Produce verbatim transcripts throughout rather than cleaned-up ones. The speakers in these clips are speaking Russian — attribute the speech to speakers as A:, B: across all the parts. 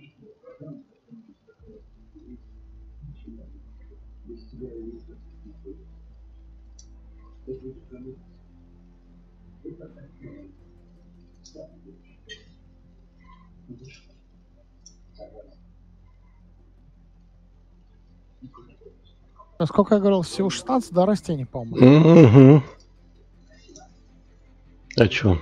A: Сколько я говорил, всего шестнадцать, да, растений, по-моему.
B: Угу. А чё?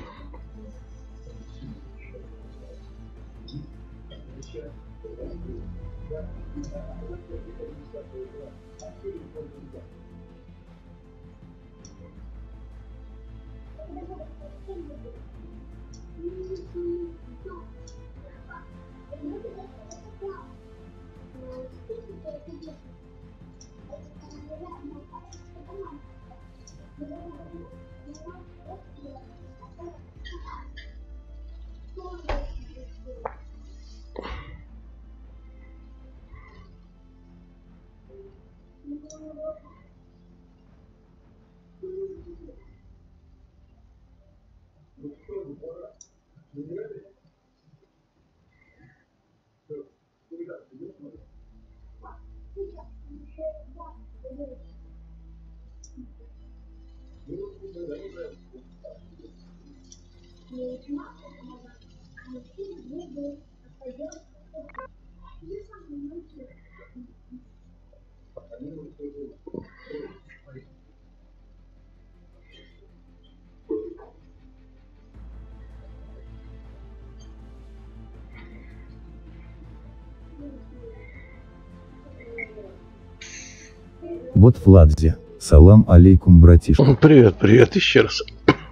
C: Вот Владзе. Салам алейкум, братишка.
B: Привет, привет еще раз.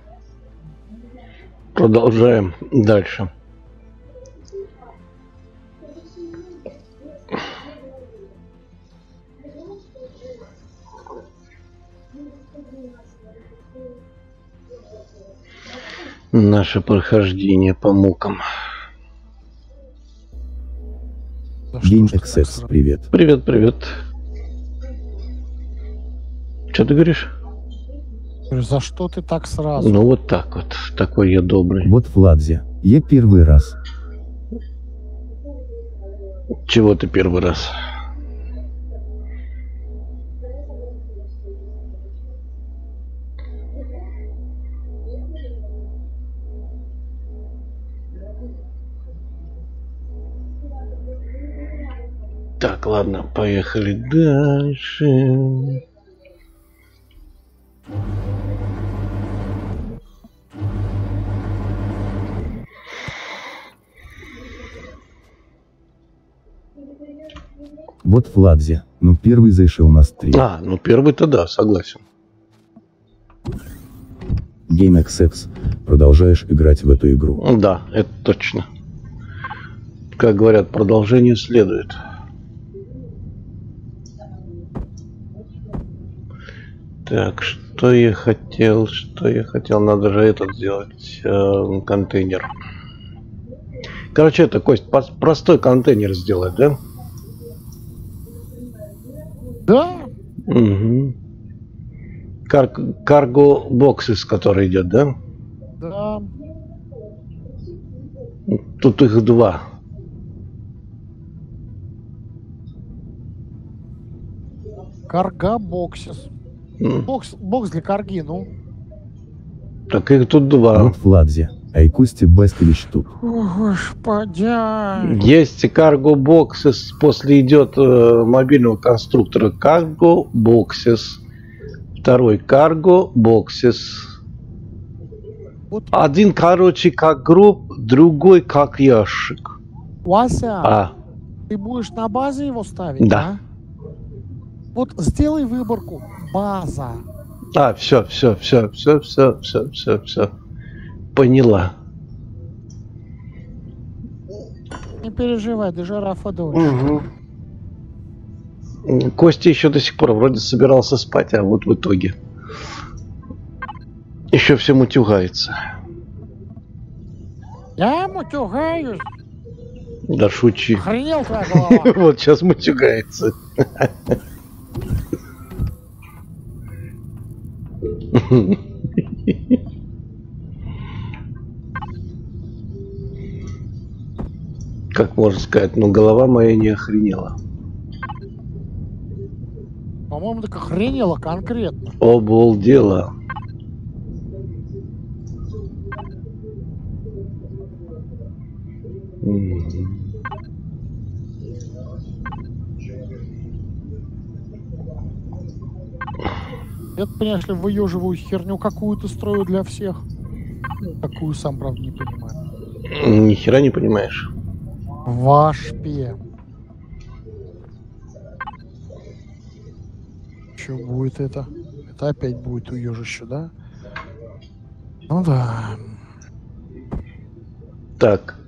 B: Продолжаем дальше. Наше прохождение по мукам.
C: Game Access, привет.
B: Привет, привет. Что ты говоришь?
A: За что ты так сразу?
B: Ну вот так вот. Такой я добрый.
C: Вот Владзе. Я первый раз.
B: Чего ты первый раз? Так, ладно, поехали дальше.
C: Вот Владзе. Ну первый зашел на стрим.
B: А, ну первый-то да, согласен.
C: Game Access. Продолжаешь играть в эту игру?
B: Да, это точно. Как говорят, продолжение следует. Так, что я хотел, что я хотел, надо же этот сделать, э, контейнер. Короче, это, Кость, простой контейнер сделать, да?
A: Да.
B: Угу. Кар карго боксис, который идет, да?
A: Да.
B: Тут их два.
A: Карга боксис.
B: Mm.
A: Бокс, бокс для карги, ну.
B: Так их тут два.
C: Вот Владзе. Айкусти Баскевич тут.
A: О, господи.
B: Есть карго боксис, после идет э, мобильного конструктора карго боксис. Второй карго боксис.
A: Вот.
B: Один, короче, как гроб, другой как ящик.
A: Вася,
B: А.
A: Ты будешь на базе его ставить?
B: Да.
A: А? Вот сделай выборку. База.
B: А, все, все, все, все, все, все, все, все. Поняла.
A: Не переживай, ты жирафа дольше.
B: Угу. Костя еще до сих пор вроде собирался спать, а вот в итоге еще все мутюгается.
A: Я мутюгаюсь.
B: Да шучи.
A: Охренел твоя голова.
B: Вот сейчас мутюгается. Как можно сказать, но голова моя не охренела.
A: По-моему, так охренело конкретно.
B: Обалдела.
A: Это, понимаешь ли, выеживаю херню какую-то строю для всех. Такую сам, правда, не понимаю.
B: Ни хера не понимаешь.
A: Ваш пе. Что будет это? Это опять будет уежище, да? Ну да.
B: Так.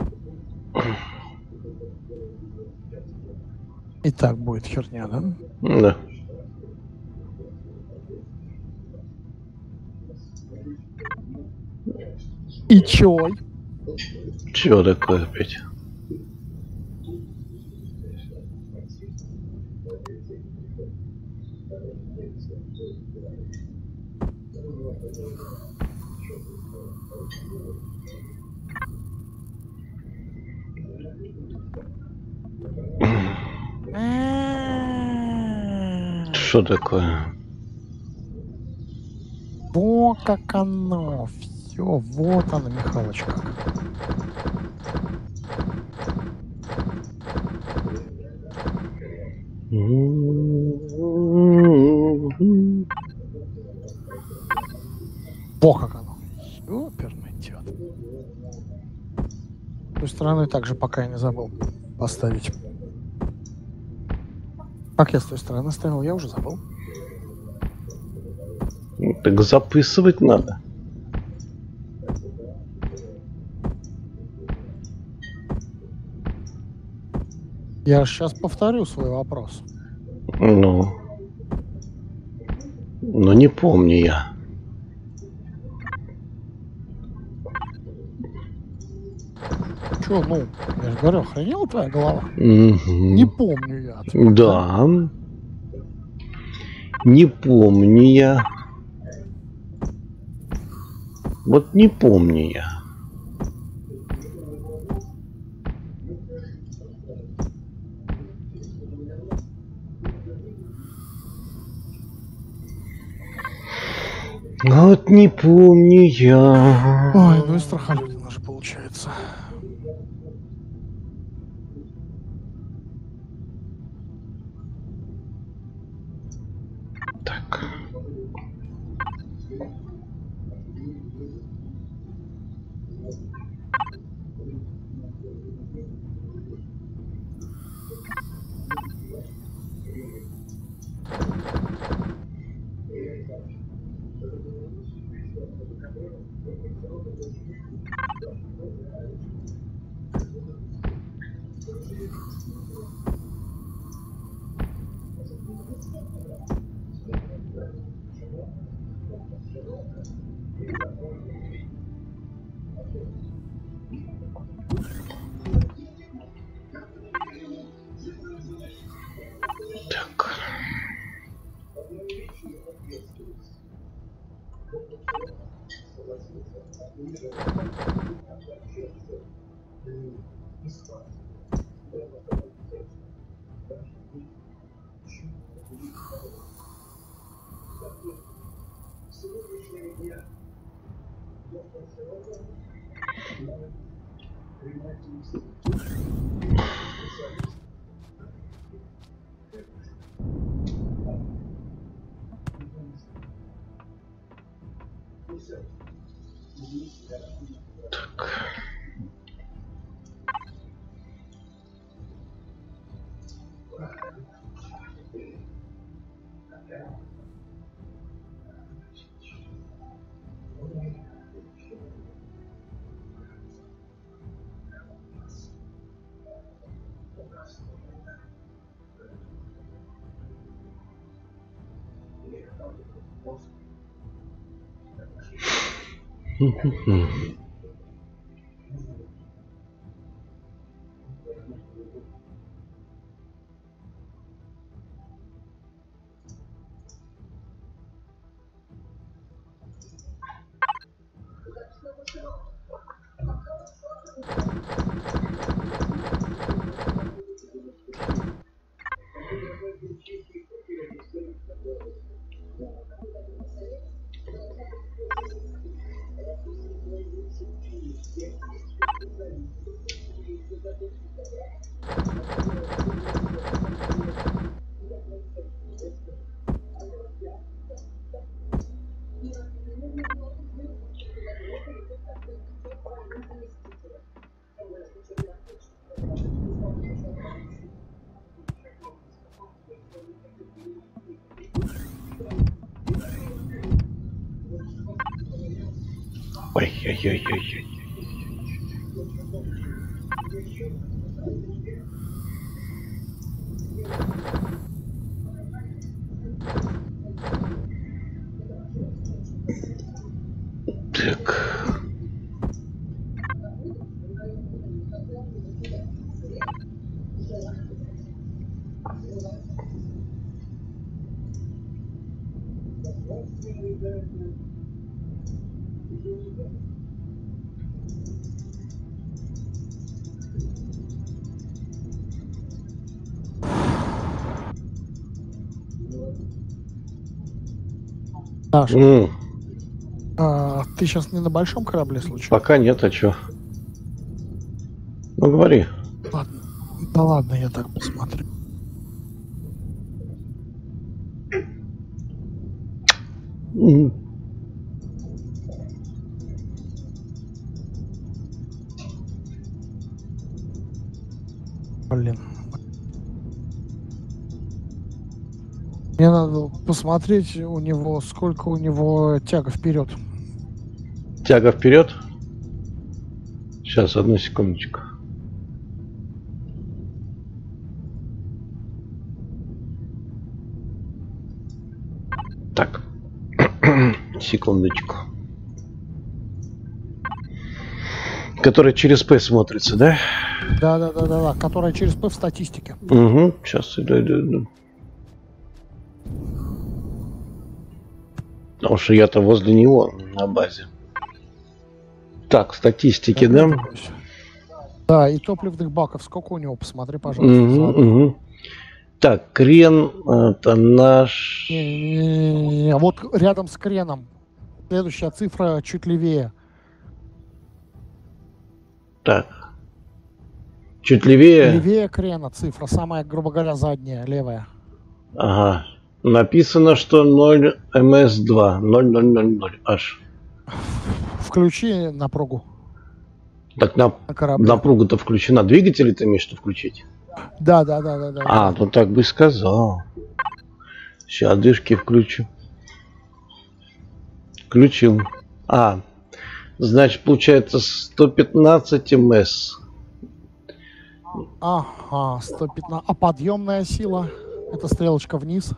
A: И так будет херня, да?
B: Да.
A: И чё?
B: Чё такое опять? Что такое?
A: Во как оно. Все, вот оно, Михалыч, как. Во как оно. Суперный тёт. С той стороны также пока я не забыл поставить. Как я с той стороны ставил, я уже забыл.
B: Так записывать надо.
A: Я сейчас повторю свой вопрос.
B: Ну. Но не помню я.
A: Чё, ну, я же говорю, охренела твоя голова?
B: Угу.
A: Не помню я. Тебя,
B: да. да. Не помню я. Вот не помню я. Вот не помню я.
A: Ой, ну и страхолюдина же получается.
B: Так. Так. Ой-ой-ой-ой-ой. Так.
A: Саш,
B: М,
A: а, ты сейчас не на большом корабле случайно?
B: Пока нет, а чё? Ну говори.
A: Ладно. Да ладно, я так посмотрю.
B: М,
A: Блин. Мне надо посмотреть у него, сколько у него тяга вперед.
B: Тяга вперед. Сейчас, одну секундочку. Так. Секундочку. Который через П смотрится, да?
A: Да, да, да, да, да, которая через П в статистике.
B: Угу. Сейчас иду, иду, иду. Потому что я-то возле него на базе. Так, статистики, да?
A: Да, и топливных баков. Сколько у него? Посмотри, пожалуйста.
B: Угу,
A: заодно.
B: угу. Так, крен, это наш...
A: Не-не-не-не-не. Вот рядом с креном. Следующая цифра чуть левее.
B: Так. Чуть левее.
A: Левее крена цифра. Самая, грубо говоря, задняя, левая.
B: Ага. Написано, что ноль эм эс два. ноль ноль ноль ноль аж.
A: Включи напругу
B: Так на,
A: на корабле.
B: напруга-то включена. Двигатели ты имеешь что включить?
A: Да, да, да, да, да.
B: А,
A: да.
B: ну так бы и сказал. Сейчас дышки включу. Включил. А, значит, получается сто пятнадцать эм эс.
A: Ага, сто пятнадцать. А подъемная сила? Это стрелочка вниз.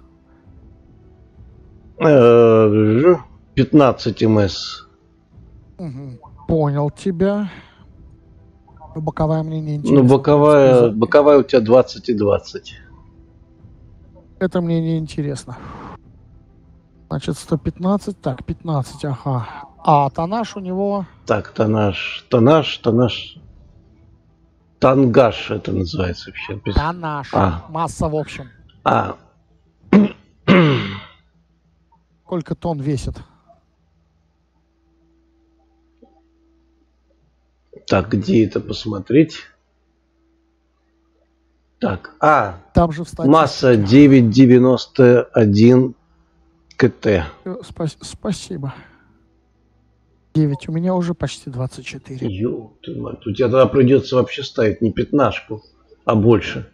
B: Э, пятнадцать эм эс.
A: Угу. Понял тебя. Ну, боковая мне не
B: Ну,
A: интересна.
B: боковая, боковая у тебя двадцать и двадцать.
A: Это мне не интересно. Значит, сто пятнадцать. Так, пятнадцать, ага. А тоннаж у него...
B: Так, тоннаж, тоннаж, тоннаж. Тангаж это называется вообще. Без-
A: Тоннаж.
B: А.
A: Масса в общем.
B: А.
A: Сколько тонн весит?
B: Так, где это посмотреть? Так, а,
A: Там же в статистике.
B: масса девять девяносто один кт.
A: Э, спа- Спасибо. девять. У меня уже почти двадцать четыре.
B: Ёб ты мать, у тебя тогда придется вообще ставить не пятнашку, а больше.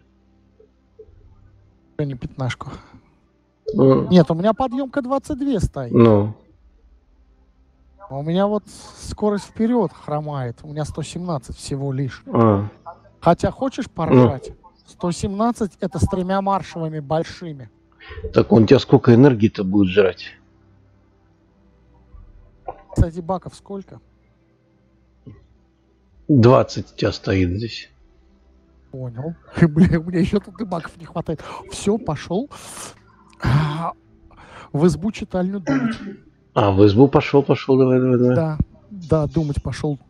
A: Не пятнашку.
B: Ну,
A: Нет, у меня подъемка двадцать два стоит.
B: ну,
A: А у меня вот скорость вперед хромает. У меня сто семнадцать всего лишь.
B: а,
A: Хотя хочешь поржать? сто семнадцать это с тремя маршевыми большими.
B: так он у тебя сколько энергии-то будет жрать?
A: Кстати, баков сколько?
B: двадцать у тебя стоит здесь.
A: Понял. Бля, у меня еще тут и баков не хватает. Все, пошел в избу читальню думать.
B: А, в избу пошел, пошел, давай, давай, давай.
A: Да, да, думать пошел.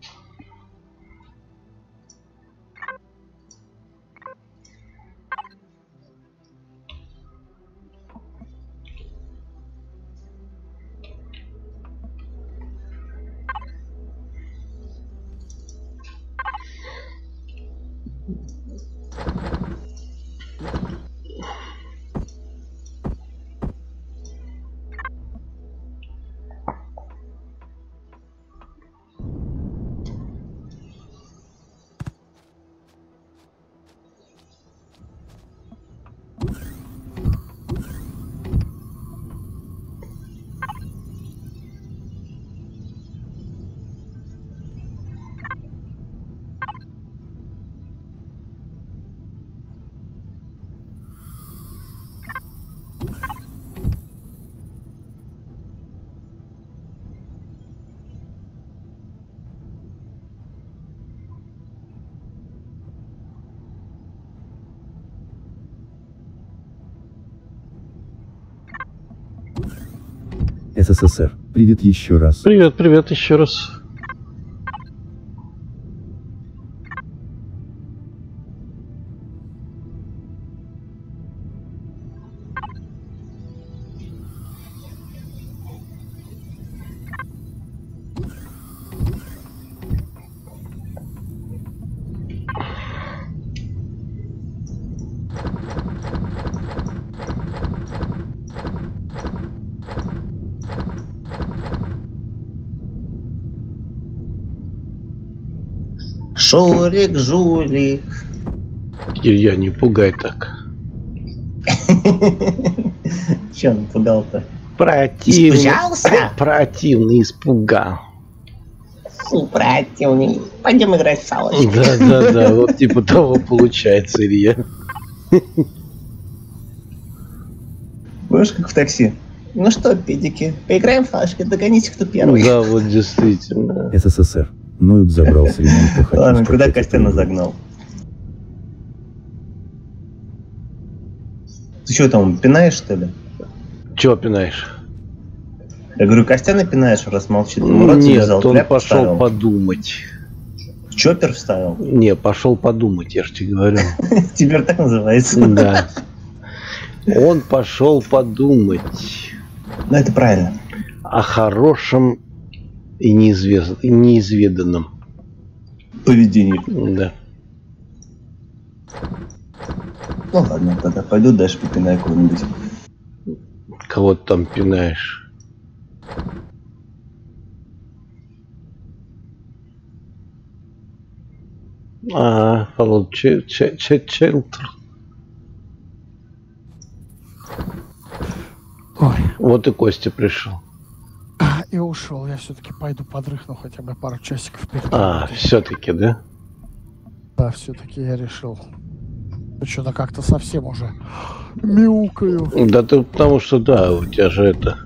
C: СССР. Привет еще раз.
B: Привет, привет еще раз.
D: Шурик, жулик.
B: Илья, не пугай так.
D: Че напугал-то?
B: Противный.
D: Испугался?
B: Противный испугал.
D: Фу, противный. Пойдем играть в салочку.
B: Да, да, да, вот типа того получается, Илья.
D: Будешь как в такси? Ну что, педики, поиграем в салочку, догоните, кто первый.
B: Да, вот действительно.
C: СССР. Ноют забрался ремонт.
D: Ладно, куда Костяна загнал? Ты что там, пинаешь, что ли?
B: Чего пинаешь?
D: Я говорю, Костяна пинаешь, раз молчит. Мурат
B: Нет,
D: завязал,
B: он
D: кляп
B: пошел
D: вставил.
B: подумать.
D: Чоппер вставил?
B: Не, пошел подумать, я же тебе говорю.
D: Теперь так называется.
B: Да. Он пошел подумать
D: Ну это правильно.
B: о хорошем и неизвест... и неизведанном.
D: Поведение.
B: Да.
D: Ну ладно, тогда пойду дальше попинаю кого-нибудь.
B: Кого ты там пинаешь? А, получил Челтер.
A: Ой,
B: Вот и Костя пришел.
A: и ушел. Я все-таки пойду подрыхну хотя бы пару часиков перед
B: А,
A: работой.
B: все-таки, да?
A: Да, все-таки я решил. Ну что-то как-то совсем уже мяукаю.
B: Да ты потому что да, у тебя же это.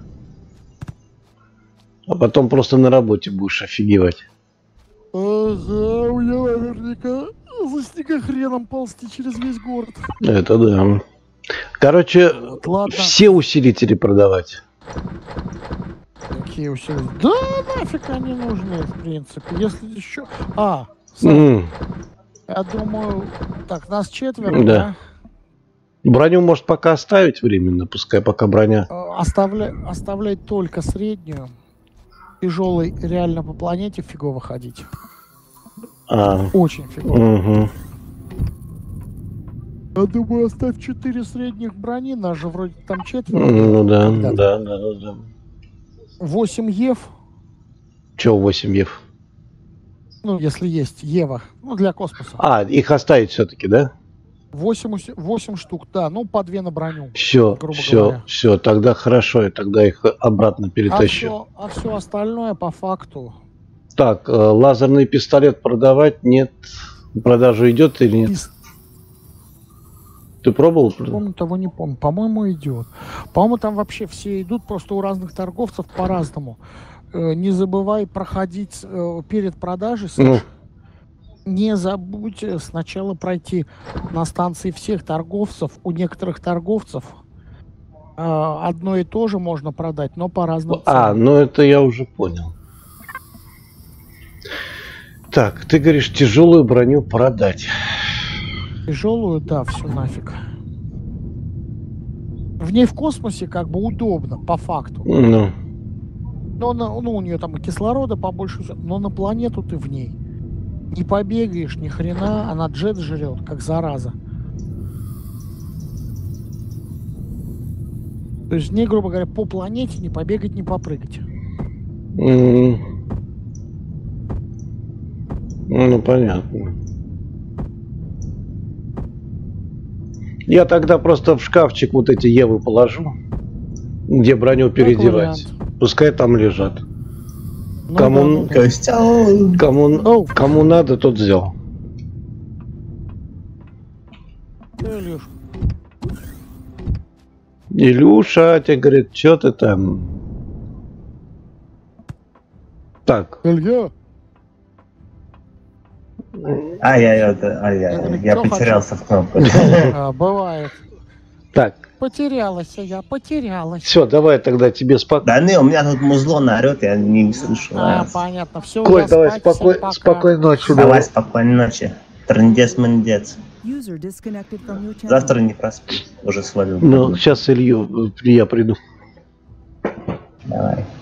B: А потом просто на работе будешь офигевать.
A: Ага, у меня наверняка за снегохреном ползти через весь город.
B: Это да. Короче,
A: Вот, ладно.
B: все усилители продавать.
A: Какие усилия? Да нафиг они нужны, в принципе. Если еще... А, Сань,
B: М,
A: я думаю... Так, нас четверо,
B: Да.
A: да?
B: Броню может пока оставить временно, пускай пока броня.
A: Э, Оставля... Оставлять только среднюю. Тяжелый реально по планете фигово ходить.
B: А,
A: Очень фигово.
B: угу.
A: Я думаю, оставь четыре средних брони, нас же вроде там четверо.
B: Ну да,
A: Когда-то.
B: да, да, да, да.
A: восемь ев,
B: Че восемь ев?
A: ну, если есть Ева, ну, для космоса.
B: А, их оставить все-таки, да?
A: восемь, уси- восемь штук, да, ну, по две на броню.
B: Все,
A: Грубо
B: все,
A: говоря.
B: все, тогда хорошо, я тогда их обратно
A: А
B: перетащу.
A: все, а все остальное по факту.
B: Так, э, лазерный пистолет продавать? Нет. В продажу идет или нет?
A: Пис-
B: Ты пробовал?
A: Помню, того не помню. По-моему, идет. По-моему, там вообще все идут, просто у разных торговцев по-разному. Э, Не забывай проходить э, перед продажей, Саш.
B: Ну.
A: Не забудь э, сначала пройти на станции всех торговцев. У некоторых торговцев э, одно и то же можно продать, но по разным
B: А,
A: ценам.
B: ну это я уже понял. Так, ты говоришь, тяжелую броню продать.
A: Тяжелую, да, все нафиг. В ней в космосе как бы удобно, по факту.
B: Ну,
A: Но на- ну, у нее там и кислорода побольше, всё, но на планету ты в ней не побегаешь ни хрена, она джет жрет, как зараза. То есть в ней, грубо говоря, по планете не побегать, не попрыгать.
B: м, ну понятно. Я тогда просто в шкафчик вот эти Евы положу, где броню переодевать.
A: вариант.
B: Пускай там лежат.
A: Ну,
B: Кому-
A: да, ну, да.
D: Костян!
B: Кому,
A: Оу.
B: кому надо, тот взял.
A: Э, Илюш,
B: Илюша, тебе говорит, что ты там? Так,
A: Илья,
D: А, я, это, а, я,
A: Я говорю,
D: я
A: чё
D: потерялся в кнопках.
A: а, бывает.
B: Так,
A: Потерялась я, потерялась.
B: все, давай тогда тебе спокойно.
D: Да не, у меня тут музло орет, я не слышу
A: А,
D: вас.
A: понятно. Все,
B: Коль,
A: я
B: давай
A: спать,
B: спокой...
A: всем пока.
B: спокойной ночи.
D: Давай,
B: Давай.
D: спокойной ночи. Трындец-мындец.
E: User disconnected from your channel.
D: Завтра не просплю, уже свалил.
B: Ну, сейчас Илью, я приду.
D: Давай.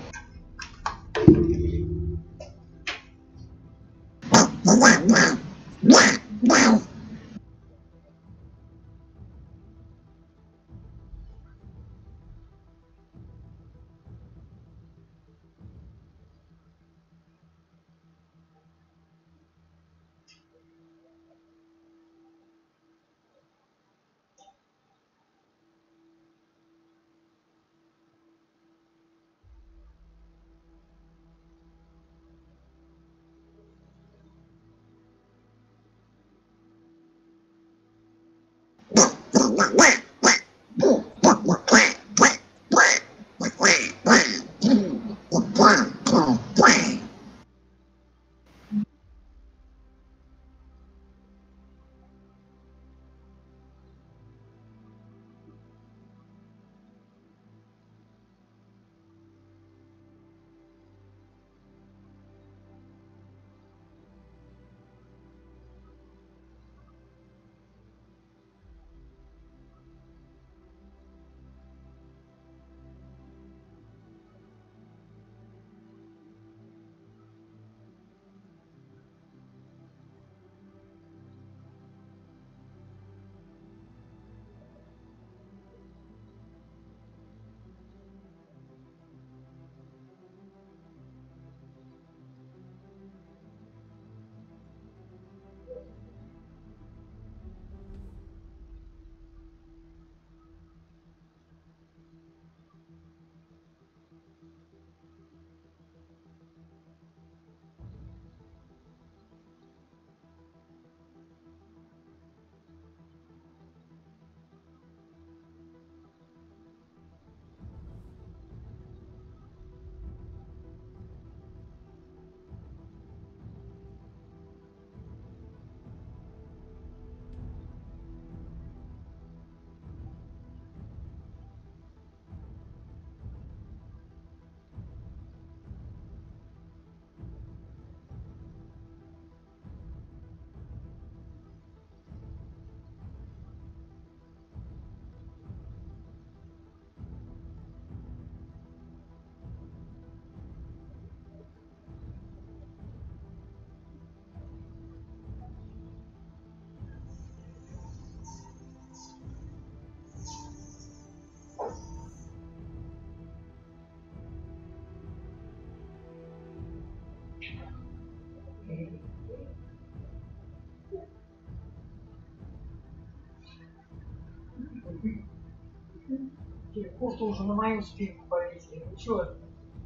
F: Кофту уже на мою спинку повесили. Ну чё это?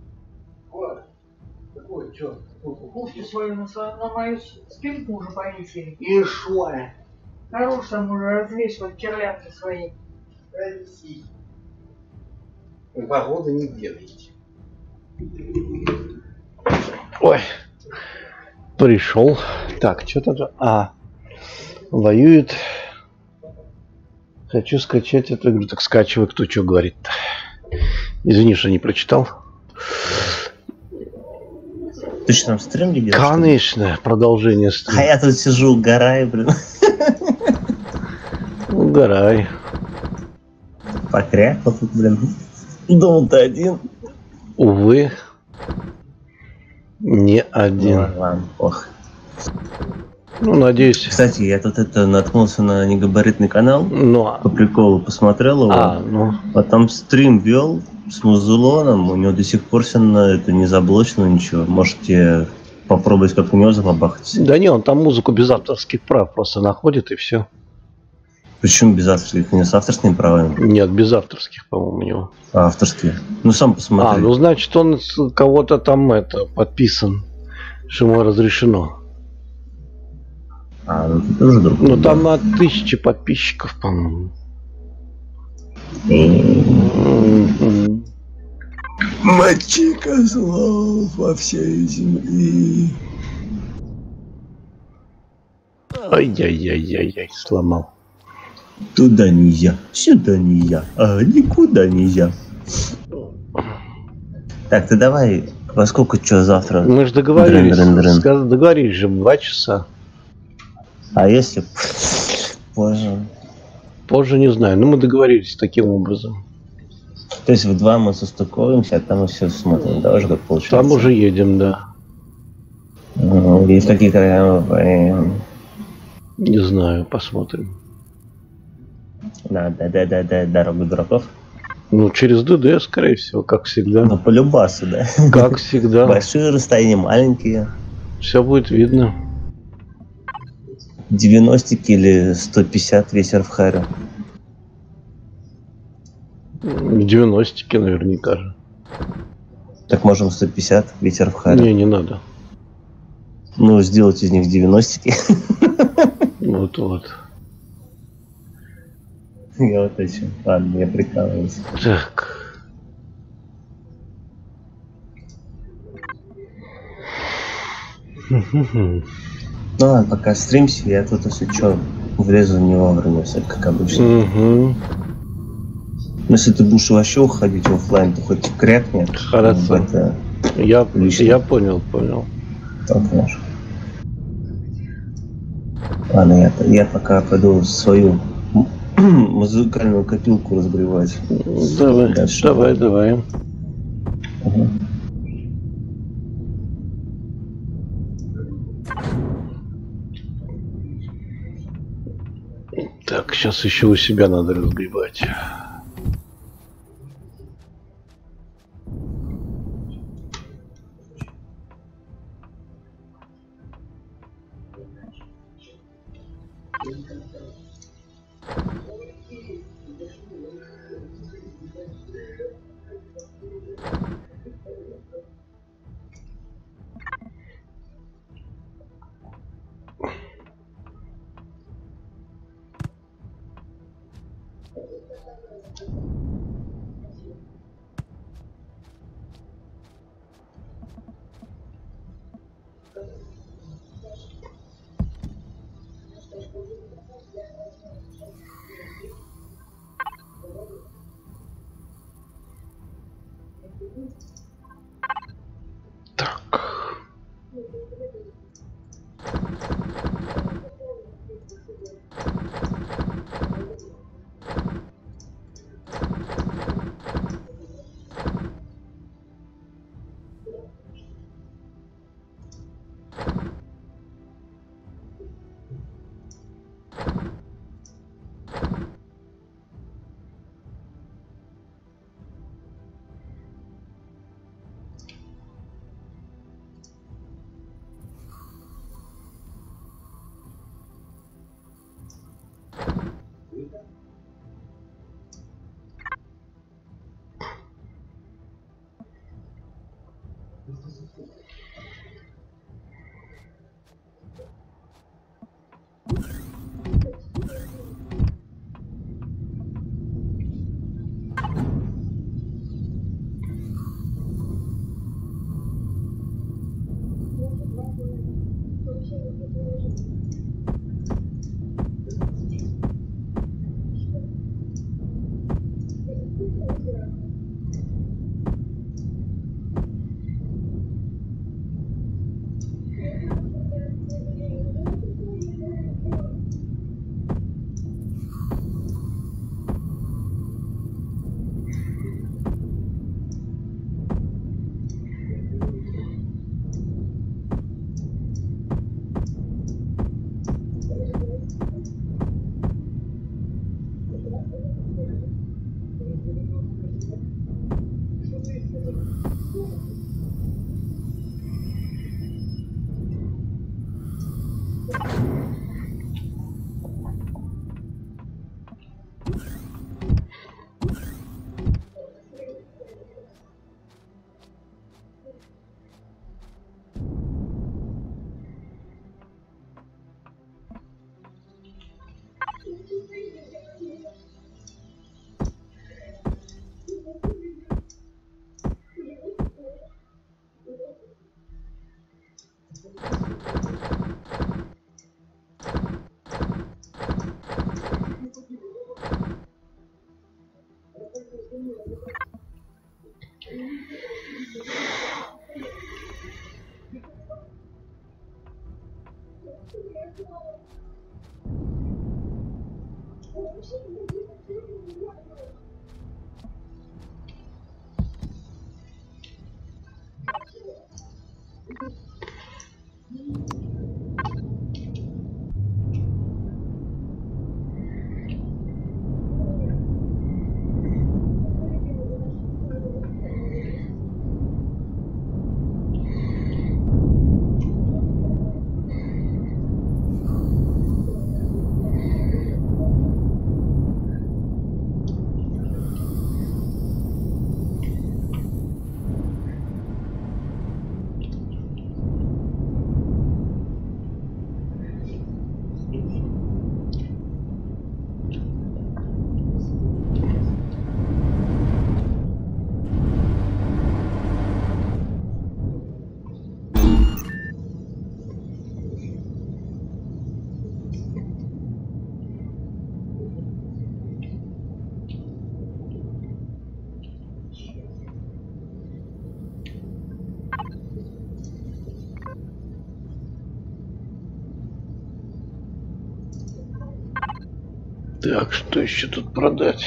B: Вот. Какой, чё?
F: Кофту свою на, на мою спинку уже повесили.
B: И шо?
F: Хорош там уже развешивать кирлянки свои.
B: Повиси. Погоды не делайте. Ой. Пришел. Так, что-то... А. Воюет. Хочу скачать эту игру. Так скачивай, кто что говорит-то. Извини, что не прочитал.
D: Ты что, там стрим видел?
B: Конечно, продолжение
D: А
B: стрима.
D: я тут сижу, угораю, блин.
B: Угорай.
D: Покрякал тут, блин. Думал, ты один.
B: Увы, не один.
D: Ладно, ладно, ох.
B: Ну, надеюсь.
D: Кстати, я тут это наткнулся на негабаритный канал.
B: Ну, а-
D: По приколу посмотрел его.
B: а, ну,
D: Потом стрим вел с музылоном. У него до сих пор все на это не заблочено ничего. Можете попробовать, как у него забабахать.
B: да не, он там музыку без авторских прав просто находит и все.
D: Причем без авторских, не с авторскими правами,
B: Нет, без авторских, по-моему, у него.
D: а авторские. Ну сам
B: А,
D: посмотри.
B: ну значит, он с кого-то там это подписан, что ему разрешено.
D: А, ну тут уже друг.
B: Ну там на тысячи подписчиков, по-моему. М-м.
D: Мочи козлов во всей земли.
B: Ай-яй-яй-яй-яй, сломал.
D: Туда нельзя, сюда нельзя, а никуда нельзя. Так, ты давай, во сколько что завтра?
B: Мы же договорились,
D: Дрын, дрын, дрын.
B: сказ- договорились же в два часа.
D: А если позже?
B: Позже не знаю, но мы договорились таким образом.
D: То есть в два мы состыковываемся, а там мы все смотрим, да, уже как получается?
B: Там уже едем, да.
D: Угу. И в какие края? э,
B: Не знаю, посмотрим.
D: На, да, да, да, да, дорогу дураков.
B: Ну, через ДД, скорее всего, как всегда.
D: Ну, по любасу, да.
B: Как всегда.
D: Большие расстояния, маленькие.
B: Все будет видно.
D: девяностики или сто пятьдесят ветер в харе.
B: девяностики наверняка же.
D: Так можем сто пятьдесят ветер в харе.
B: Не, не надо.
D: Ну, сделать из них девяностики.
B: Вот-вот.
D: Я вот о чем. Ладно, я прикалываюсь.
B: Так.
D: Ну ладно, пока стримся, я тут, если что, влезу не вовремя, как обычно.
B: Угу.
D: Если ты будешь вообще уходить в оффлайн, то хоть крякни.
B: Хорошо.
D: Это
B: Я,
D: лишнее.
B: я понял, понял.
D: Так, знаешь. Ладно, я, я пока пойду свою музыкальную копилку разгревать.
B: Давай,
D: Дальше.
B: давай, давай.
D: Угу.
B: Так, сейчас еще у себя надо разгребать. Так, что еще тут продать?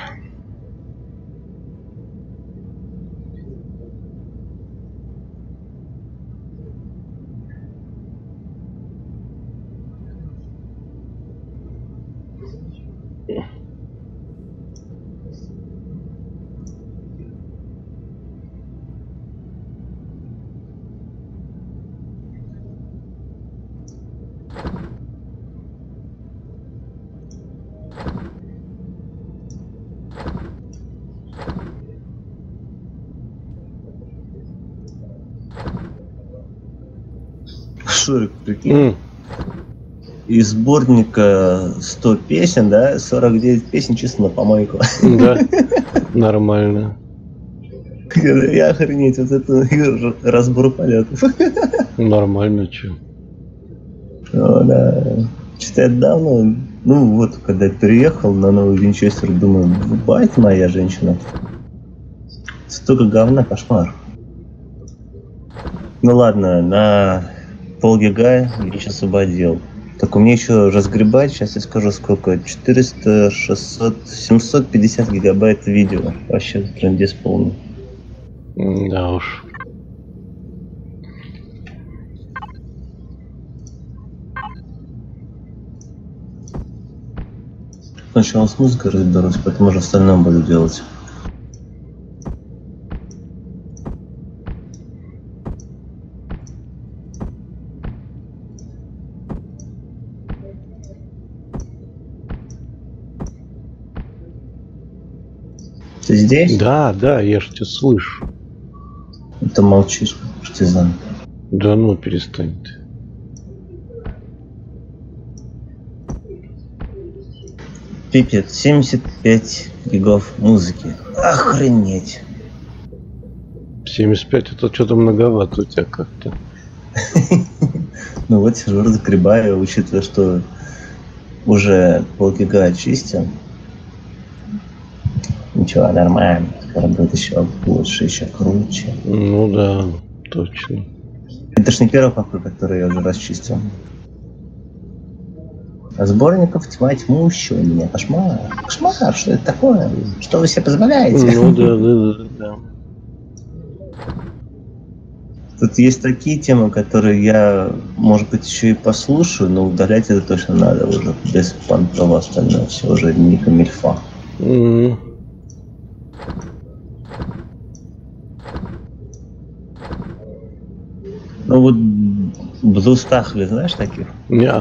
D: Шурик, прикинь.
B: Mm.
D: Из сборника сто песен, да, сорок девять песен чисто на помойку.
B: Да, нормально.
D: Я охренеть, вот это разбор полетов.
B: Нормально, че.
D: О, да. Что-то я давно, ну вот, когда я переехал на новый Винчестер, думаю, бать моя женщина. Столько говна, кошмар. Ну ладно, на полгига я сейчас освободил. Так у меня еще разгребать, сейчас я скажу сколько, четыреста, шестьсот, семьсот пятьдесят гигабайт видео. Вообще трындец полный.
B: Да уж.
D: Сначала с музыкой разберусь, потом уже остальное буду делать. Ты здесь?
B: Да, да, я ж тебя слышу.
D: Ты молчишь, партизан.
B: Да ну, перестань ты.
D: Пипец, семьдесят пять гигов музыки. Охренеть.
B: семьдесят пять это что-то многовато у тебя как-то.
D: Ну вот сижу, разгребаю, учитывая, что уже полгига очистил. Ничего, нормально. Скоро будет еще лучше, еще круче.
B: Ну да, точно.
D: Это ж не первый покой, который я уже расчистил. А сборников тьма тьму еще у меня. Кошмар. Кошмар, что это такое? Что вы себе позволяете?
B: Ну да, да, да, да.
D: Тут есть такие темы, которые я, может быть, еще и послушаю, но удалять это точно надо уже. Без понтова остальное все уже не камильфа.
B: Mm.
D: Ну вот блустахли, знаешь таких?
B: Не.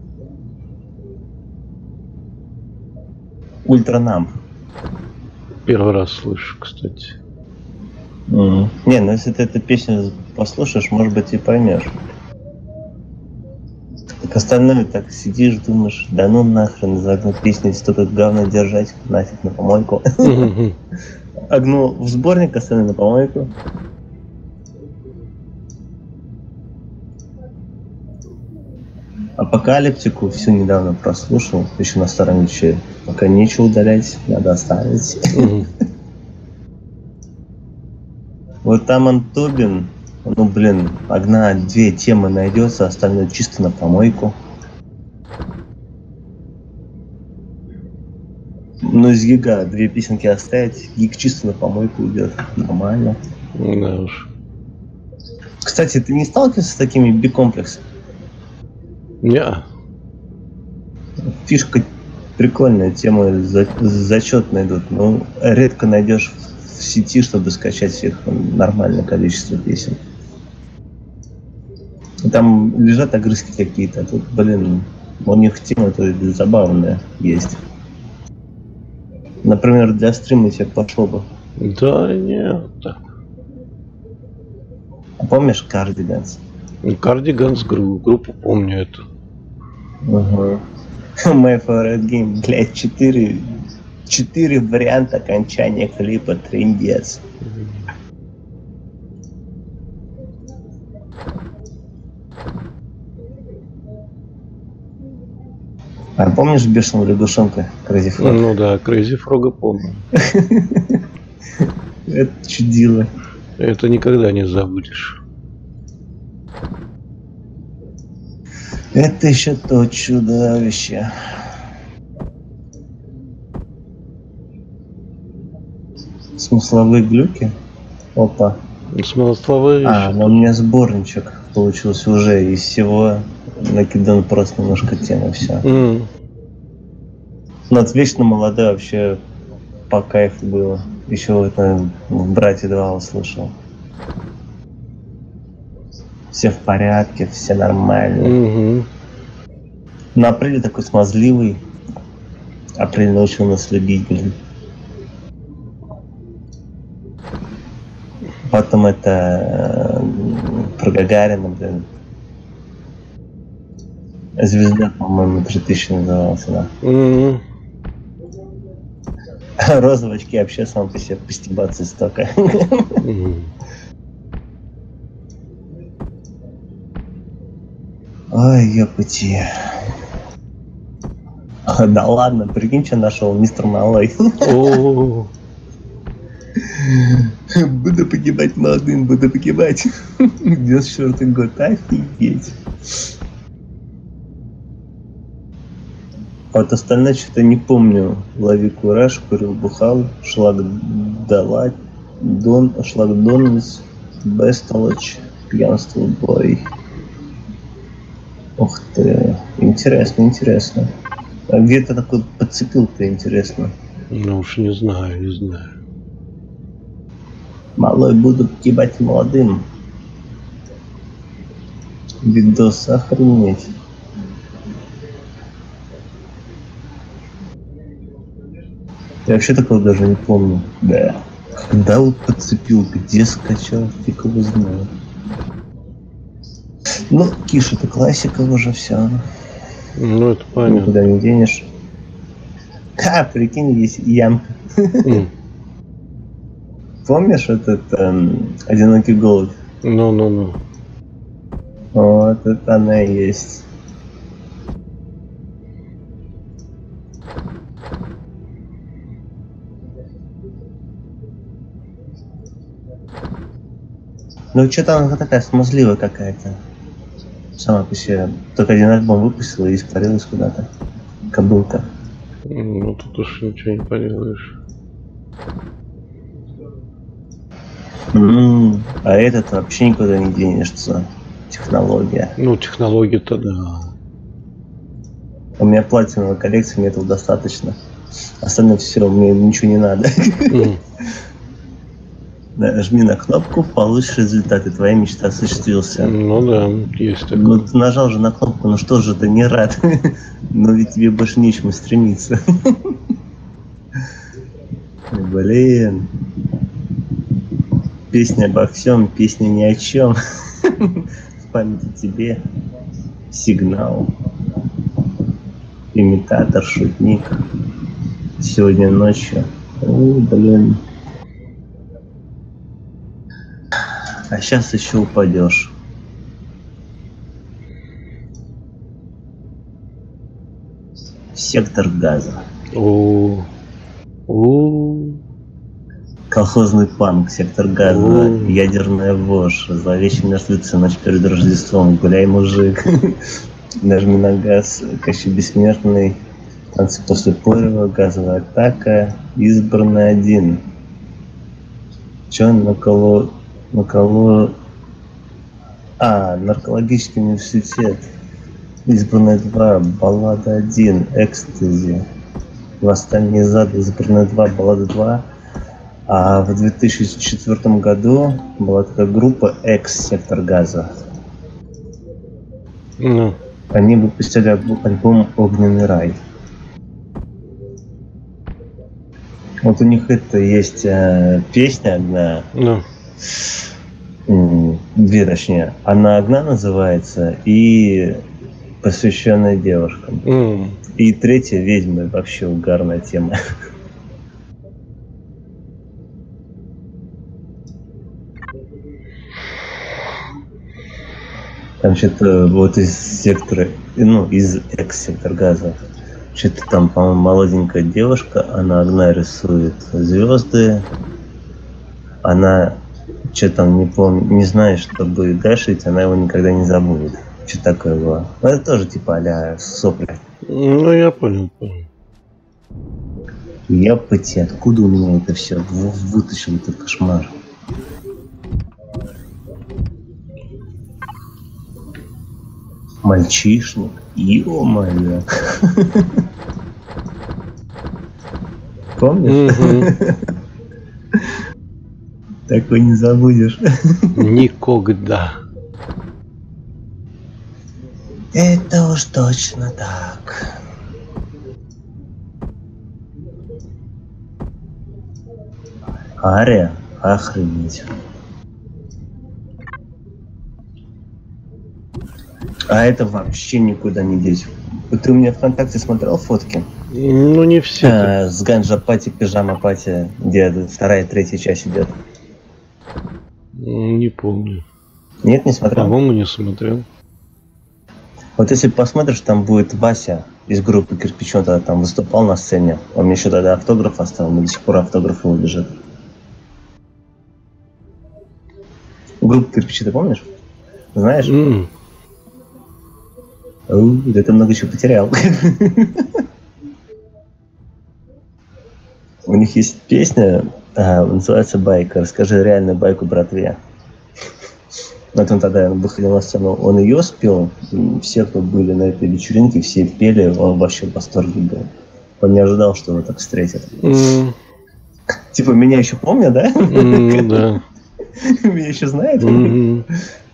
D: Ультранам.
B: Первый раз слышу, кстати.
D: Mm. Не, ну если ты эту песню послушаешь, может быть, и поймешь. Так остальное так сидишь, думаешь, да ну нахрен, за одну песню столько говна держать, нафиг на помойку. Огну в сборник, остальное на помойку. Апокалиптику всю недавно прослушал, еще на старом вещи. Пока нечего удалять, надо оставить.
B: Mm-hmm.
D: Вот там Антобин, ну блин, одна-две темы найдется, остальное чисто на помойку. Ну, из Гига две песенки оставить, Гиг чисто на помойку идет. Нормально.
B: Да уж.
D: Кстати, ты не сталкивался с такими би-комплексами?
B: Не.
D: Фишка прикольная, темы за, зачетные идут. Но редко найдешь в сети, чтобы скачать всех нормальное количество песен. Там лежат огрызки какие-то. Тут, блин, у них темы-то забавные есть. Например, для стрима тебе пошло бы.
B: Да нет.
D: А помнишь Cardigans?
B: Cardigans группу, группу помню эту.
D: Угу. My favorite game, блядь, четыре, четыре варианта окончания клипа, трындец. А помнишь бешеного лягушонка Crazy Frog?
B: Ну да, Crazy Frog помню.
D: Это чудило.
B: Это никогда не забудешь.
D: Это еще то чудовище. Смысловые глюки? Опа.
B: Смысловые.
D: А, ну у меня сборничек получился уже из всего. Накидан просто немножко темы, все.
B: Mm.
D: Ну, от вечно молодой вообще по кайфу было. Еще это в «Братья два» услышал. Все в порядке, все нормально.
B: Mm-hmm.
D: Но Апрель такой смазливый. Апрель научил нас любить, блин. Потом это э, про Гагарина, блин. Звезда, по-моему, три тысячи назывался, да.
B: Mm-hmm.
D: Розовые очки вообще сам по себе постебаться столько.
B: Mm-hmm.
D: Ой, ёпати. Да ладно, прикинь, что нашел мистер Малой.
B: Oh.
D: Буду погибать молодым, буду погибать. девяносто четвёртый год, офигеть. А вот остальное что-то не помню. Лови кураж, курил, бухал, шлаг дала, дон, шлаг донец, бестолочь, пьянство, бой. Ух ты, интересно, интересно. А где ты такой подцепил-то, интересно?
B: Ну уж не знаю, не знаю.
D: Малой, буду погибать молодым. Видос, охренеть. Я вообще такого даже не помню. Да. Когда вот подцепил, где скачал, фиг его знаю. Ну, Киш, это классика уже все.
B: Ну это понятно.
D: Никуда не денешь. Ха, прикинь, есть ямка.
B: Mm.
D: Помнишь этот эм, одинокий голубь?
B: Ну-ну-ну.
D: Вот это она и есть. Ну что-то она такая смазливая какая-то. Сама по себе. Только один альбом выпустила и испарилась куда-то. Кобылка.
B: Ну тут уж ничего не поделаешь.
D: Mm, а этот вообще никуда не денешься. Технология.
B: Ну технология-то да.
D: У меня платиновая коллекция, мне этого достаточно. Остальное все, мне ничего не надо.
B: Mm.
D: Нажми на кнопку, получишь результаты, твоя мечта осуществился.
B: Ну да, есть такое.
D: Ну ты нажал же на кнопку, ну что же ты не рад? Но ведь тебе больше нечему стремиться. Блин. Песня обо всем, песня ни о чем. В памяти тебе сигнал. Имитатор, шутник. Сегодня ночью. О, блин. А сейчас еще упадешь. Сектор газа.
B: О, о,
D: Колхозный панк, сектор газа,
B: О.
D: ядерная вошь, зловещие мертвецы, ночь перед Рождеством, гуляй, мужик. Нажми на газ, Кощей бессмертный, Танцы после порыва, газовая атака, избранный один. Че наколо... наколо... А, наркологический университет. Избранный два, баллада один, экстази. Восстание зада, избранный два, баллада два. А в две тысячи четвёртом году была такая группа X Сектор Газа.
B: Ну,
D: Они выпустили альбом, альбом «Огненный рай». Вот у них это есть э, песня одна,
B: ну.
D: м, две точнее. Она одна называется и посвященная девушкам.
B: М.
D: И третья «Ведьмы», вообще угарная тема. Там что-то вот из сектора, ну, из экс-сектор газа. Что-то там, по-моему, молоденькая девушка, она одна рисует звезды. Она что-то там не помню, не знает, что будет дальше, ведь она его никогда не забудет. Что такое было? Ну, это тоже типа а-ля сопли.
B: Ну, я понял, понял.
D: Ёпати, откуда у меня это все вытащил этот кошмар? Мальчишник, ё-моё. Помнишь?
B: Мгм.
D: Такой не забудешь.
B: Никогда.
D: Это уж точно так. Ария, охренеть. А это вообще никуда не деть. Ты у меня ВКонтакте смотрел фотки?
B: Ну, не все.
D: А, с ганджа пати, пижама пати, где вторая и третья часть идет.
B: Не помню.
D: Нет, не смотрел?
B: По-моему, не смотрел.
D: Вот если посмотришь, там будет Вася из группы «Кирпич», он тогда там выступал на сцене. Он мне еще тогда автограф оставил, но до сих пор автограф его лежит. Группу «Кирпичи» ты помнишь? Знаешь?
B: М.
D: Оу, да ты много чего потерял. У них есть песня, а, называется «Байка». Расскажи реальную байку братве. Вот он тогда выходил на сцену, он ее спел, и все, кто были на этой вечеринке, все пели, он вообще в восторге был. Он не ожидал, что его так встретят.
B: М.
D: Типа, меня еще помнят, да?
B: М, да.
D: Меня еще знают?
B: Мгм.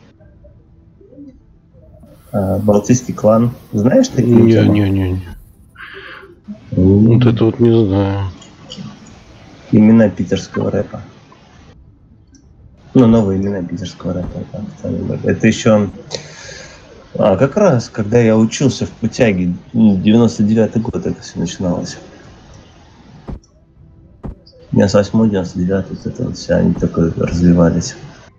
D: А, Балтийский клан. Знаешь такие
B: Не,
D: темы?
B: не, не, не.
D: М,
B: Вот это вот не знаю.
D: Имена питерского рэпа. Ну, новые имена питерского рэпа. так, так. Это еще... А, как раз, когда я учился в Путяге, ну, девяносто девятый год это все начиналось. девяносто восьмой девяносто девятый, вот это вот все, они только развивались.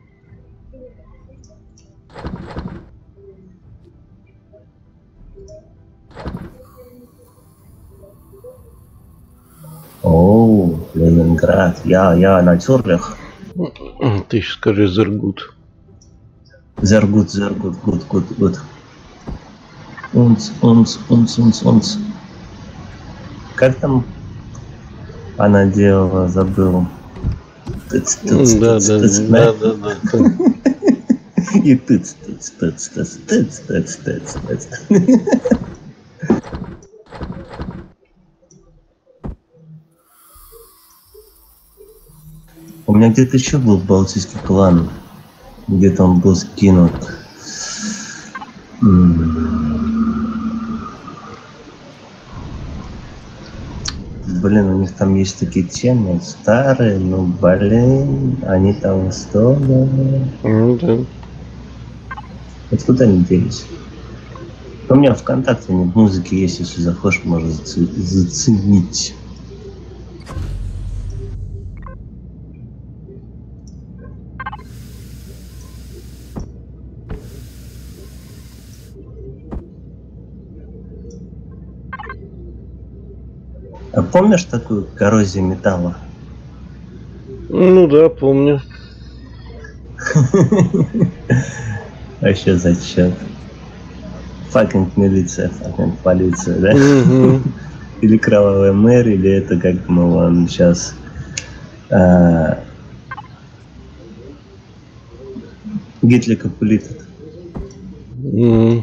D: Оу, Ленинград. Я, я на тюрлях.
B: М, Ты еще скажи Зергут.
D: Зергут, зергут, гуд, гуд, гуд. Унц, унц, унц, унц, унц. Как там она делала, забыл. Тыц, тыц,
B: М, Да,
D: тыц,
B: да,
D: тыц,
B: да, да, да.
D: И тыц, тыц, тыц, тыц, тыц, тыц, тыц, тыц. У меня где-то еще был Балтийский клан. Где-то он был скинут. М. Блин, у них там есть такие темы старые, ну блин, они там история.
B: Ну, да.
D: Вот куда они делись? У меня ВКонтакте в музыке есть, если захочешь, можно заце- заценить. А помнишь такую коррозию металла?
B: Ну да, помню.
D: Вообще зачем? Факинг милиция, факинг полиция, да?
B: Мгм.
D: Или Кровавая Мэри, или это как мы вам сейчас... А... Гитлер Капулитет.
B: Mm.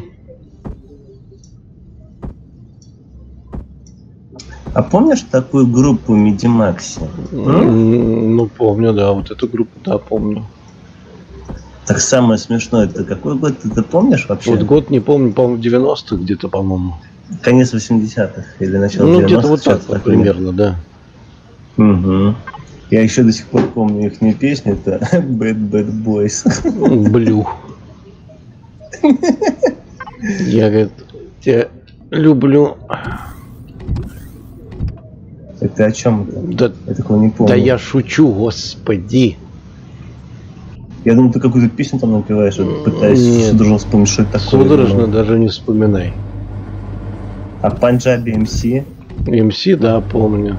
D: А помнишь такую группу Медимакси?
B: Mm, ну, помню, да, вот эту группу, да, помню.
D: Так самое смешное, это какой год, ты, ты помнишь вообще?
B: Вот год не помню, по-моему, девяностых где-то, по-моему.
D: Конец восьмидесятых или начало
B: Ну,
D: девяностых.
B: где-то вот так вот примерно, да.
D: Угу. Я еще до сих пор помню их не песню, это Bad Bad Boys.
B: Блю. Я, говорит, тебя люблю.
D: Это о чем это?
B: Да,
D: я такого не помню.
B: Да я шучу, господи.
D: Я думал, ты какую-то песню там напеваешь, пытаюсь судорожно вспомнить, что это такое.
B: Судорожно даже не вспоминай.
D: А Панджаби эм си?
B: эм си, да, помню.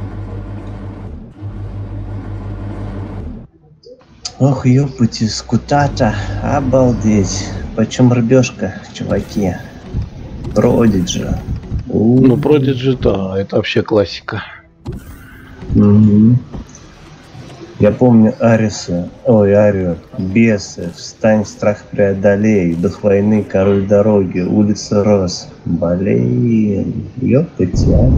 D: Ох, ёпути, скутата, обалдеть. Почем рыбешка, чуваки? Продиджи.
B: Ну, Продиджи, да, это вообще классика.
D: Угу. Я помню Ариса, ой, Арию, Бесы, Встань, страх преодолей, Дух войны, Король дороги, Улица Роз. Блин, ёпти, а.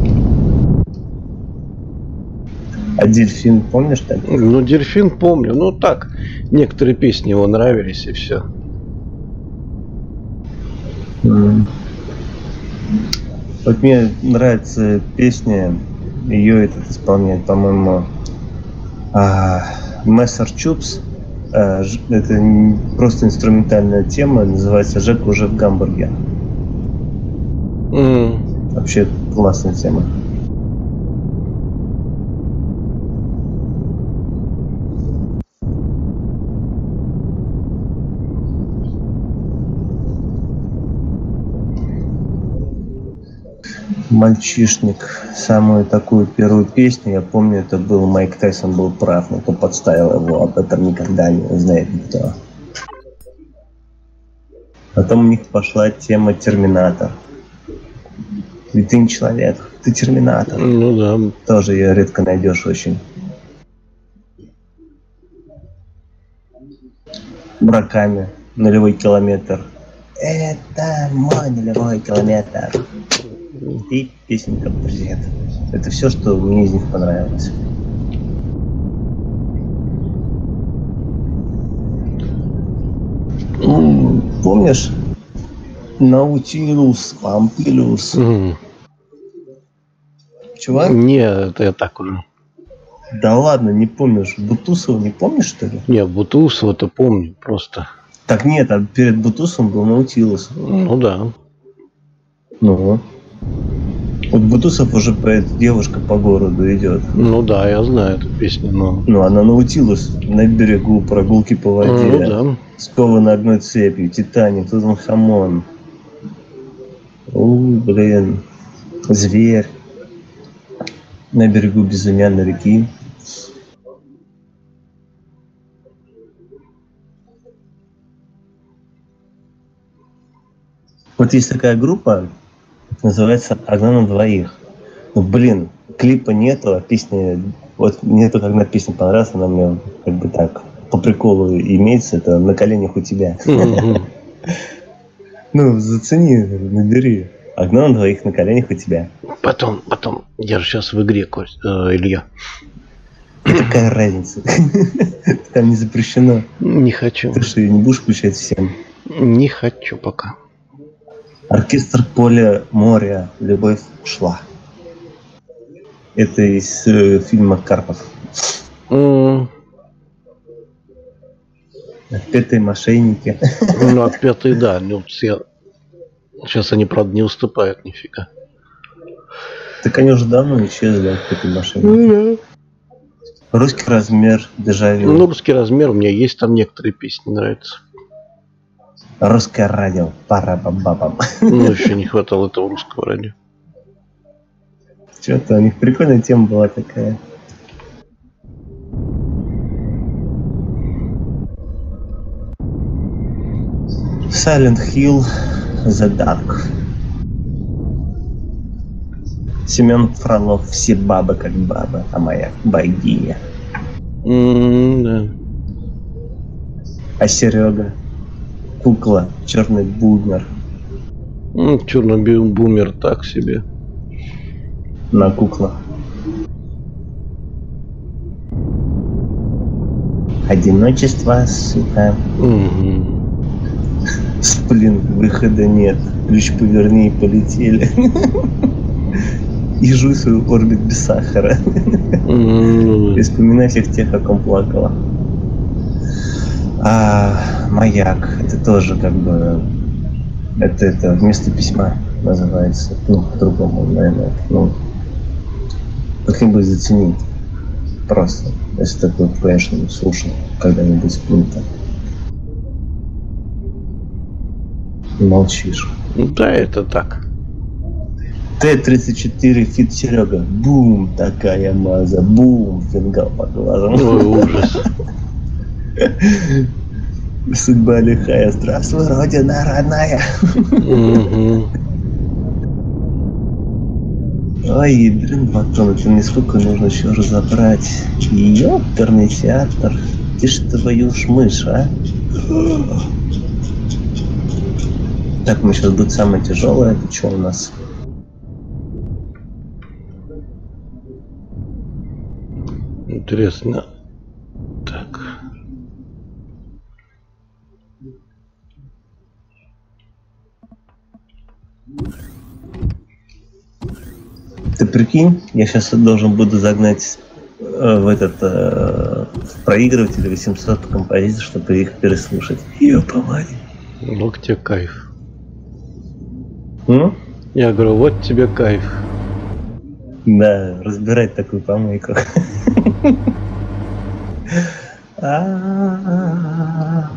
D: А Дельфин помнишь так?
B: Ну, Дельфин помню, ну так, некоторые песни его нравились и все.
D: Mm. Вот мне нравится песня, ее этот исполняет, по-моему, Мессер Чупс. Это просто инструментальная тема, называется «Жека уже в Гамбурге».
B: Mm.
D: Вообще классная тема. Мальчишник. Самую такую первую песню, я помню, это был Майк Тайсон был прав, но кто подставил его, об этом никогда не узнает никто. Потом у них пошла тема Терминатор. Ведь ты не человек, ты Терминатор.
B: Ну да.
D: Тоже ее редко найдешь очень. Мураками. Нулевой километр. Это мой нулевой километр. И песенка «Привет». Это все, что мне из них понравилось. Помнишь? Наутилус, Пампилиус.
B: Mm.
D: Чувак?
B: Не, это я так уже.
D: Да ладно, не помнишь. Бутусова не помнишь, что ли?
B: Не, Бутусова-то помню просто.
D: Так нет, а перед Бутусовым был Наутилус.
B: Ну да.
D: Ну. Вот Бутусов уже поет «Девушка по городу идет».
B: Ну да, я знаю эту песню, но...
D: Ну, она Наутилус на берегу, прогулки по воде.
B: Ну да.
D: Скованы одной цепью, Титаник, Тутанхамон. Ой, блин. Зверь. На берегу безымянной реки. Вот есть такая группа, называется «Одна на двоих». Ну, блин, клипа нету, а песня... Вот мне только одна песня понравилась, она мне как бы так по приколу имеется, это «На коленях у тебя».
B: Mm-hmm.
D: Ну, зацени, набери. «Одна на двоих на коленях у тебя».
B: Потом, потом. Я же сейчас в игре, Кость, э, Илья.
D: Какая разница? Там не запрещено.
B: Не хочу.
D: Ты что, ее не будешь включать всем?
B: Не хочу пока.
D: Оркестр «Поле моря. Любовь шла». Это из э, фильма «Карпов».
B: Mm.
D: Отпетые мошенники.
B: Ну, отпетые, да. Ну, все... Сейчас они, правда, не уступают нифига.
D: Так они уже давно исчезли, отпетые мошенники.
B: Mm-hmm.
D: Русский размер, дежавю.
B: Ну, русский размер, у меня есть там некоторые песни, нравятся.
D: Русское радио, пара-бам-бам.
B: Ну, еще не хватало этого русского радио.
D: Что-то у них прикольная тема была такая. Silent Hill, The Dark. Семен Фролов, все бабы как бабы, а моя богиня.
B: М, да.
D: А Серега, кукла, черный бумер.
B: М, черный бу- бумер так себе.
D: На куклах. Одиночество, сука.
B: Мгм.
D: Сплин, выхода нет. Ключ поверни и полетели. И жуй свой орбит без сахара.
B: М,
D: И вспоминай всех тех, о ком плакала. А маяк, это тоже как бы... Это, это вместо письма называется. Ну, по-другому, наверное. Ну, как-нибудь заценить. Просто. Если такой, конечно, слушал когда-нибудь сплин-то. Молчишь.
B: Да, это так.
D: Т тридцать четыре фит Серега. Бум, такая маза. Бум, фингал по глазам.
B: Ой, ужас.
D: Судьба лихая. Здравствуй, родина родная.
B: Мгм.
D: Ой, блин, батон, это мне сколько нужно еще разобрать. Ёперный театр. Ты ж твою ж мышь, а? Так, мы сейчас будет самое тяжелое. Это что у нас?
B: Интересно. Так.
D: Ты прикинь, я сейчас должен буду загнать э, в этот э, в проигрыватель восемьсот композиций, чтобы их переслушать. Ёпа мать.
B: Вот тебе кайф.
D: М?
B: Я говорю, вот тебе кайф.
D: Да, разбирать такую помойку. А-а-а.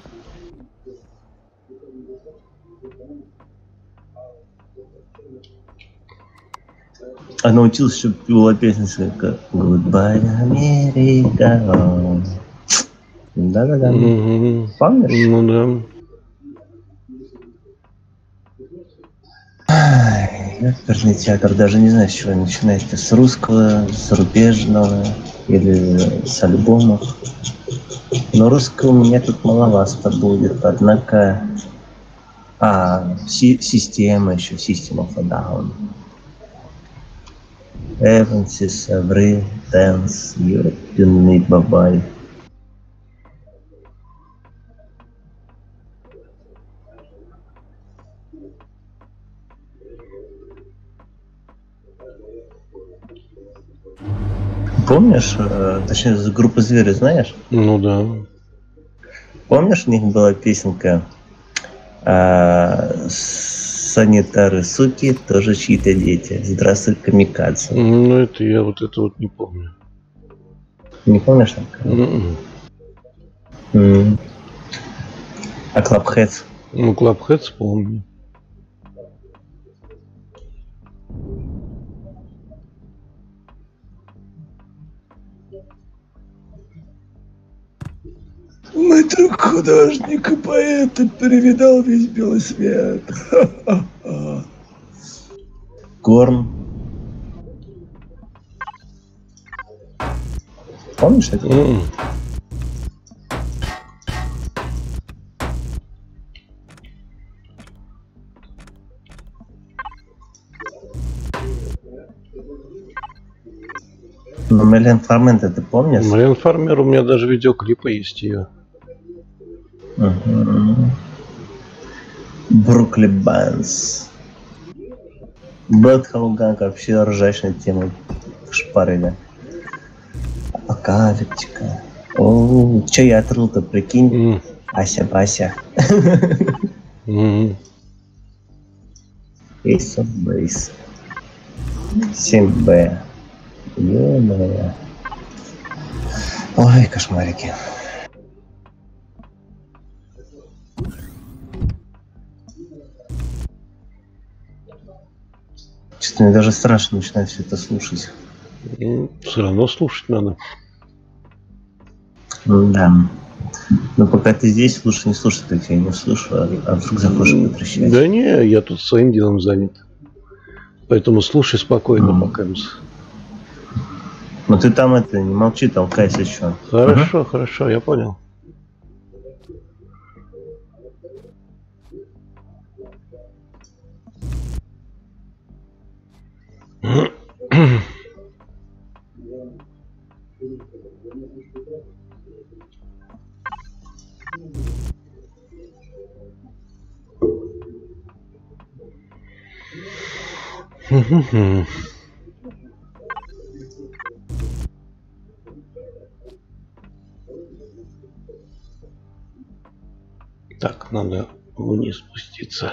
D: А научился, чтобы была песня как Goodbye, America. Да-да-да.
B: Мгм.
D: Помнишь?
B: Ну да.
D: Оперный театр, даже не знаю, с чего начинать. С русского, с зарубежного или с альбомов. Но русского у меня тут маловато будет, однако... А, си- система еще, System of a Down. Эвансис, Аври, Дэнс, Юрпинный Бабай. Помнишь, э, точнее, группу Звери знаешь?
B: Ну да.
D: Помнишь, у них была песенка э, «Санитары, суки, тоже чьи-то дети. Здравствуй, камикадзе».
B: Ну это я вот это вот не помню.
D: Не помнишь так?
B: М-м.
D: М. А Clubheads?
B: Ну, Clubheads помню.
D: Мой друг художник и поэт перевидал весь белый свет. Корн. Помнишь это?
B: М-м.
D: Ну, Мэлен Фармента ты помнишь?
B: Мариан Фармер, у меня даже видеоклипы есть ее.
D: Мгм. Брукли Бэнс. Брэд Халганг вообще ржачная тема шпарили. Апокалиптика. О, че я отрыл-то, прикинь?
B: М.
D: Ася Бася.
B: М.
D: Ace of Base. семь бэ. Ё-моё. Ой, кошмарики. Что-то мне даже страшно начинать все это слушать.
B: Все равно слушать надо.
D: Да. Но пока ты здесь, лучше не слушать, как я не слышу, а, а вдруг захочешь потрещать.
B: Да не, я тут своим делом занят. Поэтому слушай спокойно, mm. пока.
D: Ну ты там это, не молчи, толкайся еще.
B: Хорошо, угу. хорошо, я понял. Так, надо вниз спуститься.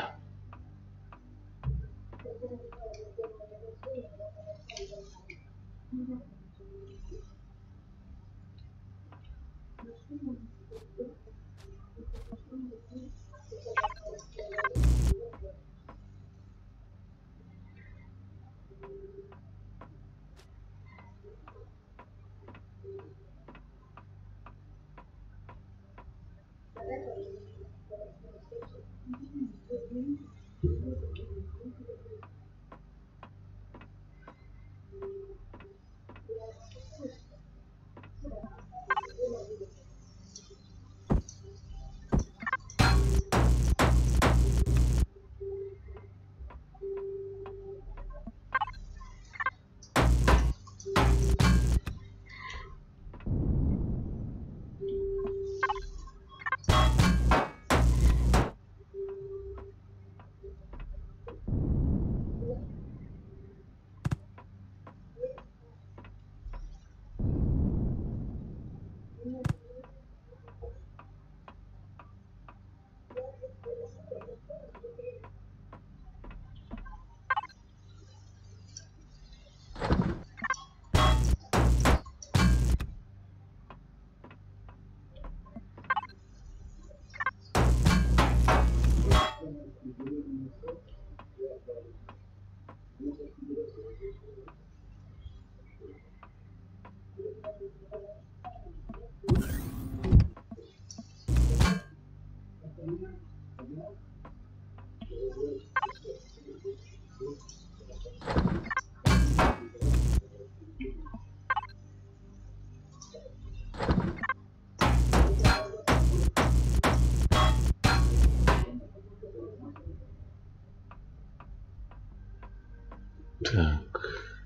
B: Так.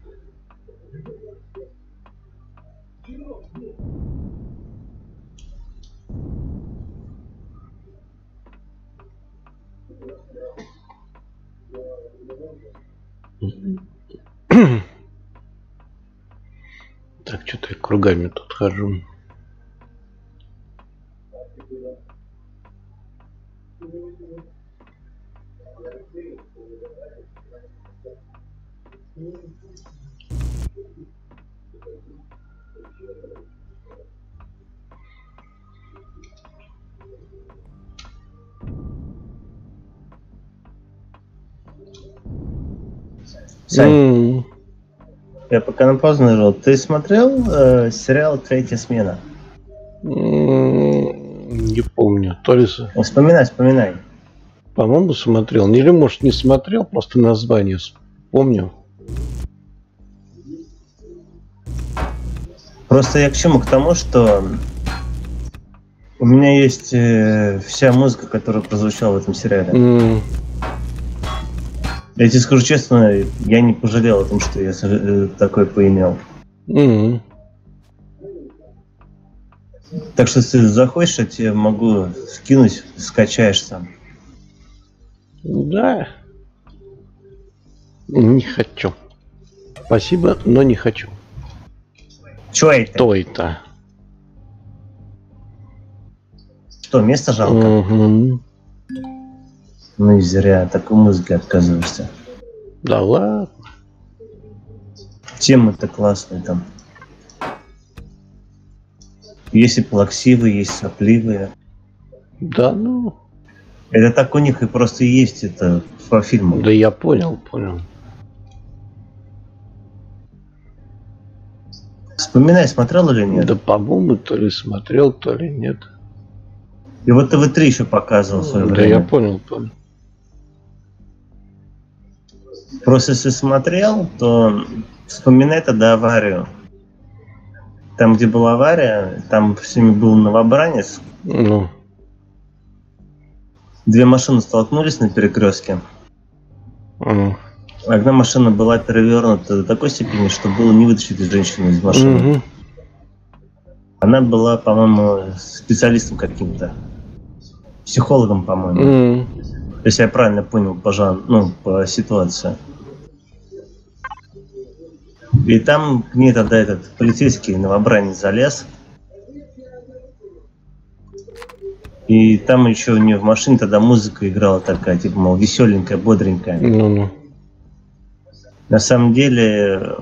B: Так, что-то я кругами тут хожу.
D: Сань, mm. я пока на паузу нажал. Ты смотрел э, сериал «Третья смена»?
B: Mm, не помню. То ли...
D: Вспоминай, вспоминай.
B: По-моему, смотрел. Или, может, не смотрел, просто название помню.
D: Просто я к чему? К тому, что у меня есть э, вся музыка, которая прозвучала в этом сериале.
B: Mm.
D: Я тебе скажу честно, я не пожалел о том, что я э, такой поимел.
B: Mm.
D: Так что, если захочешь, я тебе могу скинуть, скачаешь сам.
B: Да. Не хочу. Спасибо, но не хочу.
D: Чё это?
B: Что это?
D: Что, место жалко?
B: Угу.
D: Ну и зря, от такой музыки отказываешься.
B: Да ладно.
D: Темы-то классные там. Есть и плаксивые, есть сопливые.
B: Да ну.
D: Это так у них и просто есть это по фильму.
B: Да я понял, понял.
D: Вспоминай, смотрел или нет?
B: Да, по-моему, то ли смотрел, то ли нет.
D: И вот ТВ три еще показывал в свое
B: да
D: время.
B: Я понял, понял.
D: Просто если смотрел, то вспоминай тогда аварию. Там, где была авария, там всеми был новобранец.
B: Ну.
D: Две машины столкнулись на перекрестке.
B: Ну.
D: Одна машина была перевернута до такой степени, что было не вытащить женщину из машины.
B: Угу.
D: Она была, по-моему, специалистом каким-то. Психологом, по-моему.
B: Mm.
D: Если я правильно понял по жанру, ну, по ситуации. И там к ней тогда этот полицейский новобранец залез. И там еще у нее в машине тогда музыка играла такая, типа, мол, веселенькая, бодренькая.
B: Ну-ну.
D: На самом деле,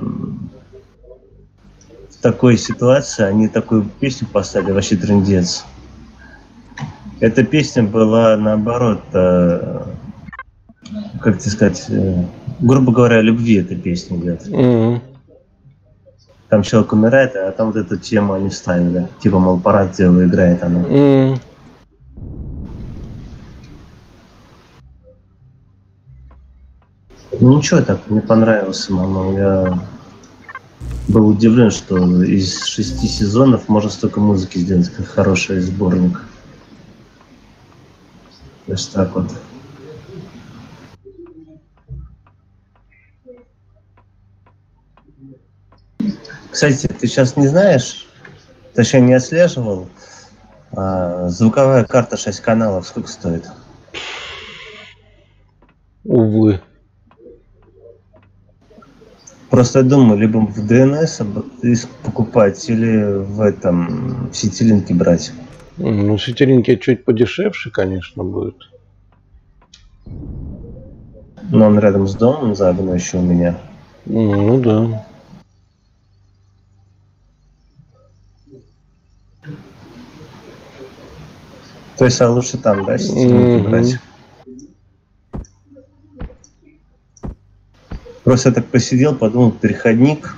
D: в такой ситуации они такую песню поставили, вообще трындец. Эта песня была, наоборот, э, как тебе сказать, э, грубо говоря, о любви эта песня идет.
B: Mm.
D: Там человек умирает, а там вот эту тему они вставили. Типа, мол, по радио играет она.
B: Mm.
D: Ну ничего, так, мне понравилось самому. Я был удивлен, что из шести сезонов можно столько музыки сделать, как хороший сборник. То есть так вот. Кстати, ты сейчас не знаешь, точнее не отслеживал, а, звуковая карта шесть каналов сколько стоит?
B: Увы.
D: Просто я думаю, либо в ди эн эс покупать, или в этом в Ситилинке брать.
B: Ну, в Ситилинке чуть подешевше, конечно, будет.
D: Но он рядом с домом заодно еще у меня.
B: Ну да.
D: То есть, а лучше там, да, Ситилинке
B: Мгм.
D: брать? Просто я так посидел, подумал, переходник.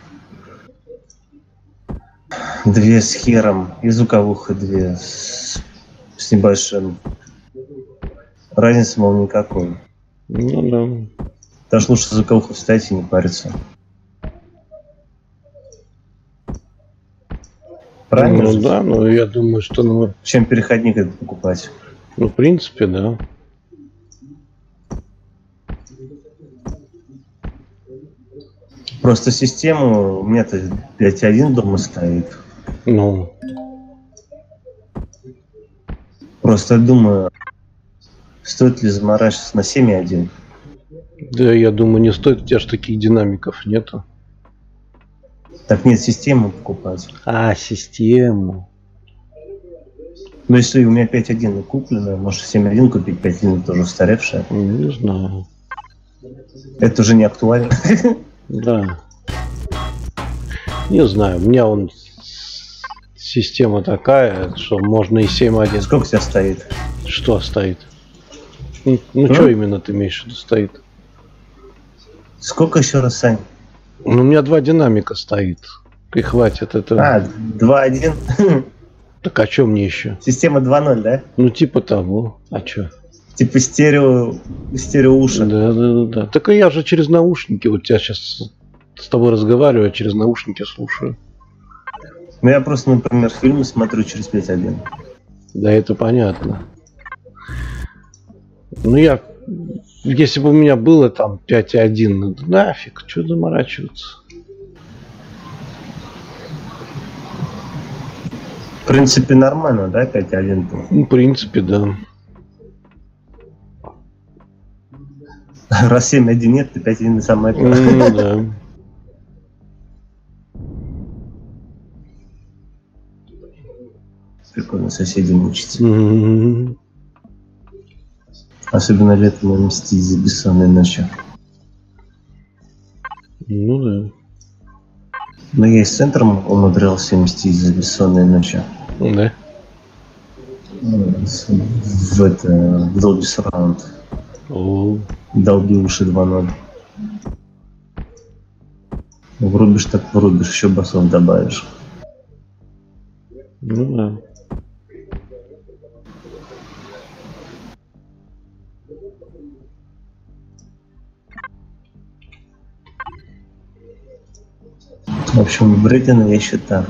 D: Две с хером и звуковуха две с, с небольшим. Разницы, мол, никакой.
B: Ну да.
D: Даже лучше звуковуху вставить и не париться. Правильно?
B: Ну
D: же?
B: да, но я думаю, что, ну,
D: Чем переходник этот покупать?
B: ну, в принципе, да.
D: Просто систему у меня-то пять один дома стоит.
B: Ну,
D: Просто я думаю, стоит ли заморачиваться на семь один.
B: да, я думаю, не стоит, у тебя же таких динамиков нету.
D: Так нет, систему покупать.
B: А, систему.
D: Но если у меня пять один куплено, может семь один купить, пять один тоже устаревшая.
B: Не знаю.
D: Это уже не актуально.
B: Да. Не знаю, у меня он система такая, что можно и семь один.
D: Сколько у тебя стоит?
B: Что стоит? Ну, ну
D: Ну?
B: что именно ты имеешь в виду стоит?
D: Сколько еще раз, Сань?
B: Ну, у меня два динамика стоит. И хватит это.
D: А, два один.
B: Так а что мне еще?
D: Система два ноль, да?
B: Ну, типа того. А что?
D: Типа стерео, стерео уши.
B: Да, да, да, да. Так и я же через наушники, вот я сейчас с тобой разговариваю, а через наушники слушаю.
D: Ну я просто, например, фильмы смотрю через пять один.
B: Да, это понятно. Ну, я... Если бы у меня было там пять один, ну, нафиг, что заморачиваться?
D: В принципе, нормально, да, пять один?
B: Ну, в принципе, да.
D: Раз семь один нет, то пять один самое то.
B: Ну, да.
D: Прикольно соседи мучить.
B: М.
D: Особенно летом и мстить за бессонные ночи.
B: Ну, да.
D: Но я и с центром умудрялся мстить за бессонные ночи.
B: Да.
D: В это, в Dolby Surround.
B: О,
D: Долби уши два ноль. Врубишь так врубишь, еще басов добавишь.
B: ну, да.
D: В общем, вредина я считаю.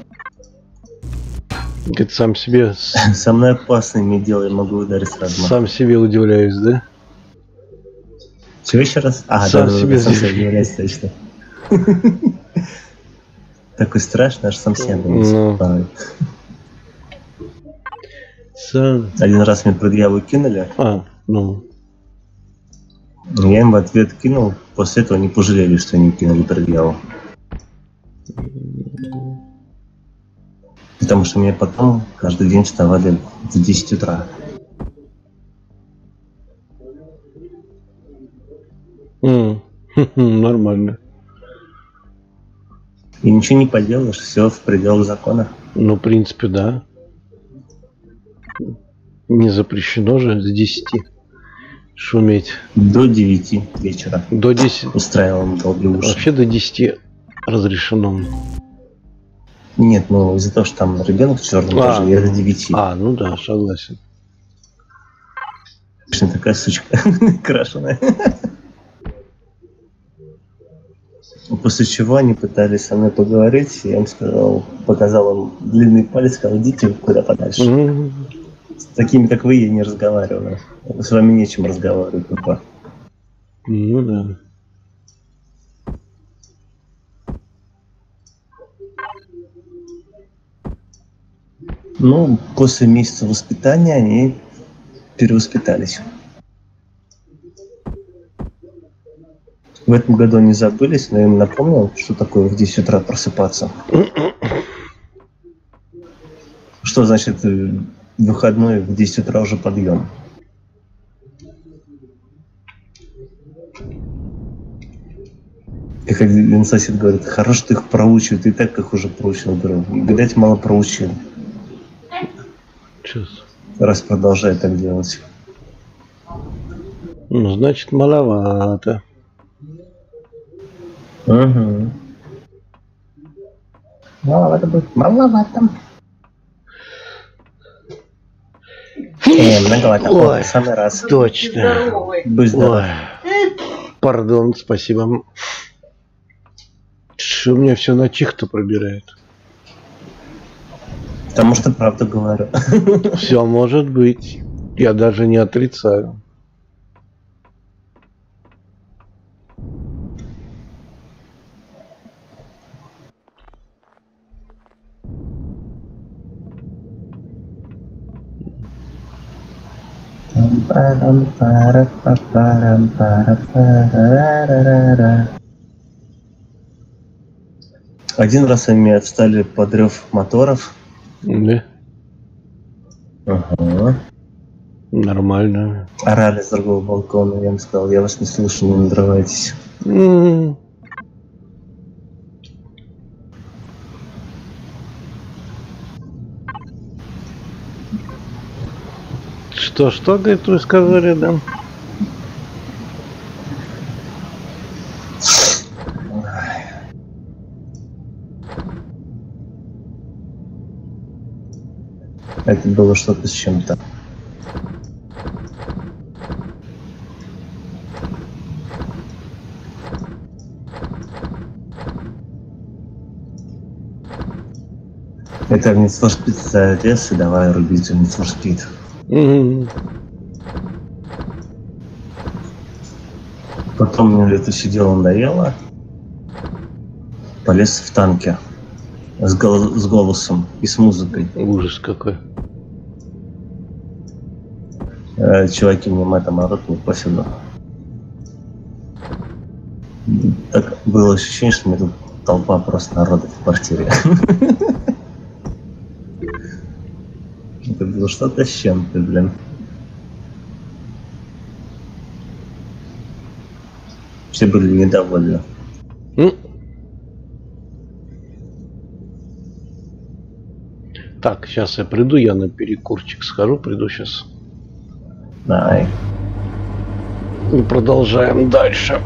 B: Говорит, сам себе,
D: Самое опасное мне дело, я могу ударить с размаха.
B: сам себе удивляюсь, да?
D: Чего еще раз? А,
B: Сам
D: да, да,
B: себе
D: да, сам себе
B: удивляюсь.
D: удивляюсь, точно. Такой страшный, аж сам себя
B: Ну.
D: наступает.
B: Сам...
D: Один раз мне предъяву кинули,
B: А, ну...
D: я им в ответ кинул, после этого не пожалели, что они кинули предъяву. Потому что мне потом каждый день вставали в десять утра.
B: М, нормально.
D: И ничего не поделаешь, все в пределах закона.
B: Ну, в принципе, да. Не запрещено же с десяти шуметь.
D: До девяти вечера
B: До десяти.
D: устраивал долгие уши.
B: Вообще до десяти разрешено.
D: Нет, ну из-за того, что там ребенок черный,
B: А,
D: даже я до девяти.
B: А, ну да, согласен.
D: Точно такая сучка крашеная. После чего они пытались со мной поговорить, я им сказал, показал им длинный палец, сказал, идите куда подальше.
B: М,
D: С такими, как вы, я не разговариваю. С вами нечем разговаривать, папа.
B: Ну да.
D: Ну, после месяца воспитания они перевоспитались. В этом году они забылись, но я им напомнил, что такое в десять утра просыпаться. Что значит э, выходной в десять утра уже подъем? Как один сосед говорит, хорошо, что их проучивают, и так их уже проучил. Говорю, видать, мало проучил,
B: Сейчас.
D: раз продолжает так делать.
B: Ну, значит, маловато.
D: Угу. Маловато будет. Маловато. Э, многовато.
B: Ой,
D: О, в самый раз.
B: Точно.
F: Здоровый.
D: Будь здоров.
B: Ой. Пардон, спасибо. Что у меня все на чих-то пробирает?
D: Потому что правду говорю.
B: Все может быть. Я даже не отрицаю.
D: Один раз они меня отстали под рев моторов.
B: Да?
D: Ага.
B: Нормально.
D: Орали с другого балкона. Я им сказал, я вас не слышу, не надрывайтесь.
B: М. Что, что, говорит, вы сказали, да?
D: Это было что-то с чем-то. Это в Need for Speed рез, и давай рубить в Need for Speed.
B: Мгм.
D: Потом мне это все дело надоело. Полез в танке. С, гол- с голосом и с музыкой.
B: Ужас какой.
D: Э, чуваки мне матом орут, не пофигу. Так было ощущение, что у меня тут толпа просто народа в квартире. Это было что-то с чем-то, блин. Все были недовольны.
B: М. Так, сейчас я приду, я на перекурчик схожу, приду сейчас.
D: Давай.
B: И продолжаем дальше.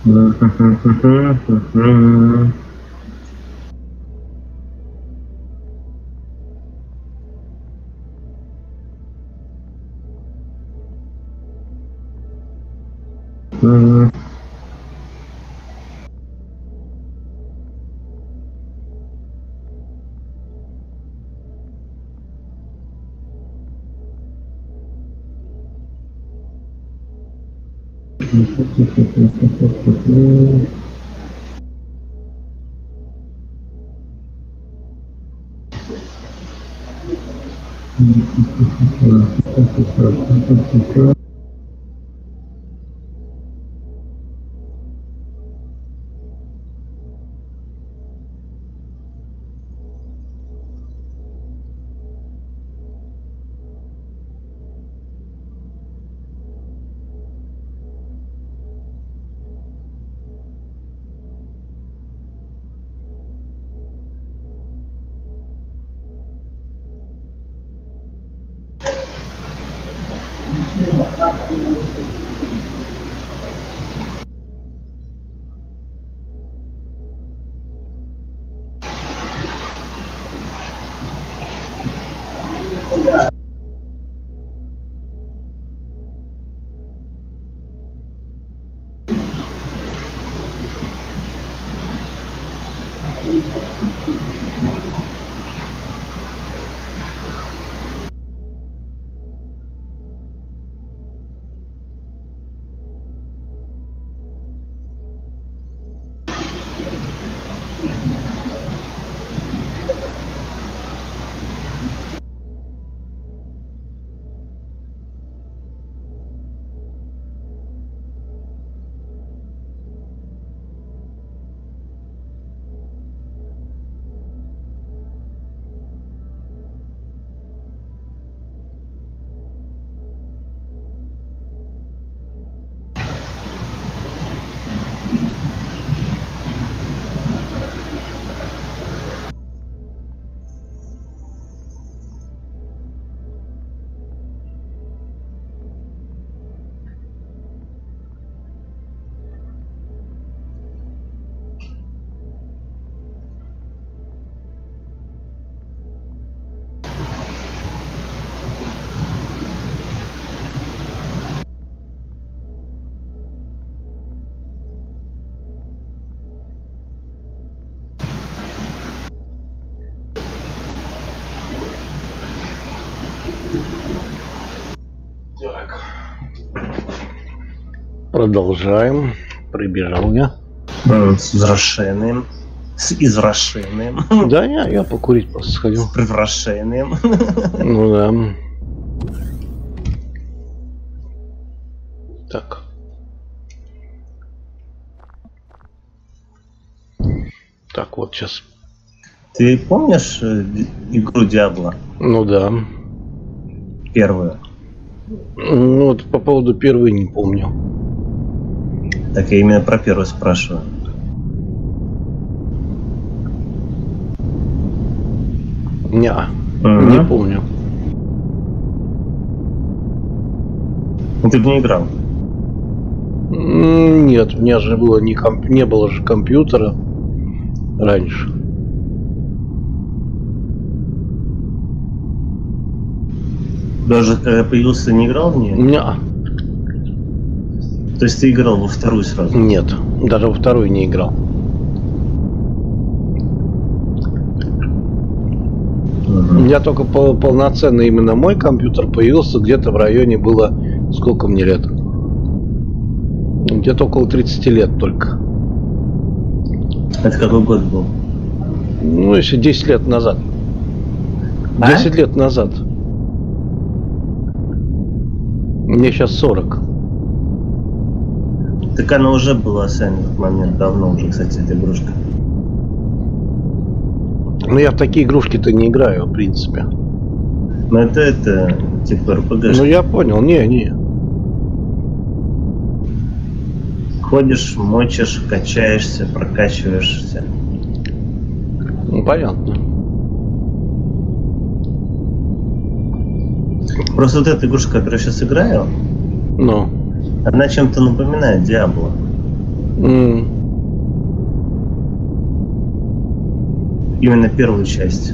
B: Продолжаем. Прибежал я.
D: С извращенным. С извращенным.
B: Да, я, я покурить просто сходил.
D: С превращенным.
B: Ну да. Так. Так, вот сейчас.
D: Ты помнишь игру Диабло?
B: Ну да.
D: Первую.
B: Ну вот по поводу первой не помню.
D: Так я именно про первую спрашиваю.
B: Неа,
D: Угу.
B: не помню.
D: Ну ты бы не играл.
B: М, Нет, у меня же было не, комп... не было же компьютера раньше.
D: Даже когда появился, не играл в нее?
B: Неа,
D: То есть ты играл во вторую сразу?
B: нет, даже во вторую не играл. У меня только пол- полноценно именно мой компьютер появился где-то в районе было... Сколько мне лет? Где-то около тридцати лет только.
D: Это какой год был?
B: Ну, если десять лет назад.
D: А?
B: десять лет назад. Мне сейчас сорок.
D: Так она уже была, Саня, в тот момент. Давно уже, кстати, эта игрушка.
B: Но я в такие игрушки-то не играю, в принципе.
D: Но это, это, типа эр пи гэ.
B: Ну, я понял. Не, не.
D: Ходишь, мочишь, качаешься, прокачиваешься.
B: Ну, понятно.
D: Просто вот эта игрушка, которую я сейчас играю,
B: Ну.
D: она чем-то напоминает Диабло.
B: Mm.
D: Именно первую часть.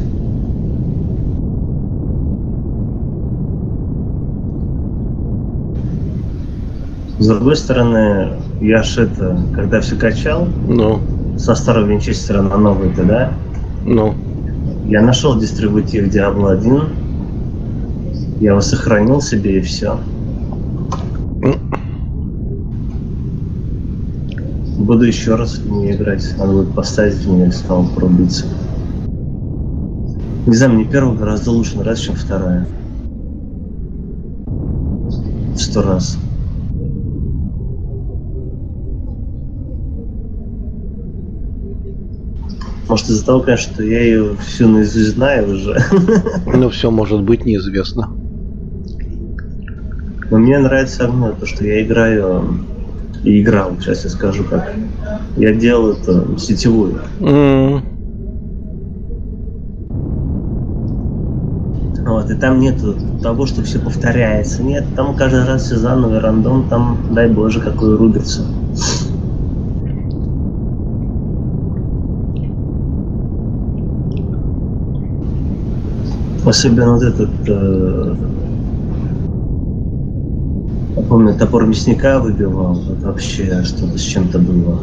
D: С другой стороны, я ж это, когда все качал,
B: No.
D: со старого винчестера на новый-то, да?
B: No.
D: Я нашел дистрибутив Diablo один, я его сохранил себе и все.
B: Mm.
D: Буду еще раз в нее играть, надо будет поставить в нее и снова пробиться. Не знаю, мне первая гораздо лучше нравится, чем вторая. В сто раз. Может, из-за того, конечно, что я ее всю наизусть знаю уже.
B: Ну, все может быть неизвестно.
D: Но мне нравится одно, то, что я играю и играл, сейчас я скажу как. Я делал это сетевую.
B: Mm.
D: Вот, и там нету того, что все повторяется. Нет, там каждый раз все заново, рандом, там, дай боже, какой рубится. Особенно вот этот, э, я помню, топор мясника выбивал, вот вообще что-то с чем-то было.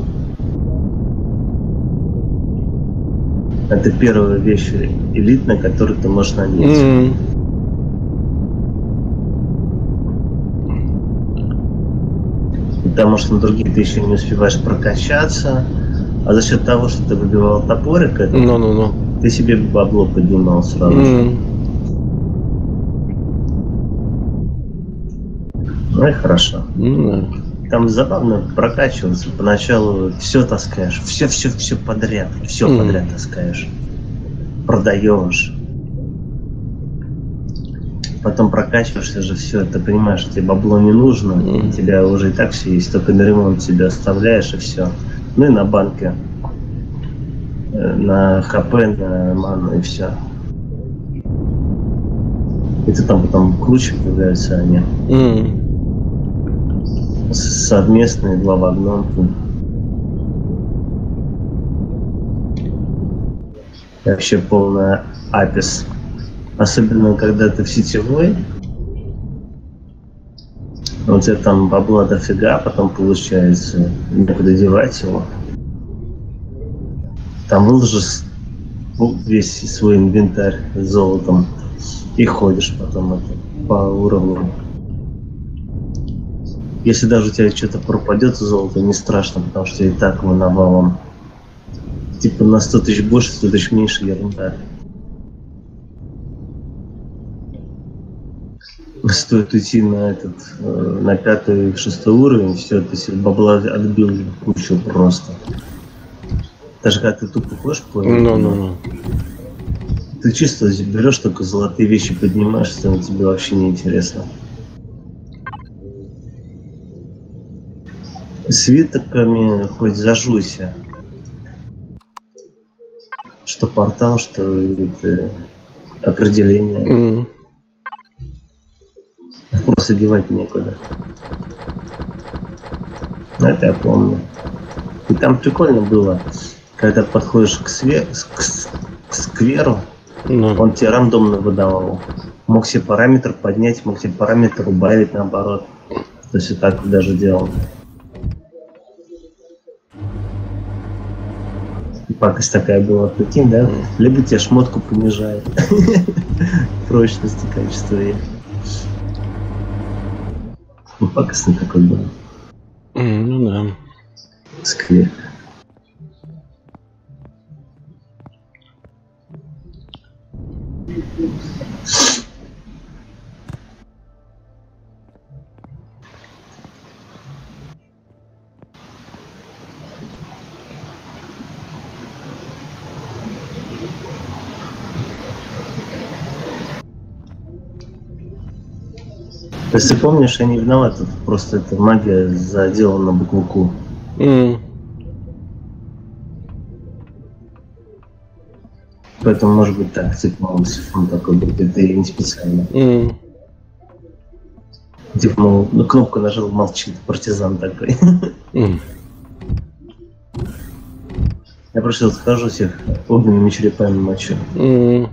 D: Это первая вещь элитная, которую ты можешь надеть.
B: Mm.
D: Потому что на другие ты еще не успеваешь прокачаться, а за счет того, что ты выбивал топорик, это,
B: No, no, no.
D: ты себе бабло поднимал сразу.
B: Mm.
D: Ну и хорошо.
B: Mm.
D: Там забавно прокачиваться. Поначалу все таскаешь, все-все-все подряд, все
B: Mm.
D: подряд таскаешь. Продаешь. Потом прокачиваешься же, все, ты понимаешь, тебе бабло не нужно,
B: Mm.
D: у тебя уже и так все есть, только на ремонт себе оставляешь и все. Ну и на банке. На ХП, на ману и все. И ты там потом круче появляются они.
B: Mm.
D: Совместные два в одном. Вообще полная апис. Особенно когда ты в сетевой. У тебя там бабла дофига, потом получается некуда девать его. Там выложишь весь свой инвентарь с золотом и ходишь потом это, по уровню. Если даже у тебя что-то пропадет золото, не страшно, потому что и так его навалом. Типа на сто тысяч больше, сто тысяч меньше, ерунда. Стоит идти на этот, на пятый, шестой уровень, все, ты себе бабла отбил кучу просто. Даже когда ты тупо ходишь по
B: No, no, no.
D: ты чисто берешь только золотые вещи, поднимаешься, но тебе вообще не интересно. Свитками хоть зажуйся. Что портал, что это определение.
B: Mm.
D: Просто девать некуда. Это я помню. И там прикольно было, когда подходишь к, све... к, к скверу,
B: No.
D: он тебе рандомно выдавал. Мог себе параметр поднять, мог себе параметр убавить наоборот. То есть и так даже делал. Пакость такая была, прикинь, да? Либо тебе шмотку понижает. Прочность и качество. Ну, пакостный такой был.
B: Mm, ну да.
D: Сквер. То есть ты помнишь, я не виноват, это просто эта магия заделана на букву Q.
B: Mm.
D: Поэтому может быть так, типа, мол, он такой будет, это и не специально.
B: Mm.
D: Типа, мол, ну, кнопку нажал, молчит, партизан такой.
B: Mm.
D: Я просто схожу всех огненными черепами мочу.
B: М.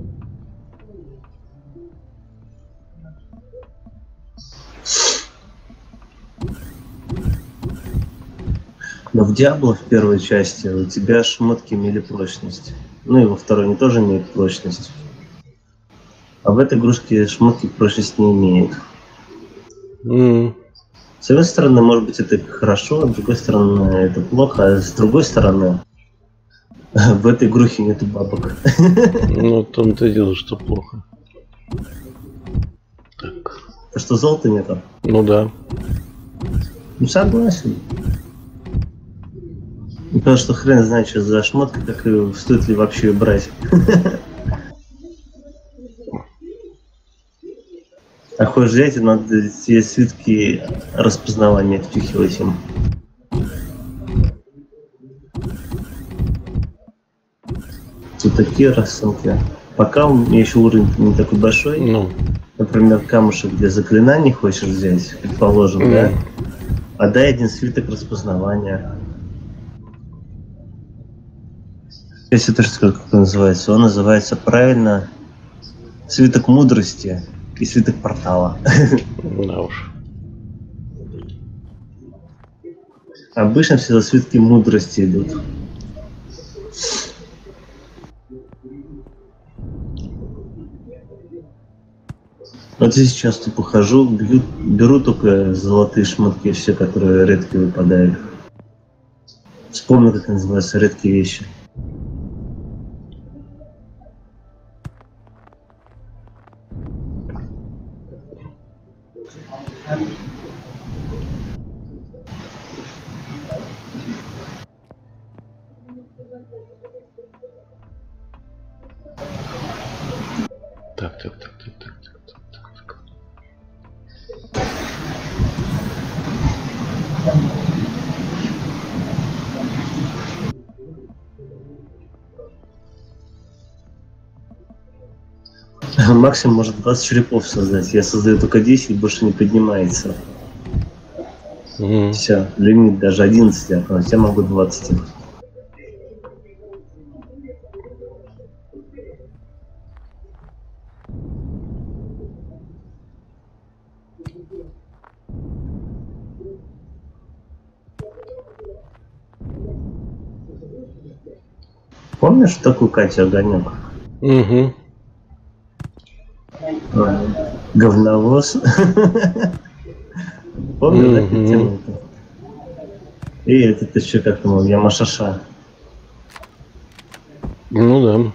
D: Но в Диабло в первой части у тебя шмотки имели прочность. Ну и во второй они тоже имеют прочность. А в этой игрушке шмотки прочность не имеют.
B: М.
D: С одной стороны, может быть, это хорошо, а с другой стороны, это плохо, а с другой стороны, в этой игрухе нету бабок.
B: Ну, в том-то и дело, что плохо. Так.
D: А что, золота нету?
B: Ну да.
D: Ну, согласен. Потому что хрен знает, что за шмотка, как и стоит ли вообще ее брать. А хочешь взять, и надо все свитки распознавания втюхивать им. Тут такие расценки. Пока у меня еще уровень не такой большой.
B: Ну.
D: Например, камушек для заклинаний хочешь взять, предположим,
B: Mm.
D: да? Отдай один свиток распознавания. Если ты что, как он называется? Он называется правильно свиток мудрости и свиток портала.
B: Да уж.
D: Обычно всегда свитки мудрости идут. Вот я сейчас тупо хожу, бью, беру только золотые шмотки, все, которые редко выпадают. Вспомню, как называются редкие вещи.
B: Так, так, так, так, так, так, так, так.
D: Максимум может двадцать черепов создать. Я создаю только десять, больше не поднимается.
B: Mm.
D: Все, лимит даже одиннадцать, а я могу двадцать. Помнишь такую Катю Огонек?
B: Угу.
D: Говновоз. Помню, да, эту тему? И этот еще как там, Ямашаша.
B: Ну да.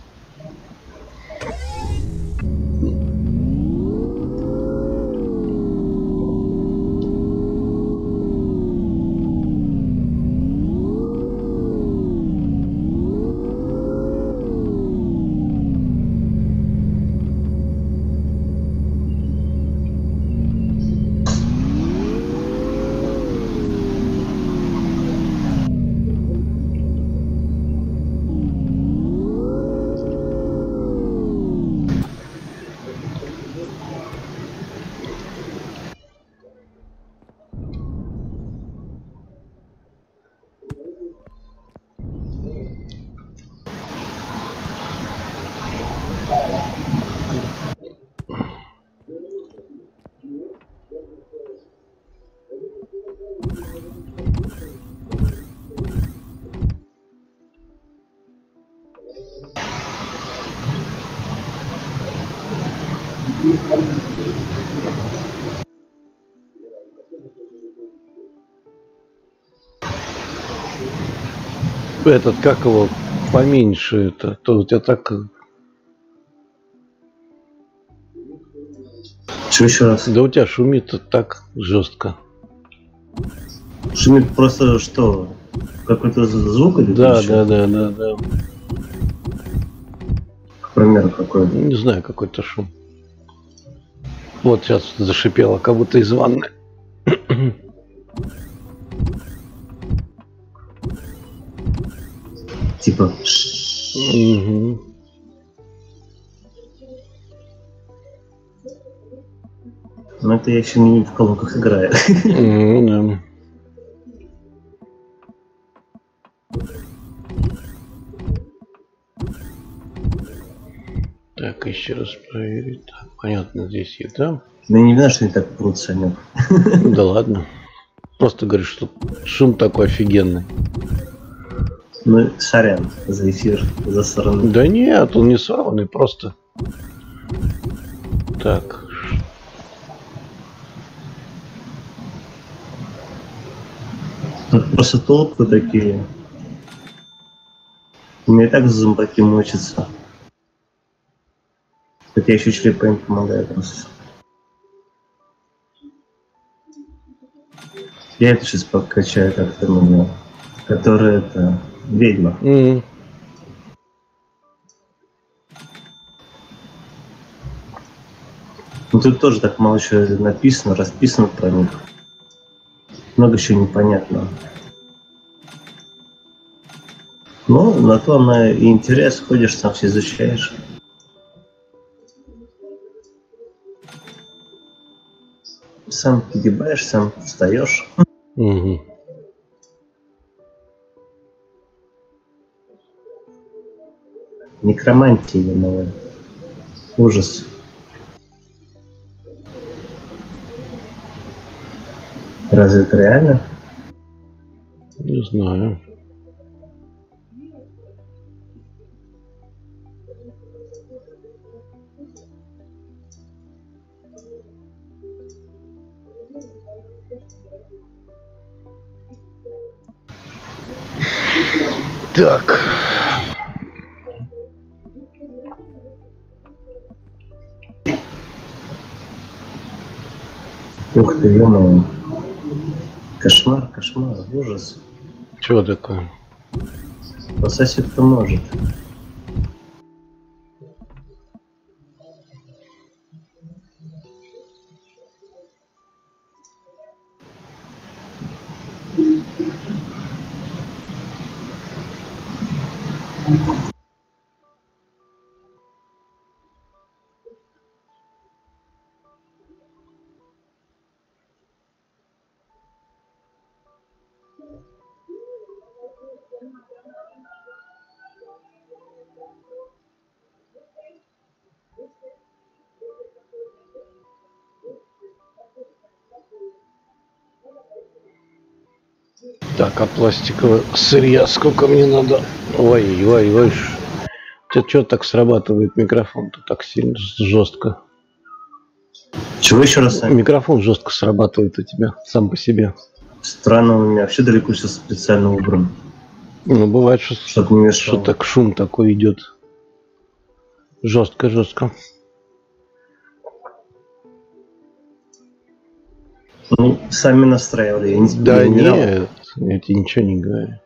B: Этот, как его, поменьше это, то у тебя так...
D: Что еще раз?
B: Да у тебя шумит так жестко.
D: Шумит просто что? Какой-то звук или
B: Да,
D: еще?
B: да, да, да, да.
D: К примеру, какой?
B: Не знаю, какой-то шум. Вот сейчас зашипело, как будто из ванны.
D: Типа.
B: Угу.
D: Но это я еще не в колонках играю.
B: Ну да. еще раз проверить. Так, понятно, здесь еда.
D: Да не видно, что они так прут, Санек.
B: Да ладно. Просто говоришь, что шум такой офигенный.
D: Ну, сорян за эфир, за сторону.
B: Да нет, он не сорванный, просто. Так.
D: Тут просто толпы такие. Мне и так зомбаки мочатся. Хотя еще черепа помогает просто. Я это сейчас покачаю как-то много. Которая это ведьма.
B: Mm.
D: Ну тут тоже так мало еще написано, расписано про них. Много еще непонятно. Ну, на то она и интерес, ходишь, сам все изучаешь. Сам погибаешь, сам встаешь.
B: Угу.
D: Некромантия, новая. Ужас. Разве это реально?
B: Не знаю. Так.
D: Ух ты, ё-моё. Кошмар, кошмар, ужас.
B: Чего такое?
D: Пососет кто может.
B: Так, а пластиковое сырья сколько мне надо? Ой, ой, ой. Ты что так срабатывает микрофон-то так сильно, жестко?
D: Чего еще раз?
B: Микрофон жестко срабатывает у тебя сам по себе.
D: Странно, у меня вообще далеко сейчас специально убран.
B: Ну, бывает, что,
D: Чтоб не мешало.
B: что так шум такой идет. Жестко, жестко.
D: Ну, сами настраивали, я не
B: Да
D: я не
B: нет, я тебе ничего не говорю.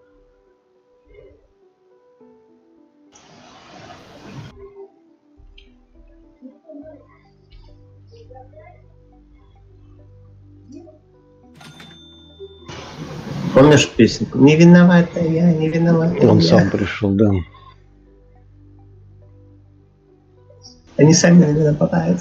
D: Помнишь песенку? Не виновата я, не виновата
B: Он
D: я.
B: сам пришел, да.
D: Они сами на меня нападают.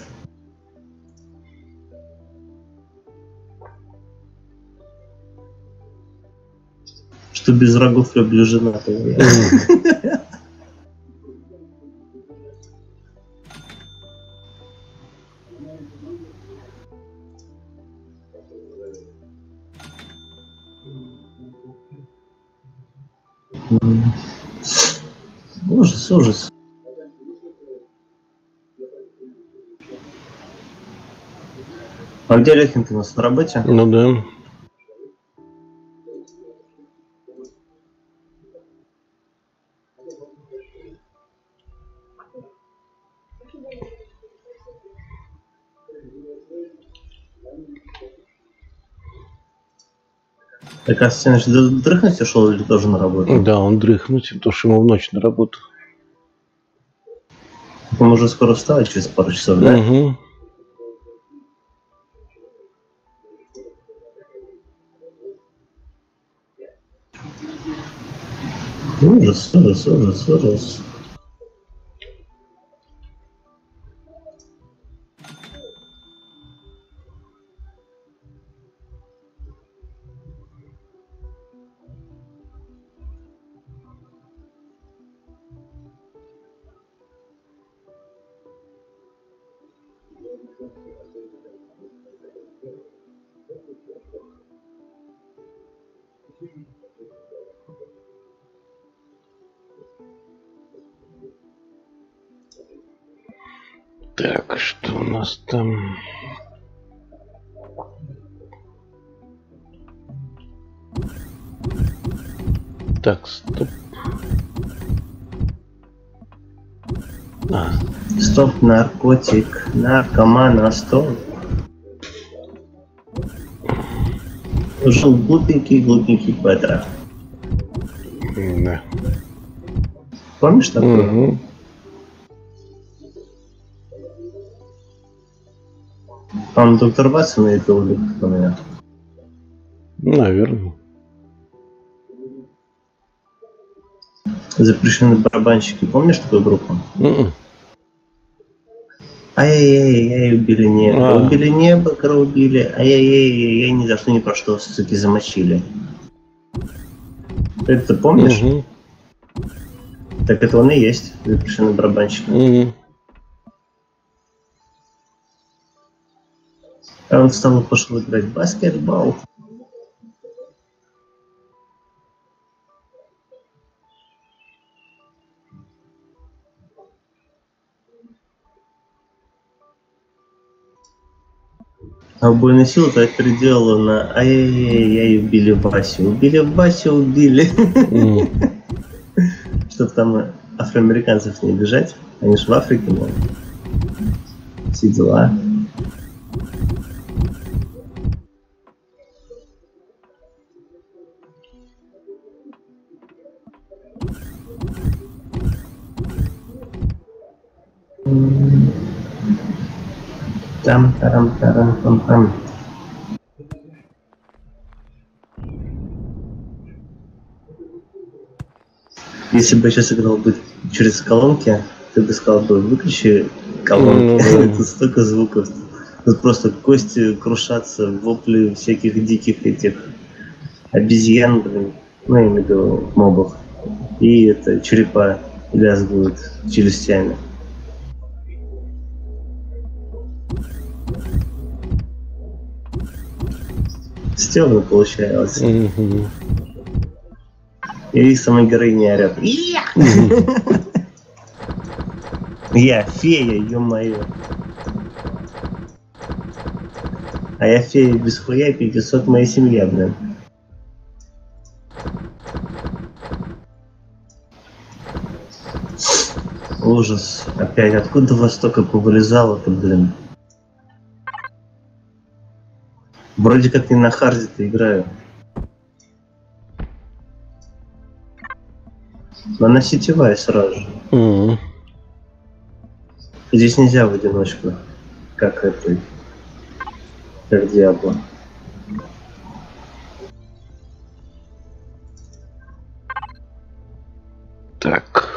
D: Что без рогов люблю женатого я. Ужас, ужас. А где Лехин, ты у нас на работе?
B: Ну да.
D: Так, а Стеныч, дрыхнуть ушел или тоже на работу?
B: Да, он дрыхнуть, потому что ему в ночь на работу.
D: Он уже скоро вставать через пару часов, да?
B: Угу.
D: Ужас, ужас, ужас, ужас.
B: Так, что у нас там? Так, стоп. А.
D: Стоп, наркотик, наркоман, а стоп. Жил глупенький-глупенький Петра.
B: Да.
D: Помнишь такое?
B: Угу.
D: Он доктор Ватсон и это улик у меня.
B: Наверное.
D: Запрещенные барабанщики. Помнишь такую группу?
B: Mm-mm.
D: Ай-яй-яй, убили небо.
B: А.
D: Убили небо, кого убили. Ай-яй-яй, ни за что ни про что, суки, замочили. Это ты помнишь?
B: Угу.
D: Так это он и есть, запрещенный барабанщик.
B: Угу.
D: А он встал и пошел играть в баскетбол. А убойную силу так переделала на ай-яй-яй, убили Васю. Убили Васю, убили.
B: Mm.
D: Чтоб там афроамериканцев не обижать. Они же в Африке, но все дела. Там, тарам, тарам, там, там. Если бы я сейчас играл бы через колонки, ты бы сказал бы, выключи колонки.
B: Mm-hmm.
D: Тут столько звуков. Тут просто кости крушатся, вопли всяких диких этих обезьян, блин. Ну, я имею в виду мобов. И это черепа лязгают челюстями. Стёбно получалось.
B: Mm-hmm.
D: И сама героиня орёт. Я! Я фея, ё-моё. А я фея без хуя, пятисот моя семья, блин. Ужас. Опять, откуда у вас столько повылезало-то, блин? Вроде как не на харде-то играю. Но на сетевая сразу же.
B: Mm-hmm.
D: Здесь нельзя в одиночку. Как это... Как Диабло.
B: Так.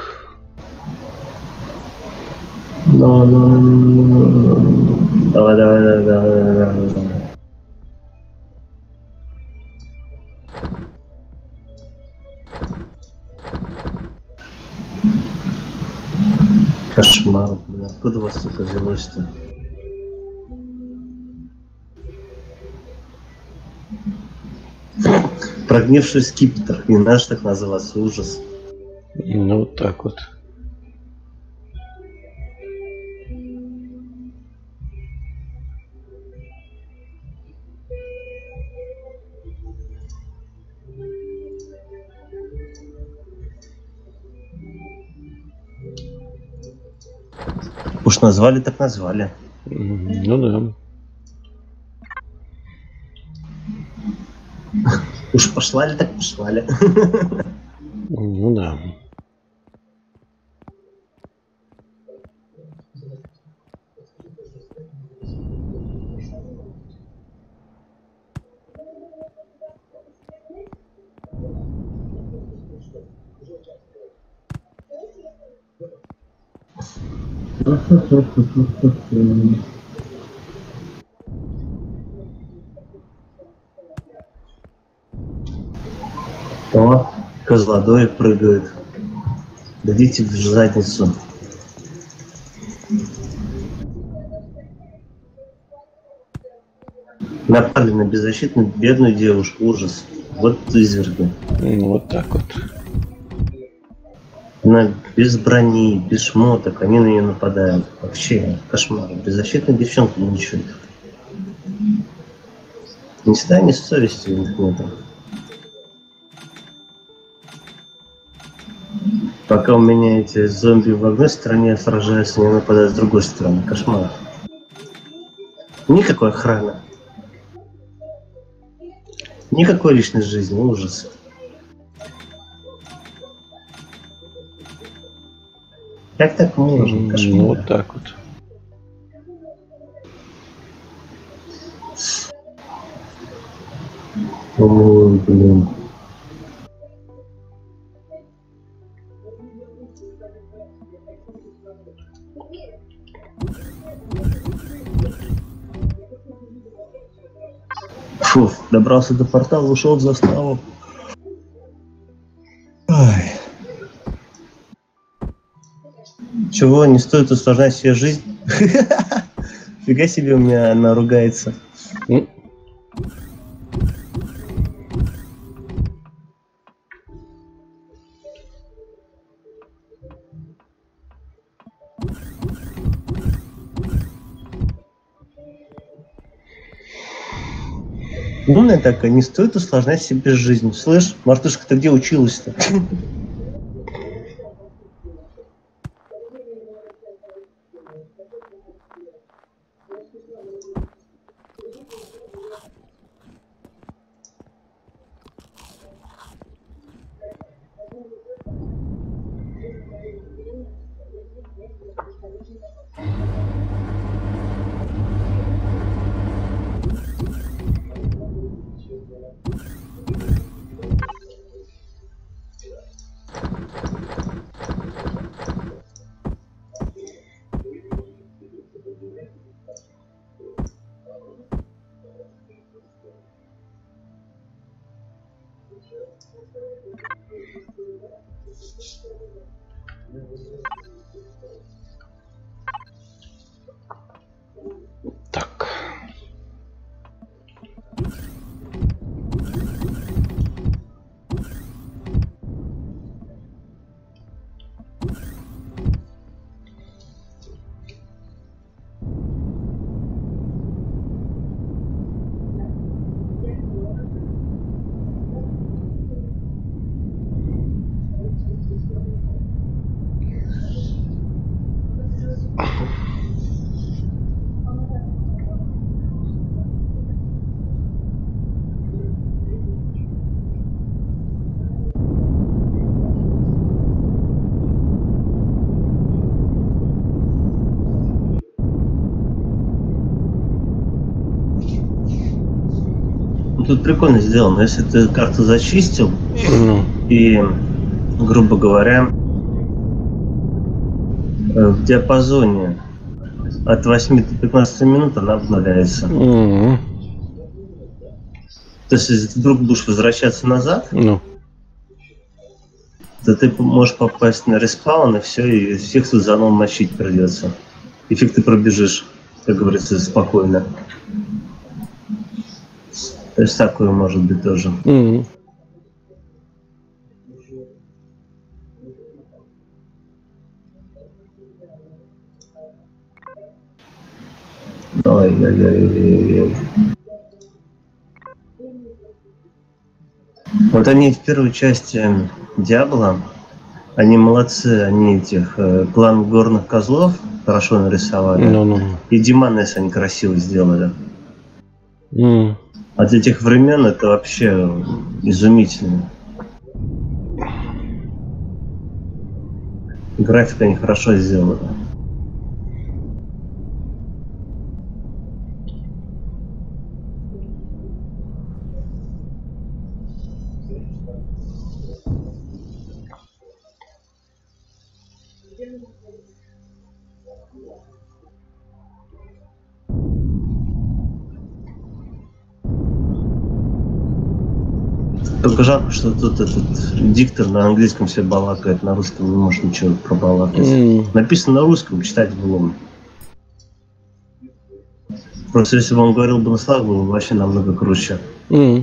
D: Ну, ну, ну, давай, давай, давай, давай, давай, давай. Кошмар, блин, откуда у вас столько взялось-то? Прогнивший скипетр, не надо так называться, ужас.
B: Ну, вот так вот.
D: Уж назвали, так назвали.
B: Ну да.
D: Уж пошла ли, так пошла ли.
B: Ну да.
D: О, козлодой прыгает. Дадите в задницу. Напали на беззащитную бедную девушку. Ужас. Вот изверги.
B: Ну, вот так вот.
D: Она без брони, без шмоток, они на нее нападают. Вообще кошмар. Беззащитная девчонка мучает. Ни стыда, ни совести у них нет. Пока у меня эти зомби в одной стороне сражаются, они нападают с другой стороны. Кошмар. Никакой охраны. Никакой личной жизни. Ужас. Как так можно? Кошмар.
B: Ну, вот так вот.
D: Ой, блин. Фу, добрался до портала, ушел в заставу. Ой. Чего, не стоит усложнять себе жизнь? Фига себе у меня она ругается. Умная такая, не стоит усложнять себе жизнь. Слышь, Мартышка, ты где училась-то?
B: Так.
D: Тут прикольно сделано. Если ты карту зачистил,
B: Ну.
D: и, грубо говоря, в диапазоне от восьми до пятнадцати минут она обновляется.
B: Mm-hmm.
D: То есть, если ты вдруг будешь возвращаться назад,
B: Ну.
D: то ты можешь попасть на респаун, и все, и всех тут заново мочить придется. И фиг ты пробежишь, как говорится, спокойно. То есть такое может быть тоже.
B: Mm-hmm.
D: Ой-ой-ой-ой-ой. Вот они в первой части Диабло, они молодцы, они этих э, клан горных козлов хорошо нарисовали.
B: No, no.
D: И Диманес они красиво сделали.
B: Mm.
D: От этих времен это вообще изумительно. Графика они хорошо сделана. Только жалко, что тут этот диктор на английском все балакает, на русском не может ничего пробалакать. Mm. Написано на русском, читать было. Просто если бы он говорил бы на слах, было бы вообще намного круче.
B: Mm.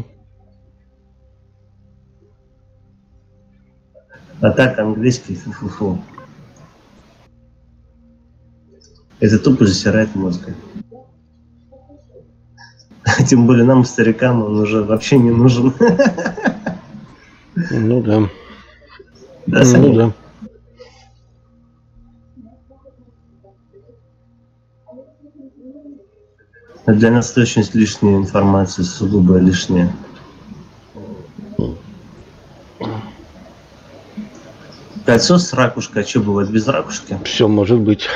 D: А так английский, фу-фу-фу. Это тупо засирает мозг. Тем более нам, старикам, он уже вообще не нужен.
B: Ну да.
D: Да,
B: ну да.
D: Для нас точно лишняя информация, сугубо лишняя. Кольцо с ракушкой, а что бывает без ракушки?
B: Все может быть.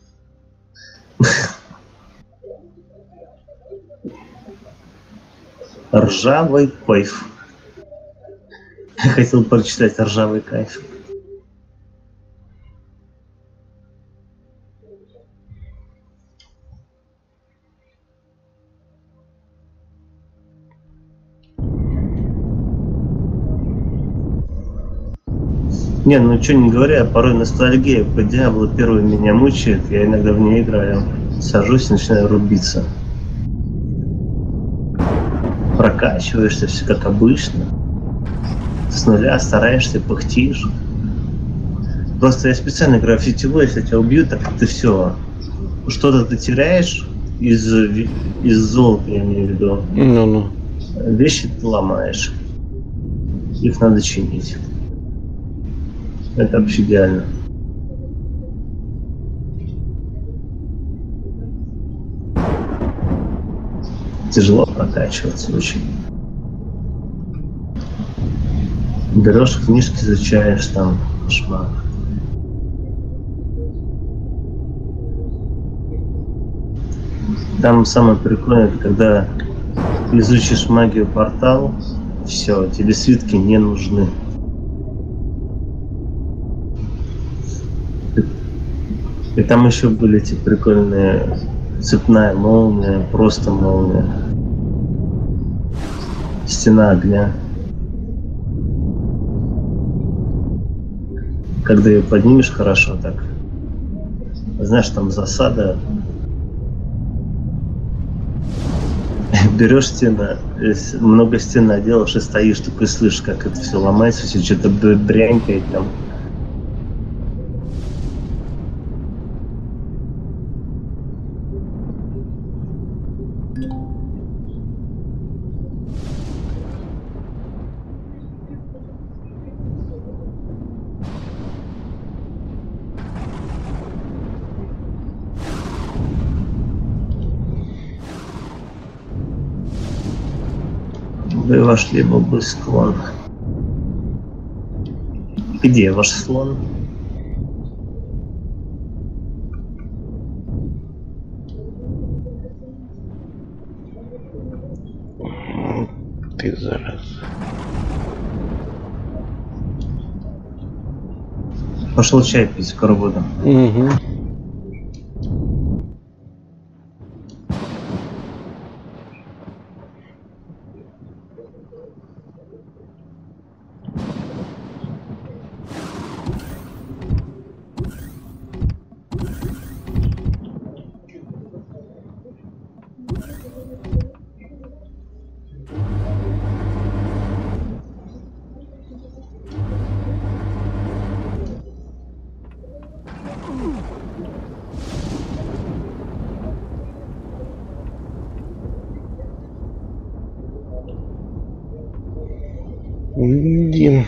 D: Ржавый кайф. Я хотел прочитать ржавый кайф. Не, ну что не говоря, порой ностальгия по Диабло первый меня мучает, я иногда в ней играю. Сажусь и начинаю рубиться. Прокачиваешься, все как обычно. С нуля стараешься, пыхтишь. Просто я специально играю в сетевой, если тебя убьют, так ты все. Что-то ты теряешь из, из золота, я имею в виду.
B: Ну-ну.
D: Вещи ты ломаешь. Их надо чинить. Это вообще идеально. Тяжело прокачиваться очень. Берешь книжки, изучаешь там, кошмар. Там самое прикольное, это когда изучишь магию портал, все, тебе свитки не нужны. И там еще были эти прикольные цепная молния, просто молния, стена огня. Когда ее поднимешь хорошо так, знаешь, там засада, берешь стену, много стен наделаешь и стоишь, такой слышишь, как это все ломается, все что-то брянькает там. Вы вошли в область склон. Где ваш слон?
B: Ты зараза.
D: Пошел чай пить, скоро буду.
B: Угу. Дим.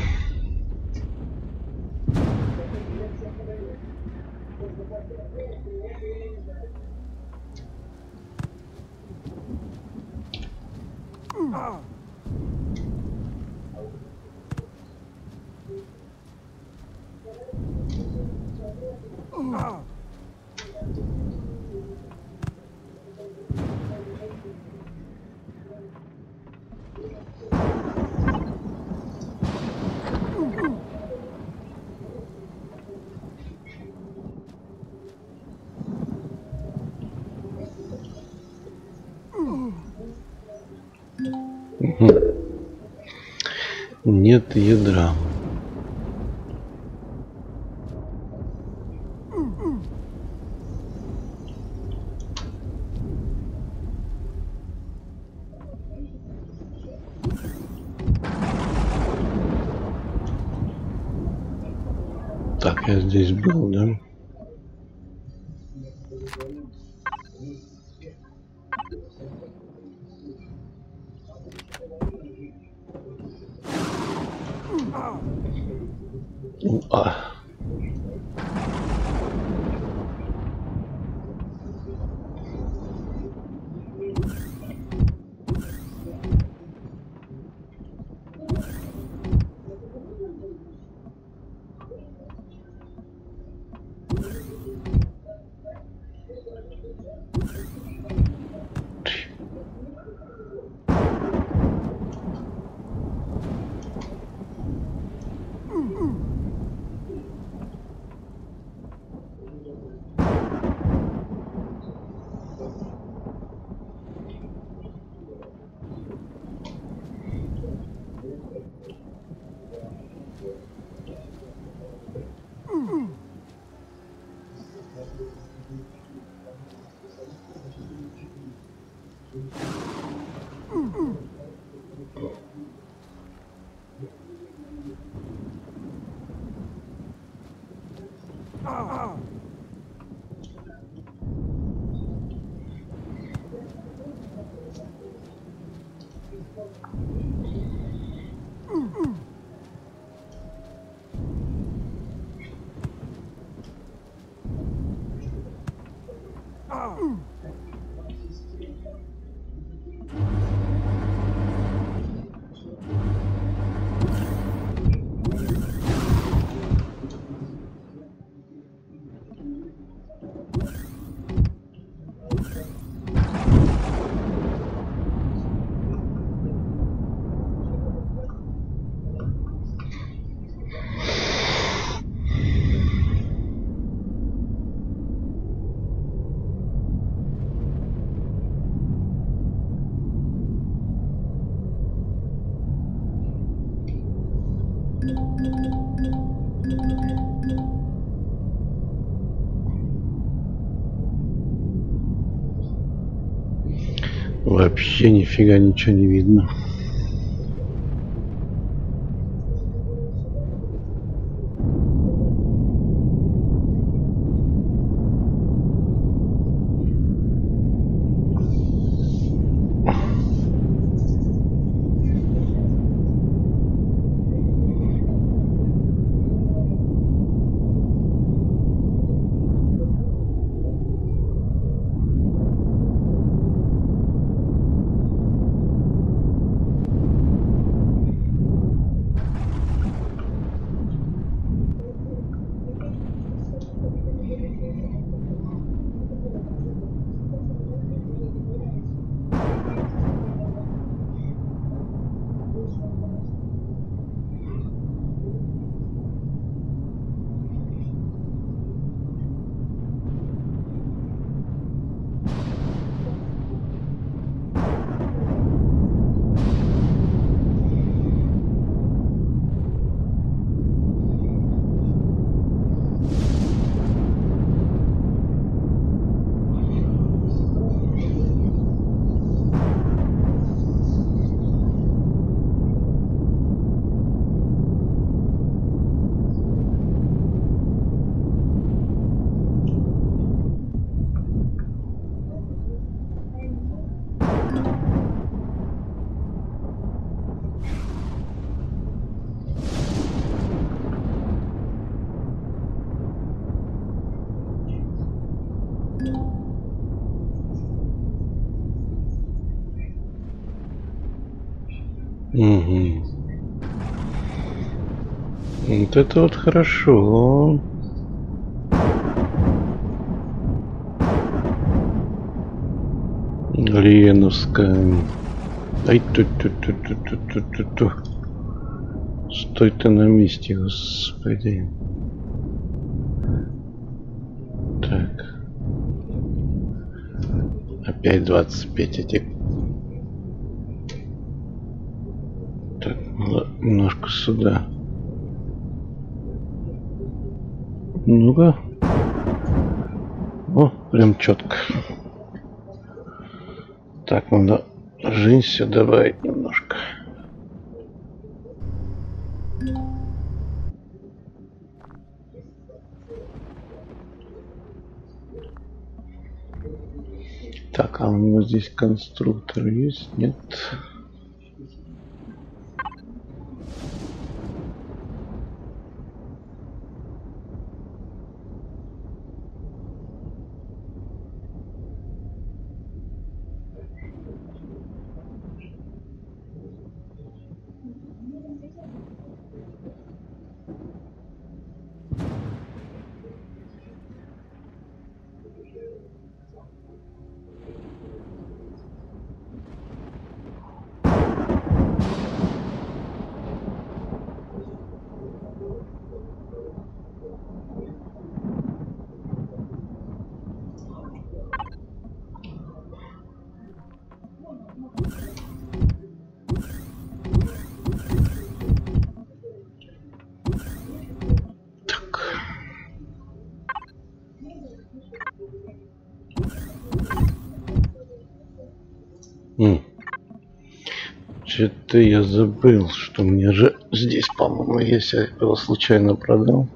B: Нет ядра. Я здесь был, да? А. Вообще нифига ничего не видно. Угу. Вот это вот хорошо. Леновская. Ай, ту-ту-ту-ту-ту-ту-ту. Стой ты на месте, господи. Так. Опять двадцать пять этих. Так, немножко сюда. Ну-ка. О, прям четко. Так, надо жизнь добавить немножко. Так, а у него здесь конструктор есть? Нет. Что-то я забыл, что мне же здесь, по-моему, есть. Я его случайно продал.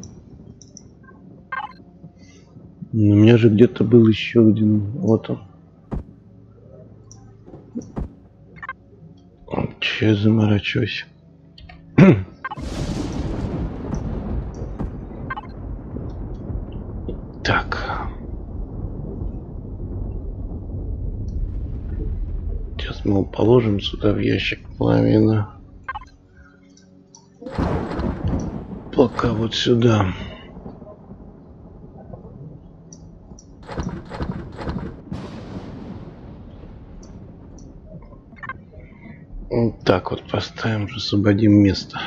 B: Но у меня же где-то был еще один. Вот он. Че я заморачиваюсь? Так. Сейчас мы его положим сюда в ящик половину. Пока вот сюда. Вот так вот поставим, освободим место.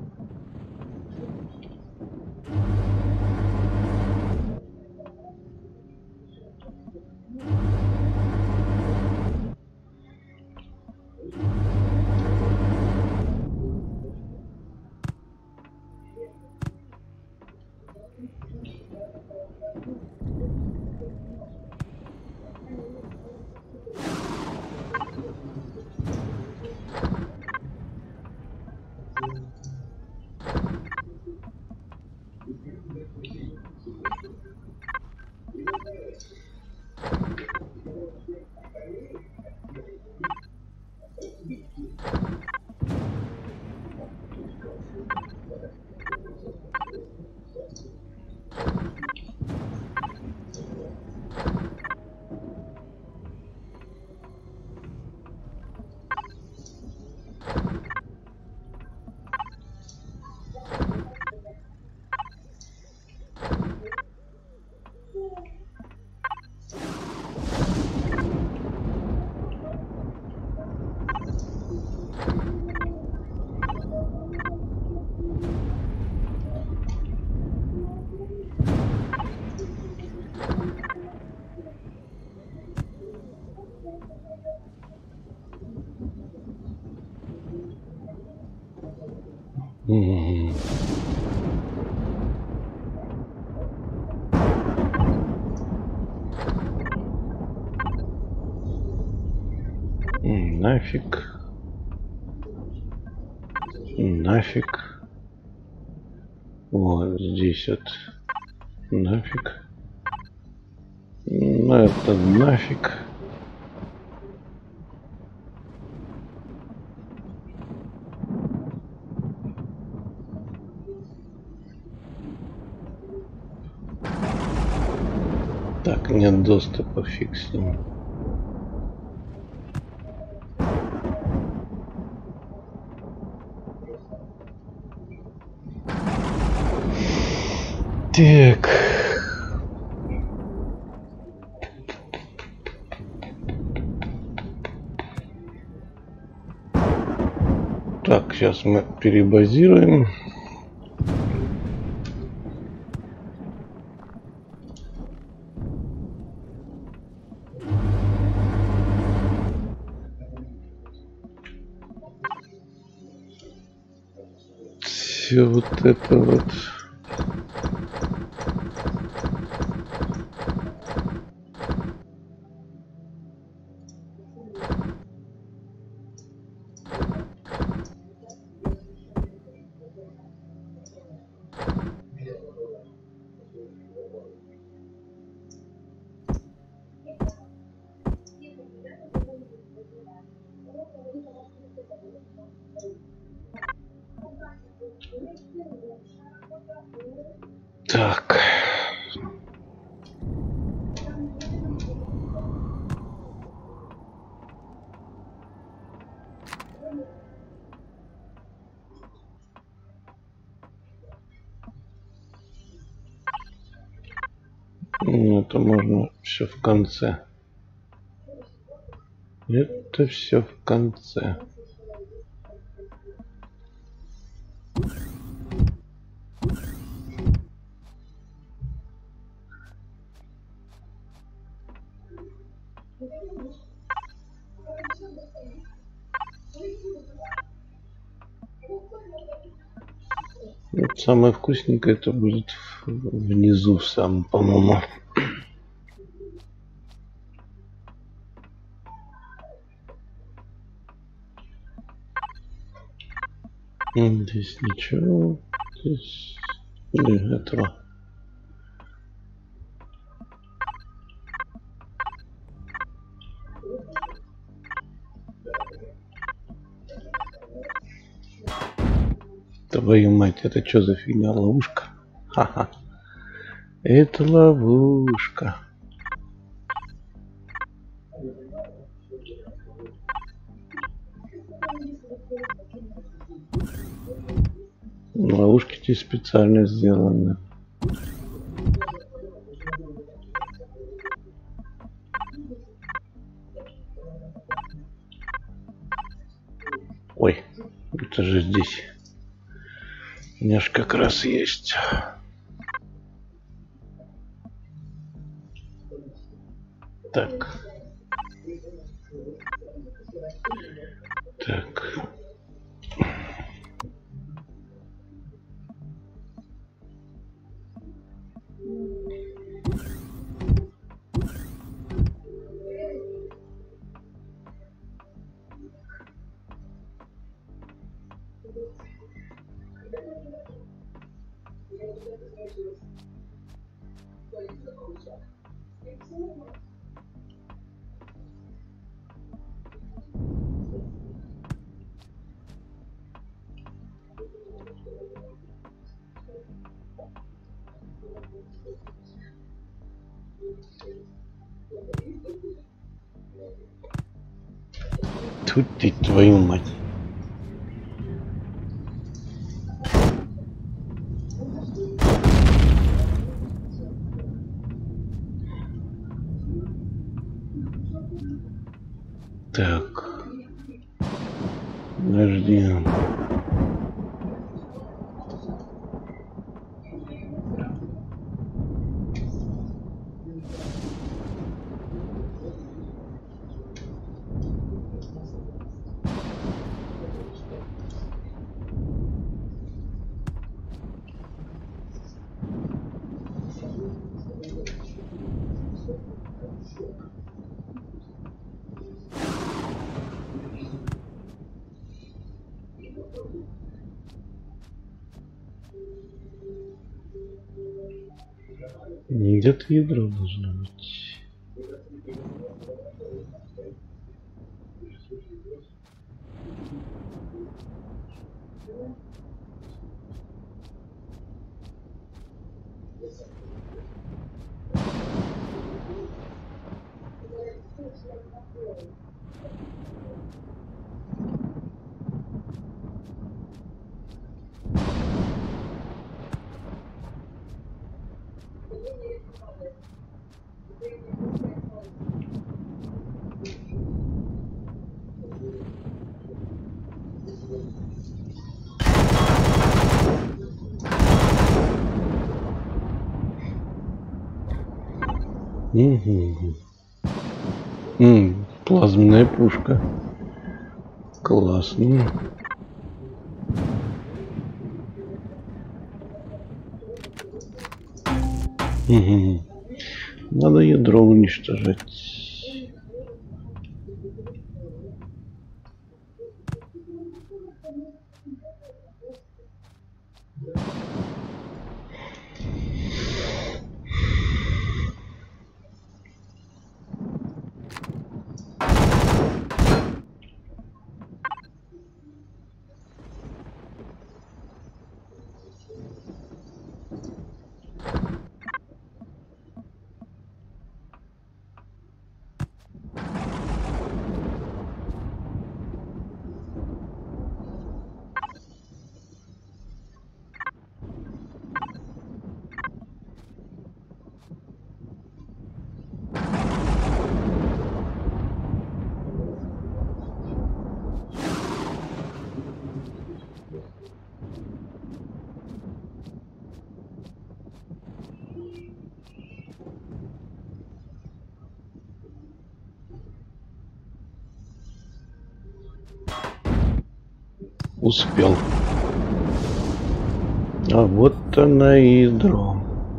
B: Mm-hmm. Нафиг. Нафиг. Вот здесь вот. Нафиг. Ну это нафиг. Так, нет доступа, фиг с ним. Так. Так, сейчас мы перебазируем. Все вот это вот. Так. Ну, это можно все в конце. Это все в конце. Вот самое вкусненькое это будет внизу сам, по-моему. Здесь ничего. Здесь нет этого. Твою мать, это что за фигня? Ловушка? Ха-ха. Это ловушка. Ловушки здесь специально сделаны. Ой, это же здесь. У меня ж как раз есть. Так. Так. Тут ты, твою мать. Так. Подожди. Где-то ядро должно быть. Угу. М, плазменная пушка. Классно. Угу. Надо ядро уничтожать. Успел. А вот она и ядро.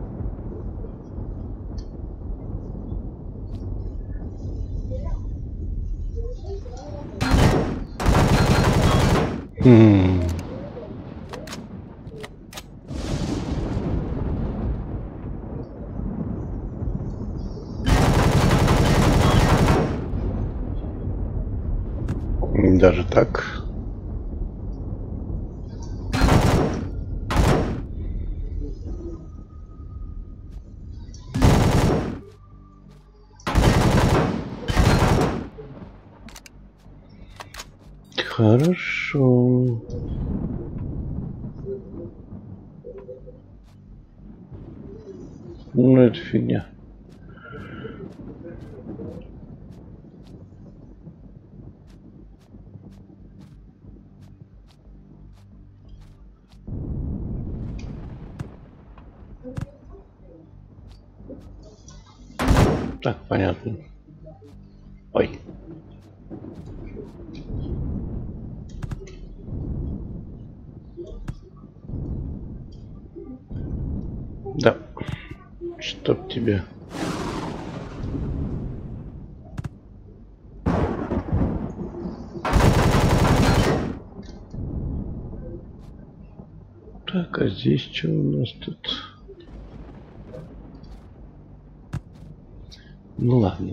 B: Хм. Даже так. Хорошо. Ну, это фигня. Так, понятно. Ой. Да. Чтоб тебе. Так, а здесь что у нас тут? Ну ладно.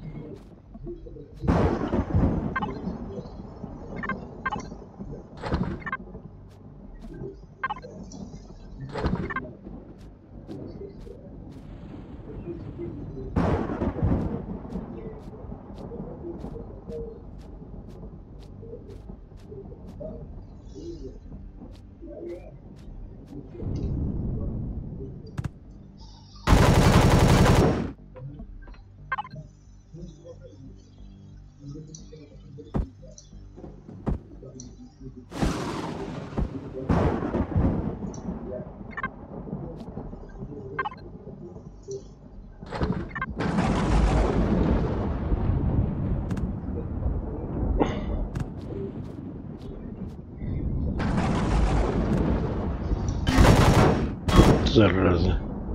B: Зараза.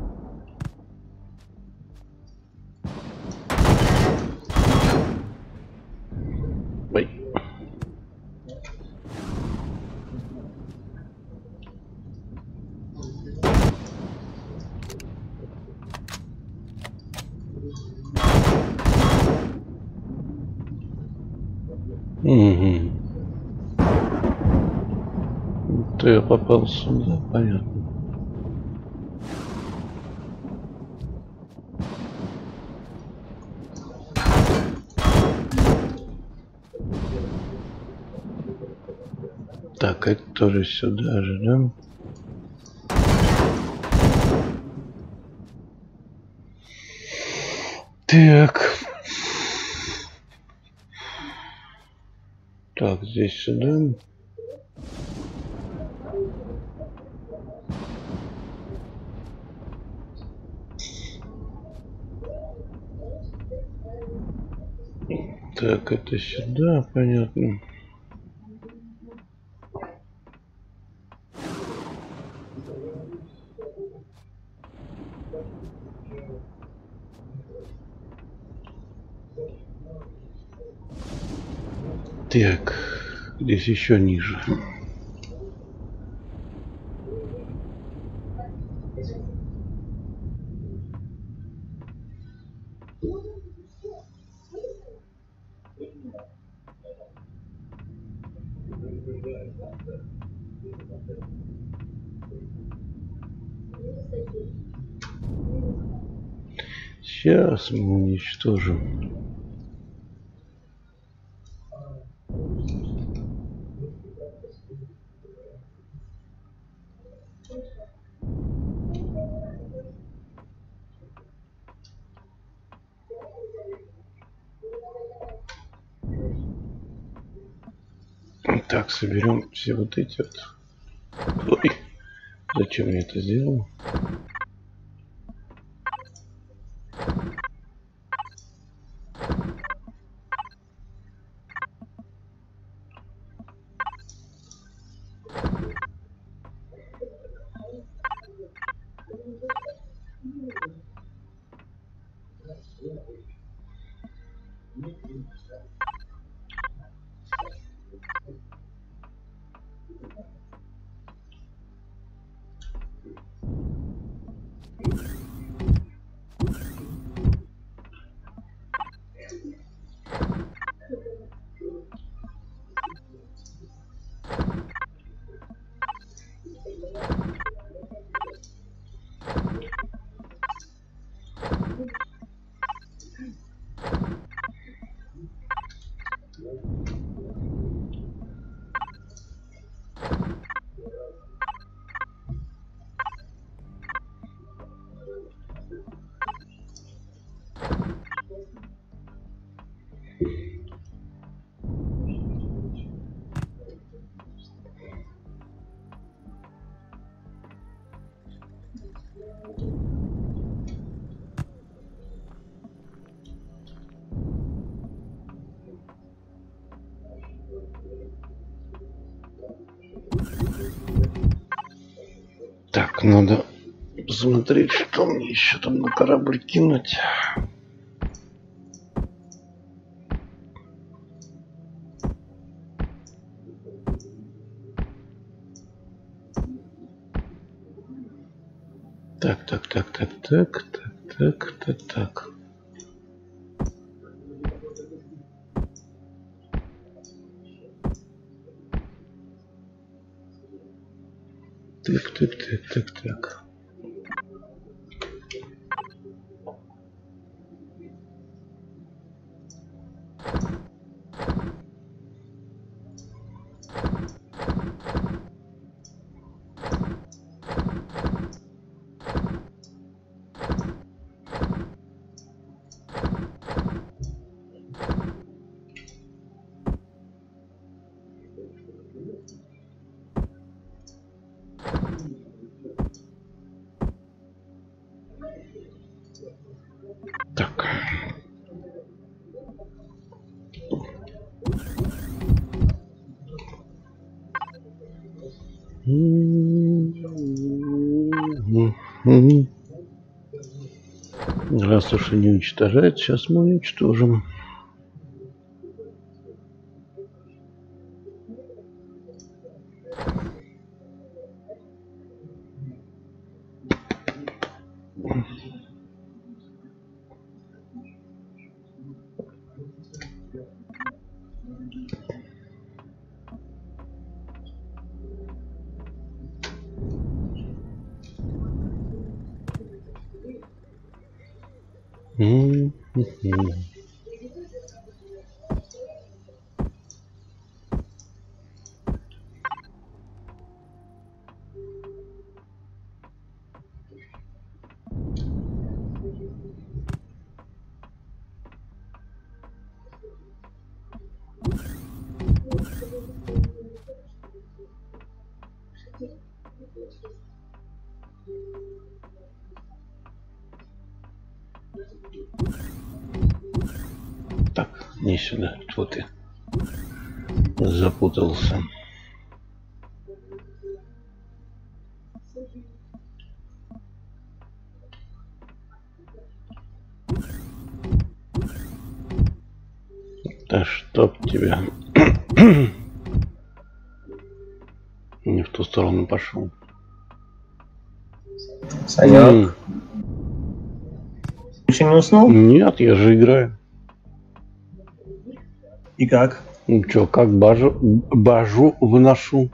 B: Ой. Угу. Ты попал сюда, понятно. Так, это тоже сюда же, да? Так. Так, здесь сюда. Так, это сюда, понятно. Так, здесь еще ниже. Сейчас мы уничтожим. Так, соберем все вот эти вот. Ой, зачем я это сделал? Так, надо посмотреть, что мне еще там на корабль кинуть. Так, так, так, так, так, так, так, так, так. Так, так, так, так, так. Так. Раз уж и не уничтожает, сейчас мы уничтожим. Mm-hmm. Так, не сюда, вот ты запутался. Да чтоб тебя. Не в ту сторону пошел.
D: Санек. Еще не уснул?
B: Нет, я же играю.
D: И как?
B: Ну чё, как бажу, бажу выношу.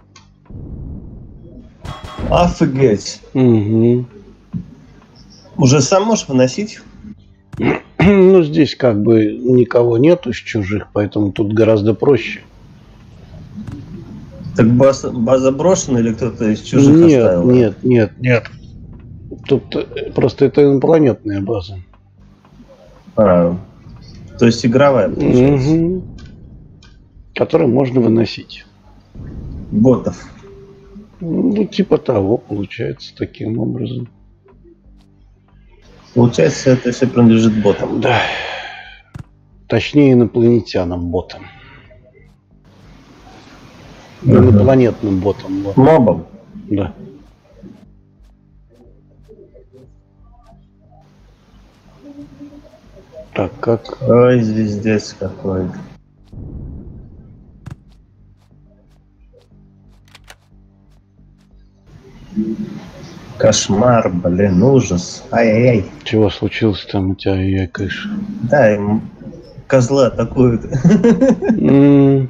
D: Офигеть.
B: Угу.
D: Уже сам можешь выносить?
B: Ну, здесь как бы никого нету из чужих, поэтому тут гораздо проще.
D: Так база, база брошена или кто-то из чужих
B: нет,
D: оставил?
B: Нет, нет, нет. Тут просто это инопланетная база.
D: А, то есть игровая, получается.
B: Угу. Которую можно выносить.
D: Ботов.
B: Ну, типа того, получается, таким образом.
D: Получается, это все принадлежит ботам.
B: Да. Точнее, инопланетянам ботам. Угу. Инопланетным ботам. Вот.
D: Мобам?
B: Да. Так, как?
D: Ой, звездец какой-то. Кошмар, блин, ужас. Ай-яй-яй.
B: Чего случилось там у тебя, я, конечно?
D: Да, им козла атакуют.
B: М.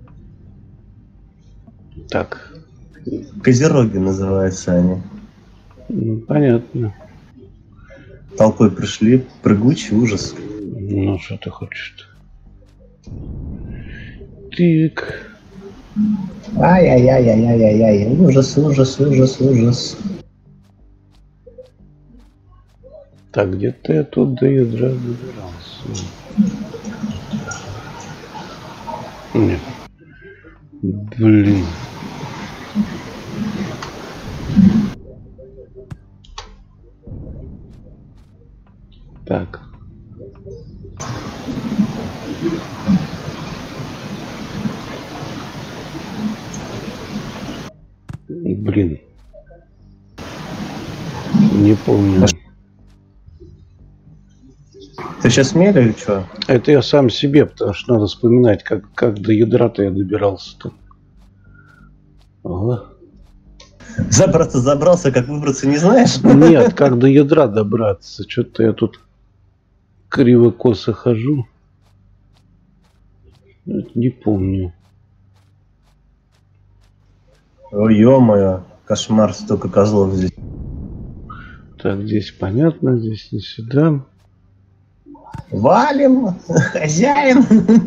B: Так,
D: Козероги называются они.
B: м, понятно.
D: Толпой пришли, прыгучий ужас.
B: Ну, что ты хочешь-то? Так.
D: Ай-яй-яй-яй-яй-яй. Ужас, ужас, ужас, ужас.
B: Так, где-то я тут до ядра добирался. Нет. Блин. Так. Блин. Не помню.
D: Ты сейчас смели или что?
B: Это я сам себе, потому что надо вспоминать, как, как до ядра-то я добирался-то. Ага.
D: Забраться забрался, как выбраться не знаешь?
B: Нет, как до ядра добраться. Что-то я тут криво-косо хожу. Не помню.
D: Ой, ё-моё, кошмар, столько козлов здесь.
B: Так, здесь понятно, здесь не сюда.
D: Валим, хозяин.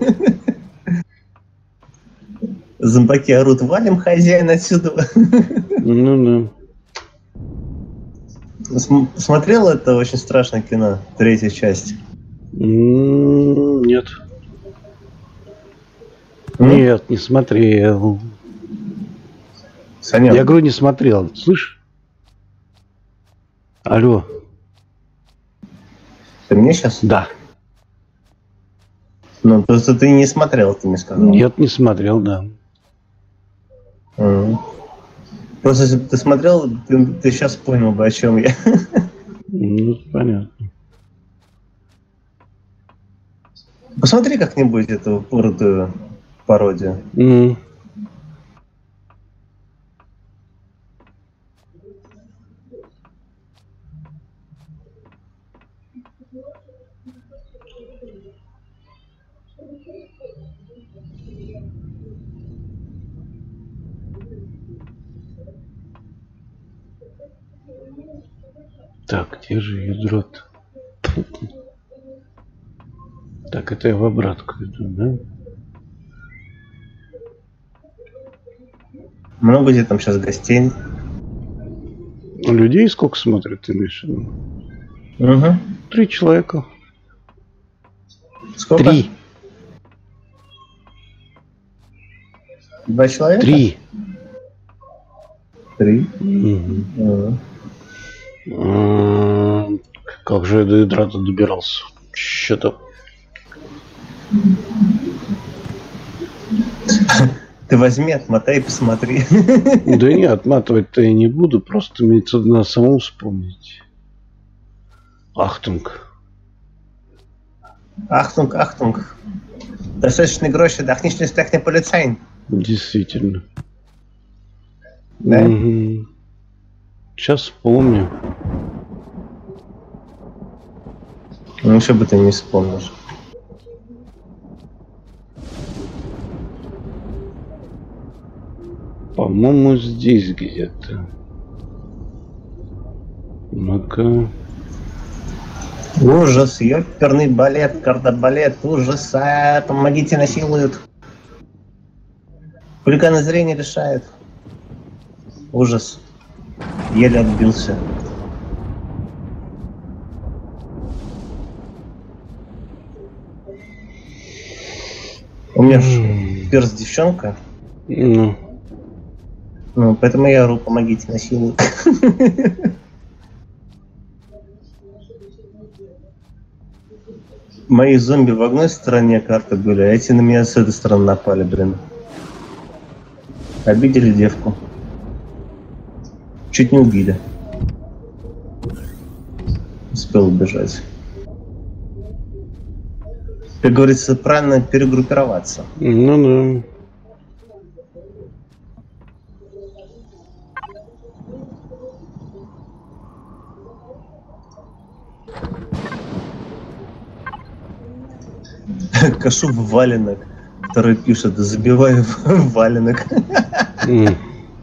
D: Зомбаки орут, валим, хозяин, отсюда.
B: Ну, ну.
D: См- Смотрел это очень страшное кино, третья часть?
B: М, Нет.
D: М?
B: Нет, не смотрел.
D: Саня,
B: Я говорю, не смотрел. Слышь? Алло.
D: ты мне сейчас?
B: Да.
D: Ну, просто ты не смотрел, ты мне сказал.
B: Нет, не смотрел, да.
D: М. Просто если бы ты смотрел, ты, ты сейчас понял бы, о чем я.
B: Ну, понятно.
D: Посмотри как-нибудь эту упоротую пародию.
B: М. Так, где же ядро-то? Так, это я в обратку иду, да?
D: Много где там сейчас гостей?
B: Людей сколько смотрят, ты имеешь в виду?
D: Угу.
B: Три человека.
D: Сколько?
B: Три.
D: Два человека?
B: Три.
D: Три.
B: Мгм.
D: Мгм.
B: М, Как же я до ядра-то добирался? Что-то...
D: Ты возьми, отмотай и посмотри.
B: Да не, отматывать-то я не буду, просто мне тут надо самому вспомнить. Ахтунг.
D: Ахтунг, ахтунг. Достаточно гроши, дохнешь не стахне полицайн.
B: Действительно.
D: Да?
B: Мгм. Сейчас вспомню.
D: Ну, еще бы ты не вспомнишь.
B: По-моему, здесь где-то. Ну-ка.
D: Ужас, ёперный балет, кардебалет, ужас, а, помогите, насилуют. Хулиганы зрение лишают. Ужас. Еле отбился. У меня же перс девчонка,
B: Ну,
D: ну, поэтому я ору, помогите, насилуют. Мои зомби в одной стороне карты были, а эти на меня с этой стороны напали, блин. Обидели девку. Чуть не убили. Успел убежать. Как говорится, правильно перегруппироваться.
B: Ну да.
D: Кашу в валенок. Второй пишет, забивай в валенок.
B: Mm.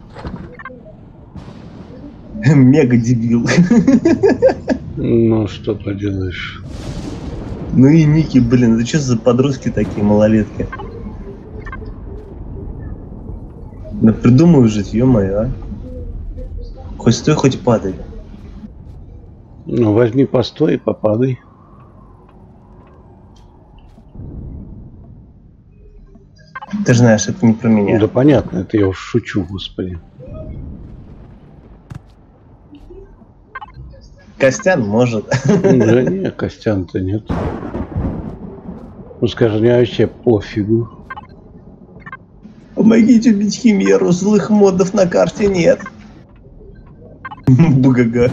D: Мега дебил.
B: Ну, что поделаешь.
D: Ну и ники, блин, это что за подростки такие, малолетки? Да придумаю жить, ё-моё, а. Хоть стой, хоть падай.
B: Ну, возьми постой и попадай.
D: Ты же знаешь, это не про меня.
B: Да понятно, это я уж шучу, господи.
D: Костян может.
B: Да не, Костян-то нет. Ну скажи, мне вообще пофигу.
D: Помогите убить Химеру, злых модов на карте нет. Бугага.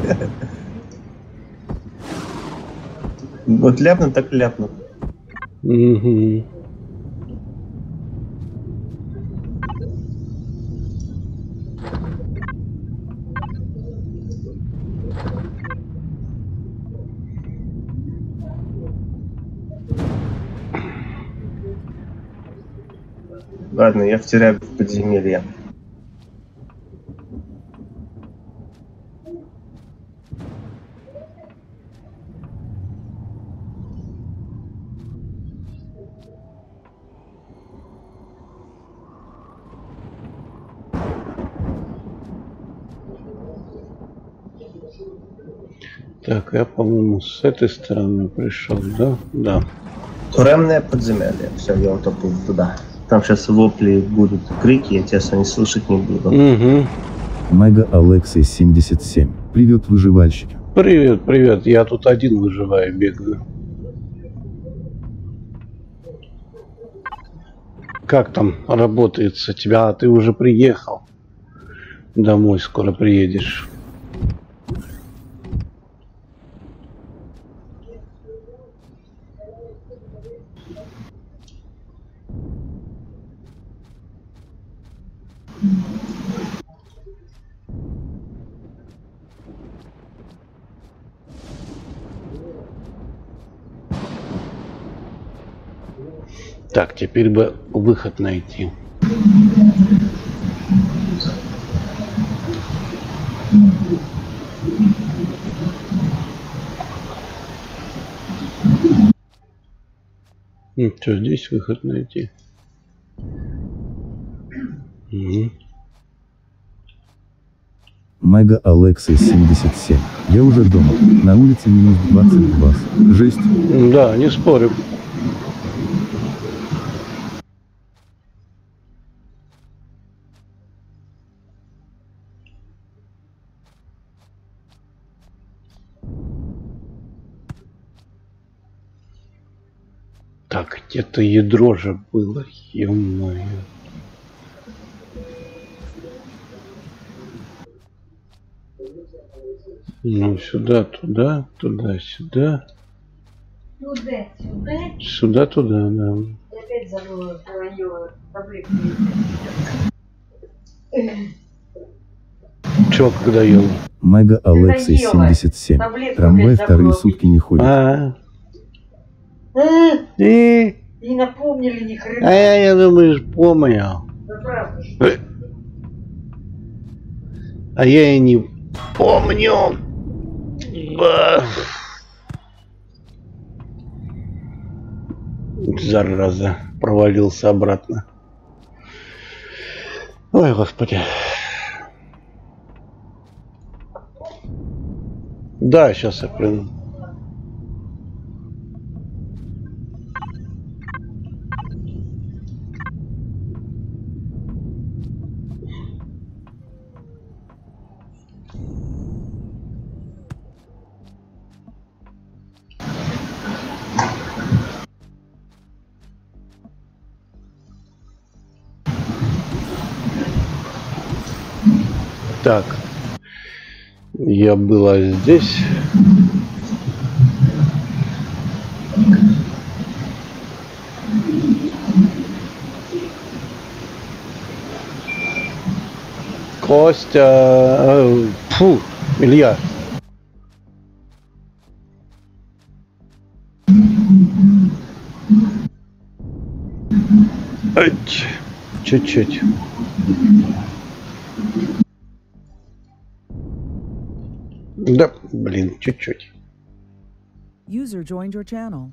D: Вот ляпнут, так ляпнут.
B: Угу.
D: Ладно, я втеряю в подземелье.
B: Так, я, по-моему, с этой стороны пришел, да? Да.
D: Тюремное подземелье. Все, я утопил туда. Там сейчас вопли будут, крики, я тебя сегодня слышать не буду.
B: Угу.
C: Мега Алексей семьдесят семь. Привет, выживальщики.
B: Привет, привет. Я тут один выживаю, бегаю. Как там работается тебя? Ты уже приехал. Домой скоро приедешь. Так, теперь бы выход найти. Ну, что, здесь выход найти? Угу.
C: Мега Алексей семьдесят семь. Я уже дома. На улице минус двадцать два. Жесть.
B: Да, не спорю. Так, где-то ядро же было, ё-моё. Ну, сюда, туда, туда, сюда.
F: Туда, сюда.
B: Сюда, туда, да.
F: Я опять забыла твою таблетку.
B: Чё, когда ел?
C: Мега Алексей семьдесят семь. Трамвай вторые сутки не ходит.
B: А,
F: А,
B: и...
F: не напомнили ни
B: А
F: хрена.
B: я, я думаю, помню.
F: Да правда ж.
B: А я и не помню. Ба. Зараза, провалился обратно. Ой, господи. Да, сейчас я приду. Так, я была здесь. Костя, э, фу, Илья. Ай, чуть-чуть. Да, блин, чуть-чуть.
E: User joined your channel.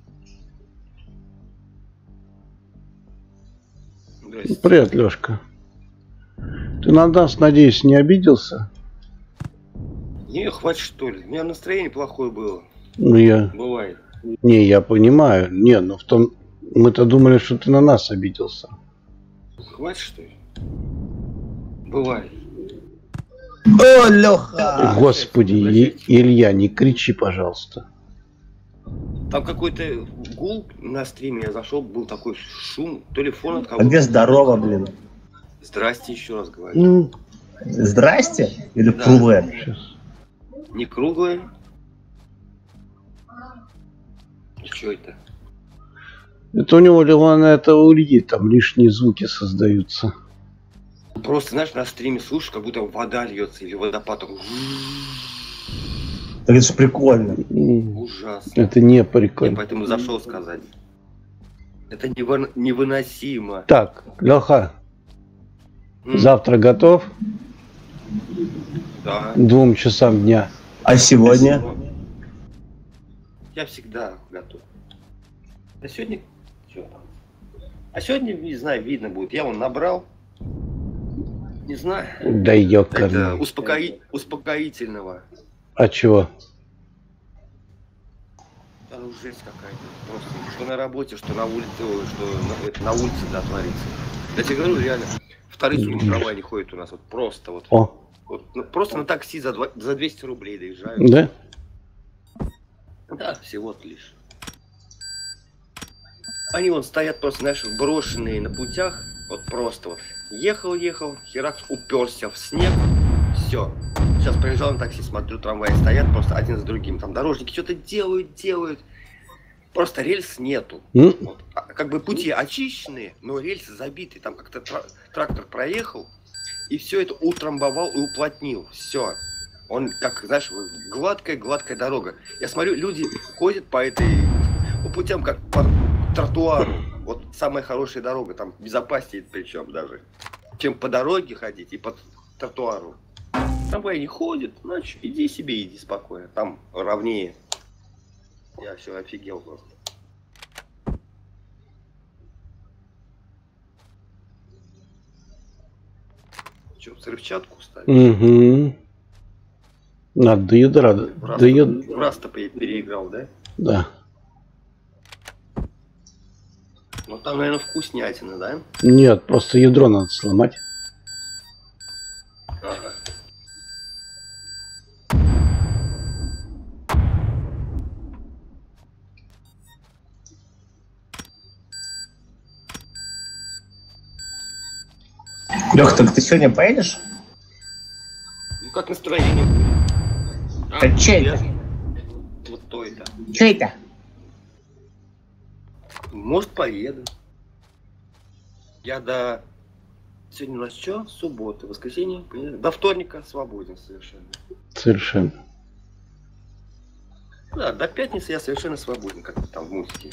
B: Привет, Лёшка. Ты на нас, надеюсь, не обиделся?
G: Не, хватит что ли. У меня настроение плохое было.
B: Ну я...
G: Бывает.
B: Не, я понимаю. Не, ну в том... Мы-то думали, что ты на нас обиделся.
G: Хватит что ли? Бывает.
D: О, Леха!
B: Господи, Е- Илья, не кричи, пожалуйста.
G: Там какой-то гул на стриме, я зашел, был такой шум, то ли фон от
D: А
G: кого-то.
D: где здорово, блин?
G: Здрасте, еще раз говорю.
B: Ну,
D: Здрасте? Или
G: Да.
D: круглое?
B: сейчас.
G: Не круглое. Что это?
B: Это у него, Ливана, это у Ильи, там лишние звуки создаются.
G: Просто, знаешь, на стриме слушаешь, как будто вода льется или водопад. такой.
D: Так это ж прикольно.
B: М,
G: Ужасно.
B: Это не
G: Я
B: прикольно.
G: поэтому зашел сказать. Это невы- невыносимо.
B: Так, Леха,
G: М,
B: завтра готов?
G: Да.
B: К двум часам дня.
D: А сегодня?
G: Я всегда готов. А сегодня... Чё там? А сегодня, не знаю, видно будет. Я вон набрал. Не знаю.
B: Да
G: Это
B: ёкарный.
G: успокои... успокоительного.
B: А чего?
G: Да ну жесть какая-то. Просто что на работе, что на улице, ой, что на, это, на улице да, творится. Я тебе говорю, реально, вторые сутки трамвай не ходит у нас. Вот просто вот.
B: О,
G: Вот, ну, просто на такси за, два, за двести рублей доезжают.
B: да?
G: Да, всего-то лишь. Они вон стоят просто, знаешь, брошенные на путях. Вот просто вот. Ехал, ехал, херак уперся в снег. Все. Сейчас приезжал на такси, смотрю, трамваи стоят просто один за другим. Там дорожники что-то делают, делают. Просто рельс нету.
B: М?
G: Вот. А, как бы пути очищенные, но рельсы забиты. Там как-то тра- трактор проехал и все это утрамбовал и уплотнил. Все. Он, как, знаешь, гладкая-гладкая дорога. Я смотрю, люди ходят по этой по путям, как по тротуару. Вот самая хорошая дорога, там безопаснее причем даже, чем по дороге ходить и по тротуару. Трамвай не ходит, значит, иди себе, иди спокойно, там ровнее. Я все офигел просто. Че, взрывчатку ставить?
B: Угу. Надо до ядра.
G: Раз,
B: До яд-
G: раз-то переиграл, да?
B: Да.
G: Ну там, наверное, вкуснятина, да?
B: Нет, просто ядро надо сломать.
G: Ага.
D: Лех, так ты сегодня поедешь?
G: Ну как настроение будет?
D: А чё
G: я-
D: это?
G: Вот то это.
D: Че это?
G: Может, поеду. Я до... Сегодня у нас что? Суббота, воскресенье, понедельник. До вторника свободен совершенно.
B: Совершенно.
G: Да, до пятницы я совершенно свободен, как там в мультике.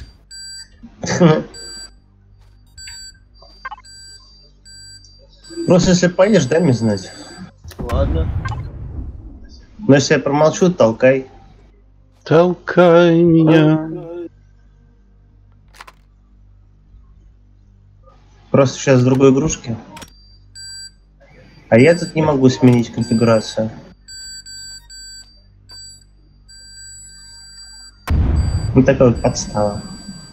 D: Просто если поедешь, дай мне знать.
G: Ладно.
D: Но если я промолчу, толкай.
B: Толкай меня.
D: Просто сейчас в другой игрушке. А я тут не могу сменить конфигурацию. Ну такая вот подстава.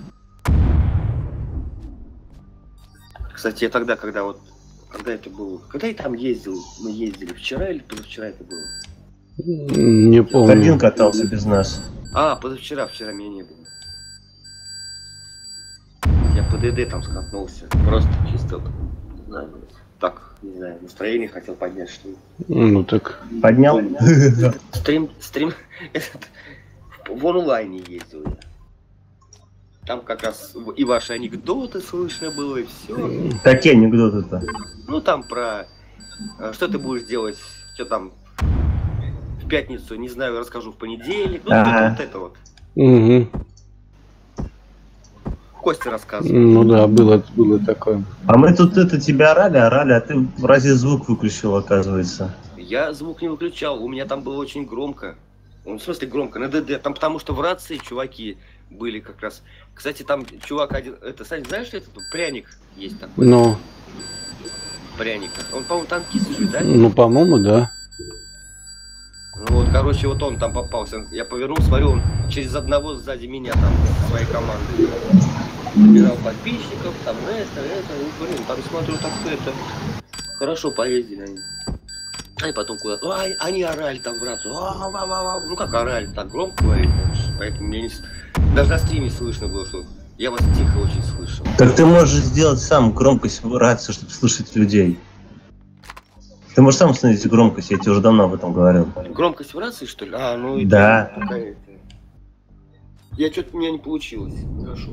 G: Кстати, я тогда, когда вот... Когда это было? Когда я там ездил? Мы ездили вчера или позавчера это было?
B: Не
D: Один
B: помню.
D: катался без нас.
G: А, позавчера, вчера меня не было. Я по ДД там скатнулся. Просто чисто, не знаю, так, не знаю, настроение хотел поднять, что ли.
B: Ну так.
D: Поднял?
G: Стрим, стрим, этот, в онлайне ездил я. Там как раз и ваши анекдоты слышно было, и все.
D: Какие анекдоты-то?
G: Ну там про А что ты будешь делать? Что там? В пятницу, не знаю, расскажу в понедельник. Ну,
D: Ага.
G: вот это вот.
B: Угу.
G: Костя рассказывал.
B: Ну да, было, было такое.
D: А мы тут это тебя орали, орали, а ты в разе звук выключил, оказывается.
G: Я звук не выключал, у меня там было очень громко. Ну, в смысле громко, на ДД. Там потому что в рации чуваки были как раз. Кстати, там чувак один... Это, Сань, знаешь, что это? Пряник есть такой.
B: Ну,
G: Пряник. Он, по-моему, танкист же, да?
B: ну, по-моему, да.
G: Ну вот, короче, вот он там попался. Я повернул, смотрю, он через одного сзади меня там, своей команды. Набирал подписчиков, там это, это, ну, блин, там смотрю, так это. Хорошо поездили они. А и потом куда-то. А, они орали там в рацию. А, ва, ва, ва. Ну как орали, так громко говорили, поэтому мне не... Даже на стриме слышно было, что я вас тихо очень слышал.
D: Так ты можешь сделать сам громкость в рации, чтобы слышать людей. Ты можешь сам установить громкость, я тебе уже давно об этом говорил.
G: Громкость в рации, что ли? А, ну и
D: Да.
G: какая-то. Я что-то у меня не получилось. Хорошо.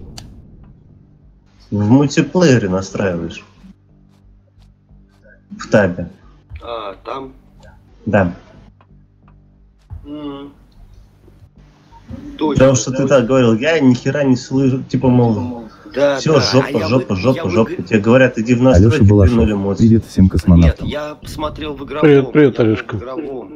D: В мультиплеере настраиваешь. В табе.
G: А, там.
D: Да.
G: М-м. Точно.
D: Потому что ты так говорил, я ни хера не слышу, типа, мол,
G: Да,
D: все,
G: да.
D: жопа,
G: А я
D: жопа,
G: в-
D: жопа,
G: я в
D: жопа.
G: игре-
D: Тебе говорят, иди в
C: Алеша
D: настройки,
C: Балашов.
D: принули эмоции.
C: Привет всем
G: Нет,
C: космонавтам.
G: я смотрел в игровом.
B: Привет, привет,
G: я
B: Олежка.
G: в игровом.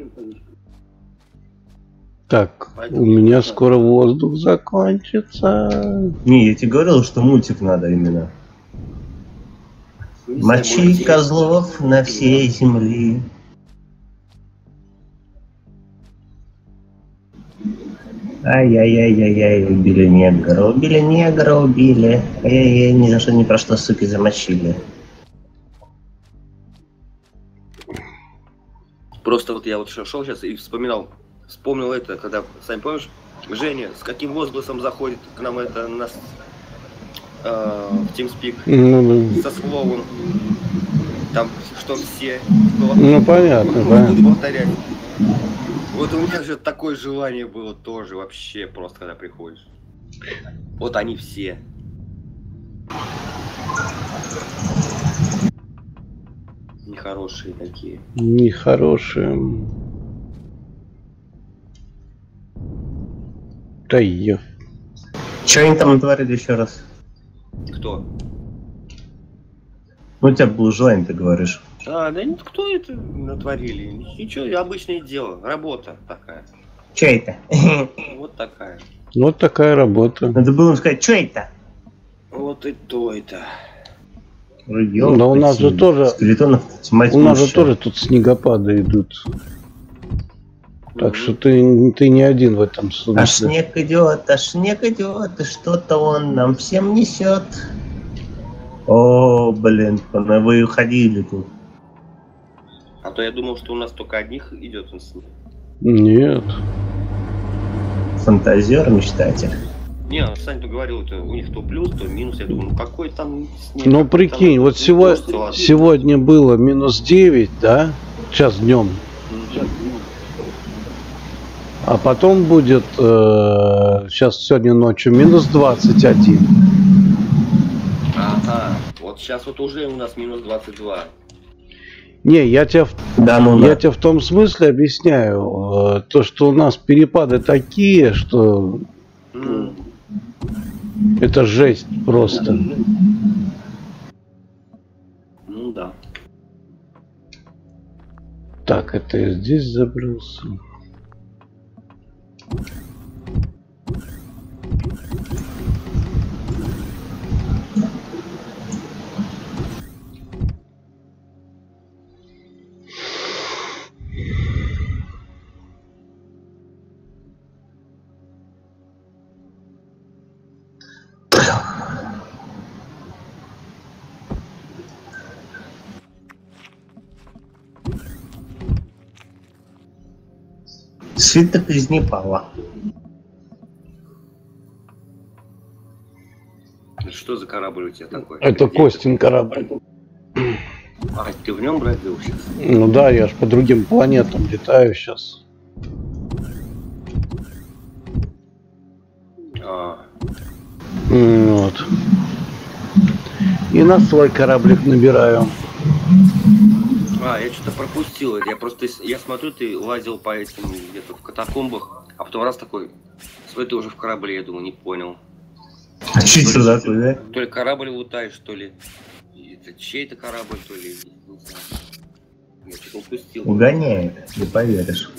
B: Так, у меня скоро воздух закончится.
D: Не, я тебе говорил, что мультик надо именно.
G: Не знаю,
D: Мочи
G: может,
D: козлов на всей земле. Ай-яй-яй-яй-яй, убили негра, убили негра, убили. Ай-яй-яй, ни за что, ни про что, суки, замочили.
G: Просто вот я вот шел сейчас и вспоминал, вспомнил это, когда, сами помнишь, Женя с каким возгласом заходит к нам это нас э, в TeamSpeak
B: Ну, да.
G: со словом, там, что все.
B: Ну, понятно,
G: Не
B: понятно.
G: буду повторять. Вот у меня же такое желание было тоже вообще просто, когда приходишь. Вот они все. Нехорошие такие.
B: Нехорошие. Да ё.
D: Че они там натворили еще раз?
G: Кто?
D: Ну, у тебя было желание, ты говоришь.
G: А, да нет, кто это натворили? Ничего, обычное дело, работа такая.
D: Че это?
G: Вот такая.
B: Вот такая работа.
D: Надо было им сказать, че это?
G: Вот и то это.
B: Но у нас же тоже-
D: Скелетонов, мать
B: У нас же
D: мыши.
B: тоже тут снегопады идут. Так что ты, ты не один в этом
D: А
B: смысле.
D: снег идет, а снег идет, и что-то он нам всем несет. О, блин, вы ходили тут.
G: А то я думал, что у нас только одних идет он снег.
B: Нет.
D: Фантазер, мечтатель.
G: Не, Саня то говорил, это у них то плюс, то минус. Я думаю, ну какой там снег?
B: Ну
G: какой
B: прикинь,
G: там-
B: вот
G: ну,
B: сего-
G: дождь, ладно.
B: сегодня было минус девять, да? Сейчас днем.
G: Мгм.
B: А потом будет, э, сейчас сегодня ночью, минус двадцать один.
G: Ага, вот сейчас вот уже у нас минус двадцать два.
B: Не, я тебе, в-
D: Да, ну
B: я
D: да.
B: тебе в том смысле объясняю, э, то, что у нас перепады такие, что
G: М.
B: это жесть просто.
G: Ну да.
B: Так, это я здесь забрался.
D: Свиток из Непала.
G: Что за корабль у тебя такой?
B: Это
G: Где
B: Костин корабль.
G: ты? А, ты в нем бродил сейчас?
B: Ну да, я ж по другим планетам летаю сейчас.
G: А,
B: Вот. И на свой кораблик набираю.
G: А, я что-то пропустил это. Я просто, я смотрю, ты лазил по этим где-то в катакомбах, а потом раз такой, смотри, ты уже в корабле, я думаю, не понял.
D: А чуть сюда, да?
G: То ли корабль лутаешь, то ли это чей-то корабль, то ли не знаю. Я что-то упустил.
D: Угоняет, не поверишь.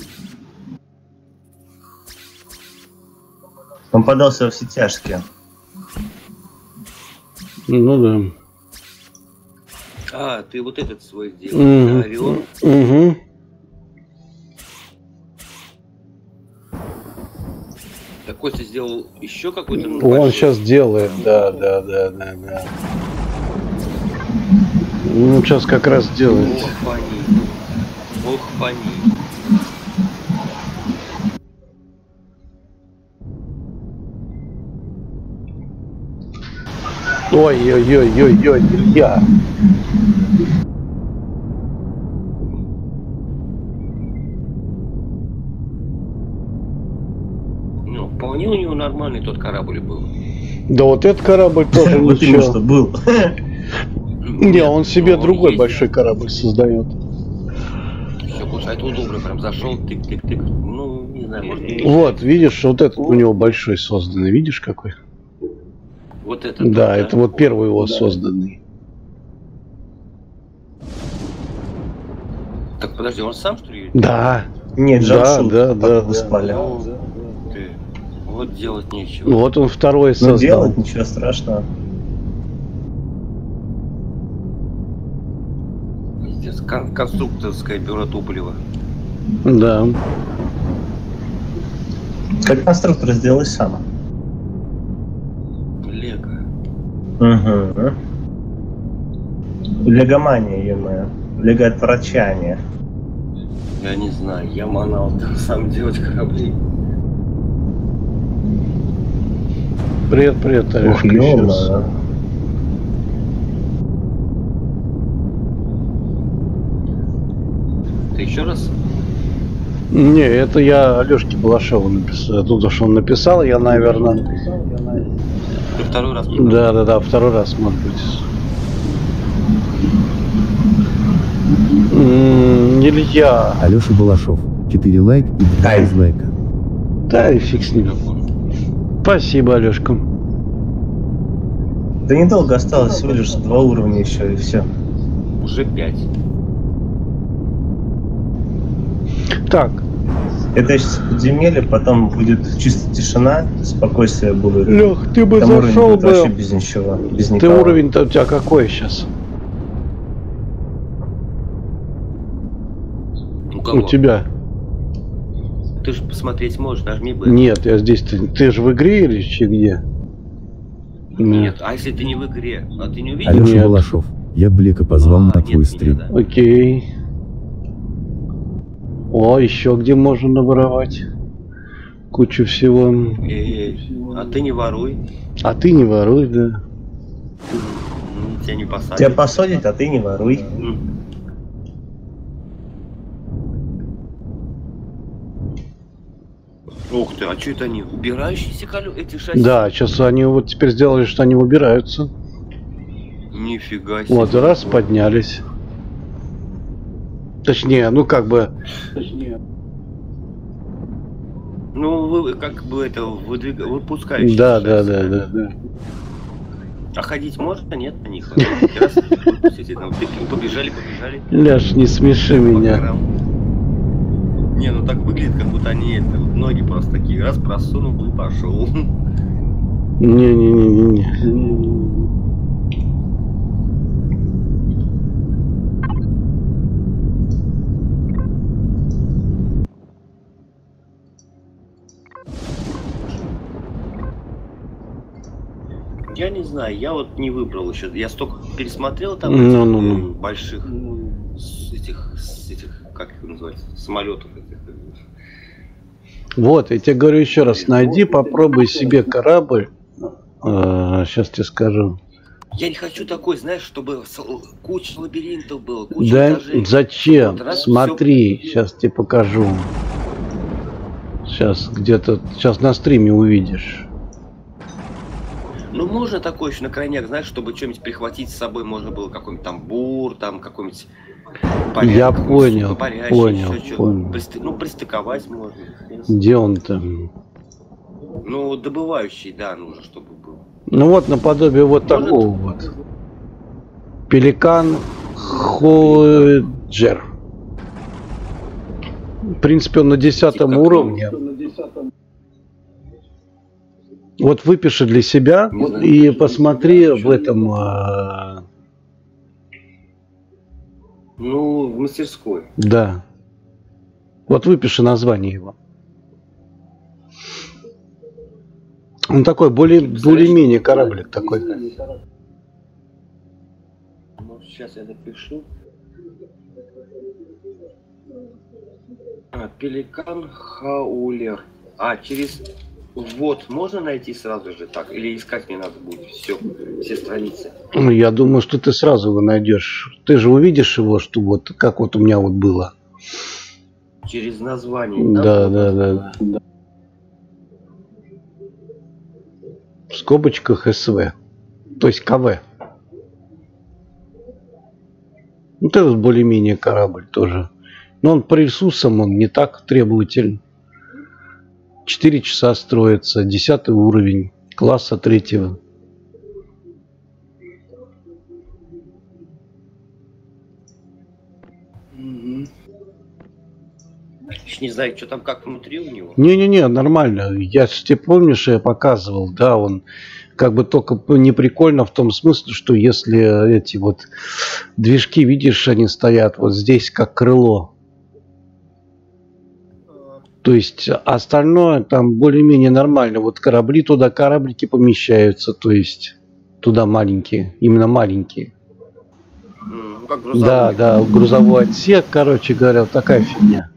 D: Он подался во все тяжкие.
B: Ну да.
G: А, ты вот этот свой сделал,
B: Мгм.
G: да, Орион?
B: Угу.
G: Так Костя сделал еще какой-то... ну,
B: Он
G: большой?
B: сейчас делает, да, да, да, да, да. Ну, сейчас как раз делает.
G: Ох, фани. Ох, фани.
B: Ой-ой-ой-ой-ой, Илья.
G: Ну, вполне у него нормальный тот корабль был.
B: Да вот этот корабль тоже
D: Вот именно что
B: ничего.
D: был.
B: Не, он себе
G: ну,
B: другой
G: есть.
B: большой корабль создает.
G: Все, получается удобно, прям зашел, тык-тык-тык. Ну, не знаю, может быть.
B: Вот, видишь, вот этот у него большой созданный. Видишь какой?
G: Вот это.
B: Да, это вот первый его созданный.
G: Так, подожди, он сам что ли?
B: Да.
D: Нет,
B: Да,
D: Джамшут,
B: да,
D: пока
B: да,
D: вы
B: да.
D: спали.
G: Ну, ты. Вот делать нечего.
B: Вот он второй
D: Но
B: создал.
D: делать ничего страшного.
G: Пиздец, кон- конструкторское бюро Туполева.
B: Да.
D: Как конструктор сделай сам.
G: Лего.
D: Угу. Легомания, ё-моё. Легоотвращание.
G: Я не знаю, я манал сам делать корабли.
B: Привет, привет,
D: Ух,
B: Орешка, еще раз.
D: ё-моё.
G: Ты еще раз?
B: Не, это я Алешке Балашову написал. Тут что он написал, я, наверное...
G: Ты второй раз?
B: Да, да, да, второй раз, может быть. М, Илья.
C: Алеша Балашов. четыре лайк и два
D: Ай.
C: дизлайка.
B: Да и фиг с ним. Спасибо, Алешка.
D: Да недолго осталось, всего лишь два уровня еще и все.
G: Уже пять.
B: Так,
D: Это сейчас подземелье, потом будет чисто тишина, спокойствие будет.
B: Лех, ты бы
D: Там уровень
B: зашел
D: будет вообще
B: бы.
D: без ничего, без
B: Ты
D: никого.
B: уровень-то у тебя какой сейчас?
G: У кого?
B: У тебя?
G: Ты же посмотреть можешь, нажми бы.
B: Нет, я здесь. Ты, ты же в игре или че где?
G: Нет, а если ты не в игре? А ты не увидел?
C: Алеша
B: Нет.
C: Балашов. Я Блека позвал
G: А,
C: на
G: нет
C: твой
G: меня,
C: стрим.
G: да.
B: Окей. О, еще где можно наворовать? Кучу всего.
G: Эй, а ты не воруй.
B: А ты не воруй, да.
G: Ну, тебя не посадят.
D: Тебя посадят, а ты не воруй.
G: М. Ух ты, а что это они? Убирающиеся колю эти шасси?
B: Да, сейчас они вот теперь сделали, что они убираются.
G: Нифига себе.
B: Вот, раз поднялись. Точнее, ну как бы.
G: Ну, вы как бы это выдвиг... выпускающие
B: Да, да,
G: шасси.
B: да, да, да.
G: А ходить можно? Нет на них? Раз, выпустите, ну, тык, побежали, побежали.
B: Ляж, не смеши
G: по
B: меня.
G: горам. Не, ну так выглядит, как будто они это, ноги просто такие, раз просунул и пошел.
B: Не-не-не-не.
G: Я не знаю, я вот не выбрал еще. Я столько пересмотрел там
B: Ну,
G: этих,
B: ну, ну.
G: м, больших с этих, с этих, как их называется, самолетов этих.
B: Вот, я тебе говорю еще раз, найди, попробуй себе корабль. А, сейчас тебе скажу.
G: Я не хочу такой, знаешь, чтобы с- куча лабиринтов было, куча
B: Да
G: этажей.
B: зачем?
G: Вот раз
B: Смотри, сейчас тебе покажу. Сейчас где-то, сейчас на стриме увидишь.
G: Ну, можно такое еще на крайняк, знаешь, чтобы что-нибудь прихватить с собой, можно было какой-нибудь там бур, там какой-нибудь... Порядок,
B: Я понял,
G: парящий,
B: понял,
G: еще
B: понял.
G: Присты... Ну, пристыковать можно.
B: Где он там?
G: Ну, добывающий, да, нужно, чтобы был.
B: Ну вот, наподобие вот
G: Может?
B: такого вот. Пеликан Ходжер. В принципе, он на десятом
G: Типа как
B: уровне. Вот выпиши для себя
G: Не знаю.
B: и посмотри в этом... а,
G: Ну, в мастерской.
B: Да. Вот выпиши название его. Он такой, более, более-менее кораблик такой.
G: Ну, сейчас я напишу. А, Пеликан Хаулер. А, через ввод можно найти сразу же так? Или искать мне надо будет все, все страницы?
B: Ну, я думаю, что ты сразу его найдешь. Ты же увидишь его, что вот как вот у меня вот было.
G: Через название.
B: Да, да, да, да. В скобочках СВ. То есть КВ. Вот этот более-менее корабль тоже. Но он по ресурсам, он не так требователен. Четыре часа строится, десятый уровень, класса третьего.
G: Угу. Не знаю, что там как внутри у него.
B: Не-не-не, нормально. Я ж тебе помнишь, я показывал, да, он как бы только не прикольно в том смысле, что если эти вот движки, видишь, они стоят вот здесь как крыло. То есть остальное там более-менее нормально. Вот корабли туда, кораблики помещаются, то есть туда маленькие, именно маленькие.
G: Ну, как грузовой.
B: Да, да, грузовой отсек, короче говоря, вот такая фигня.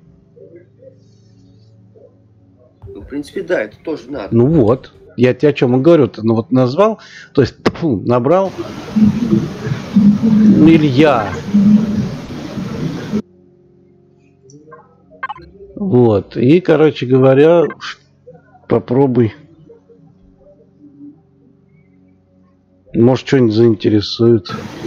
G: Ну, в принципе, да, это тоже надо.
B: Ну вот, я тебе о чем и говорю-то, ну вот назвал, то есть тьфу, набрал, ну или я. Вот, и, короче говоря, попробуй. Может, что-нибудь заинтересует.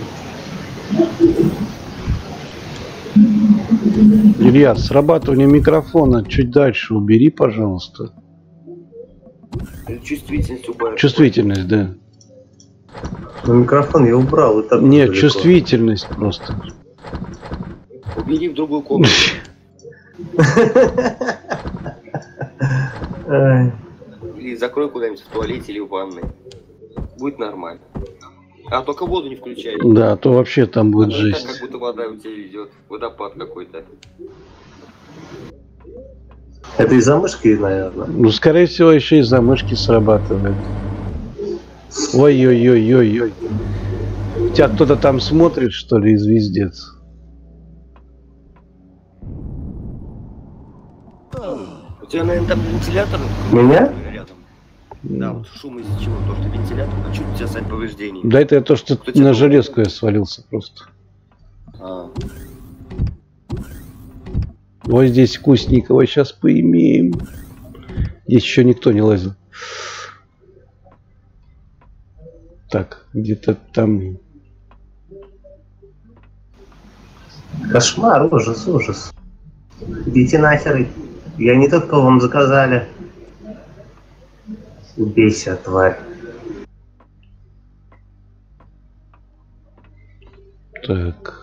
B: Илья, срабатывание микрофона чуть дальше убери, пожалуйста.
G: Чувствительность убавить.
B: Чувствительность, да.
D: Ну, микрофон я убрал. И так
B: Нет,
D: далеко.
B: чувствительность просто.
G: Убери в другую комнату.
D: Ай.
G: Или закрой куда-нибудь в туалете или в ванной. Будет нормально. А только воду не включай.
B: Да, а то вообще там будет
G: Она и так,
B: жесть.
G: как будто вода у тебя идет. Водопад какой-то.
D: Это из-за мышки, наверное.
B: Ну, скорее всего, еще из-за мышки срабатывает. Ой-ой-ой-ой-ой. Тебя кто-то там смотрит, что ли, звездец?
G: У тебя, наверное, там вентилятор?
D: Меня?
G: Рядом. Да, вот шум из-за чего? То, что вентилятор, а что у тебя с повреждений?
B: Да это я то, что
G: Кто тебя
B: на
G: был?
B: железку я свалился просто.
G: А.
B: Ой, здесь вкусненького сейчас поимеем. Здесь еще никто не лазил. Так, где-то там...
D: Кошмар, ужас, ужас. Идите нахер. Я не тот, кого вам заказали. Убейся, тварь.
B: Так.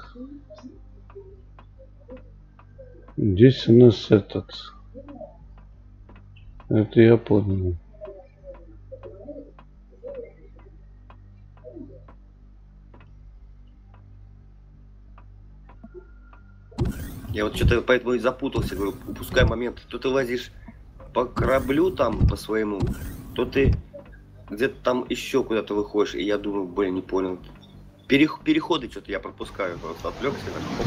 B: Здесь у нас этот. Это я понял.
G: Я вот что-то поэтому и запутался, говорю, упускай момент. То ты лазишь по кораблю там, по своему, то ты где-то там еще куда-то выходишь, и я думаю, блин, не понял. Перех переходы что-то я пропускаю, просто отвлекся. Так,